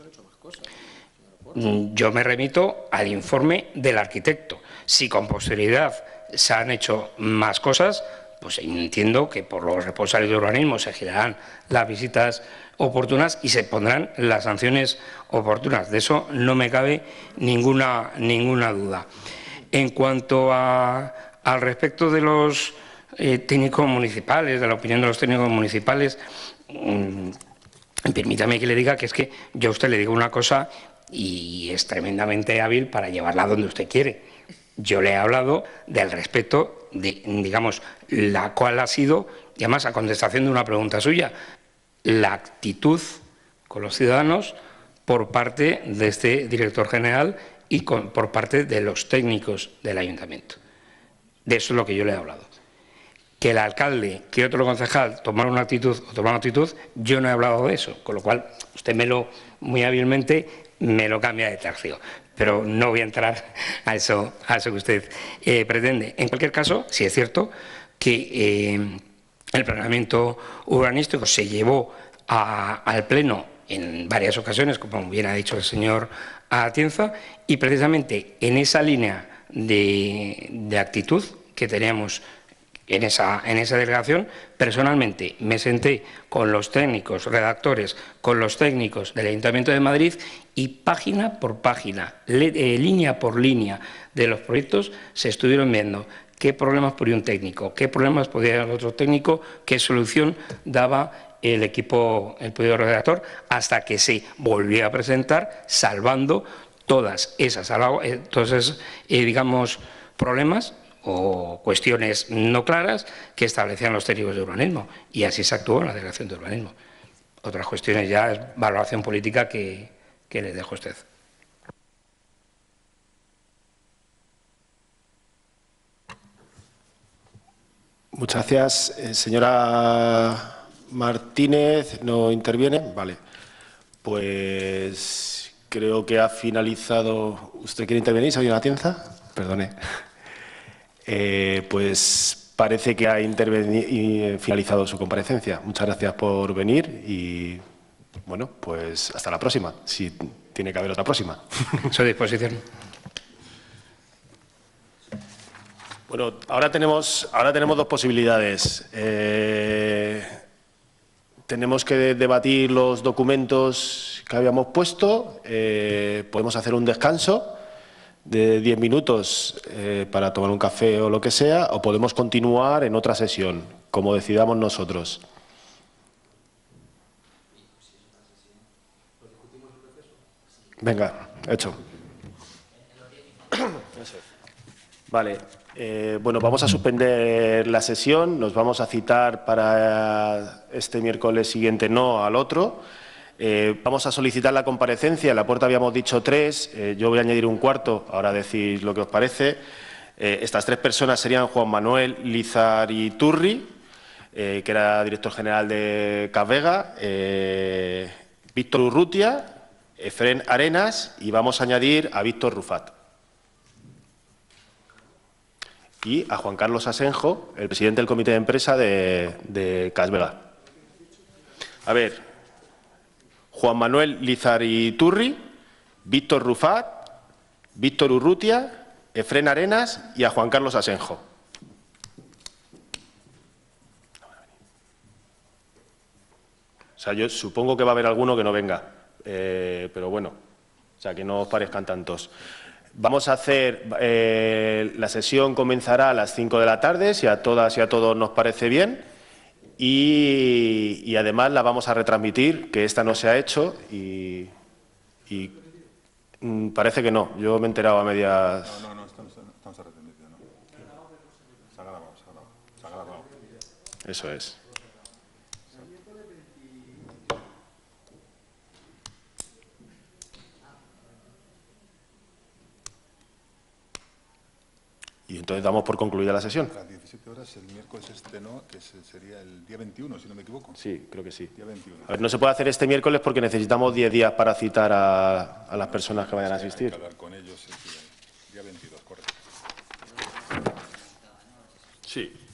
Yo me remito al informe del arquitecto. Si con posterioridad se han hecho más cosas, pues entiendo que por los responsables de urbanismo se girarán las visitas oportunas y se pondrán las sanciones oportunas. De eso no me cabe ninguna duda. En cuanto al respecto de los técnicos municipales, de la opinión de los técnicos municipales, permítame que le diga que es que yo a usted le digo una cosa y es tremendamente hábil para llevarla donde usted quiere. Yo le he hablado del respeto de, digamos, la cual ha sido, y además a contestación de una pregunta suya, la actitud con los ciudadanos por parte de este director general y por parte de los técnicos del ayuntamiento. De eso es lo que yo le he hablado. Que el alcalde, que otro concejal tomara una actitud o tomara una actitud, yo no he hablado de eso, con lo cual usted muy hábilmente me lo cambia de tercio. Pero no voy a entrar a eso que usted pretende. En cualquier caso, sí es cierto que el planeamiento urbanístico se llevó al Pleno en varias ocasiones, como bien ha dicho el señor Atienza, y precisamente en esa línea de actitud que teníamos en esa delegación, personalmente me senté con los técnicos, redactores, con los técnicos del Ayuntamiento de Madrid y página por página, línea por línea de los proyectos se estuvieron viendo qué problemas ponía un técnico, qué problemas podía el otro técnico, qué solución daba el equipo, el propio redactor, hasta que se volvió a presentar salvando todas esas, digamos, problemas o cuestiones no claras que establecían los técnicos de urbanismo. Y así se actuó en la Delegación de Urbanismo. Otras cuestiones ya es valoración política que les dejo a usted. Muchas gracias. Señora Martínez, ¿no interviene? Vale. Pues creo que ha finalizado. ¿Usted quiere intervenir, señora Atienza? Perdone. Pues parece que ha finalizado su comparecencia. Muchas gracias por venir y, bueno, pues hasta la próxima, si tiene que haber otra próxima. Estoy a disposición. Bueno, ahora tenemos dos posibilidades. Tenemos que debatir los documentos que habíamos puesto. Podemos hacer un descanso de 10 minutos para tomar un café o lo que sea, o podemos continuar en otra sesión, como decidamos nosotros. Venga, hecho. Vale. Bueno, vamos a suspender la sesión. Nos vamos a citar para este miércoles siguiente, no al otro. Vamos a solicitar la comparecencia. En la puerta habíamos dicho 3. Yo voy a añadir un cuarto. Ahora decís lo que os parece. Estas 3 personas serían Juan Manuel Lizariturri, que era director general de Casvega, Víctor Urrutia, Efrén Arenas y vamos a añadir a Víctor Rufat. Y a Juan Carlos Asenjo, el presidente del comité de empresa de Casvega. A ver, Juan Manuel Lizariturri, Víctor Rufat, Víctor Urrutia, Efrén Arenas y a Juan Carlos Asenjo. O sea, yo supongo que va a haber alguno que no venga, pero bueno, o sea, que no os parezcan tantos. Vamos a hacer, la sesión comenzará a las 5 de la tarde, si a todas y a todos nos parece bien, y además la vamos a retransmitir, que esta no se ha hecho y parece que no. Yo me he enterado a medias. No, estamos a retransmitiendo, ¿no? Se ha grabado. Eso es. Y entonces damos por concluida la sesión. A las 17 horas, el miércoles no, que sería el día 21, si no me equivoco. Sí, creo que sí. Día 21. A ver, no se puede hacer este miércoles porque necesitamos 10 días para citar a las personas que vayan a asistir. Hay que hablar con ellos el día 22, correcto. Sí.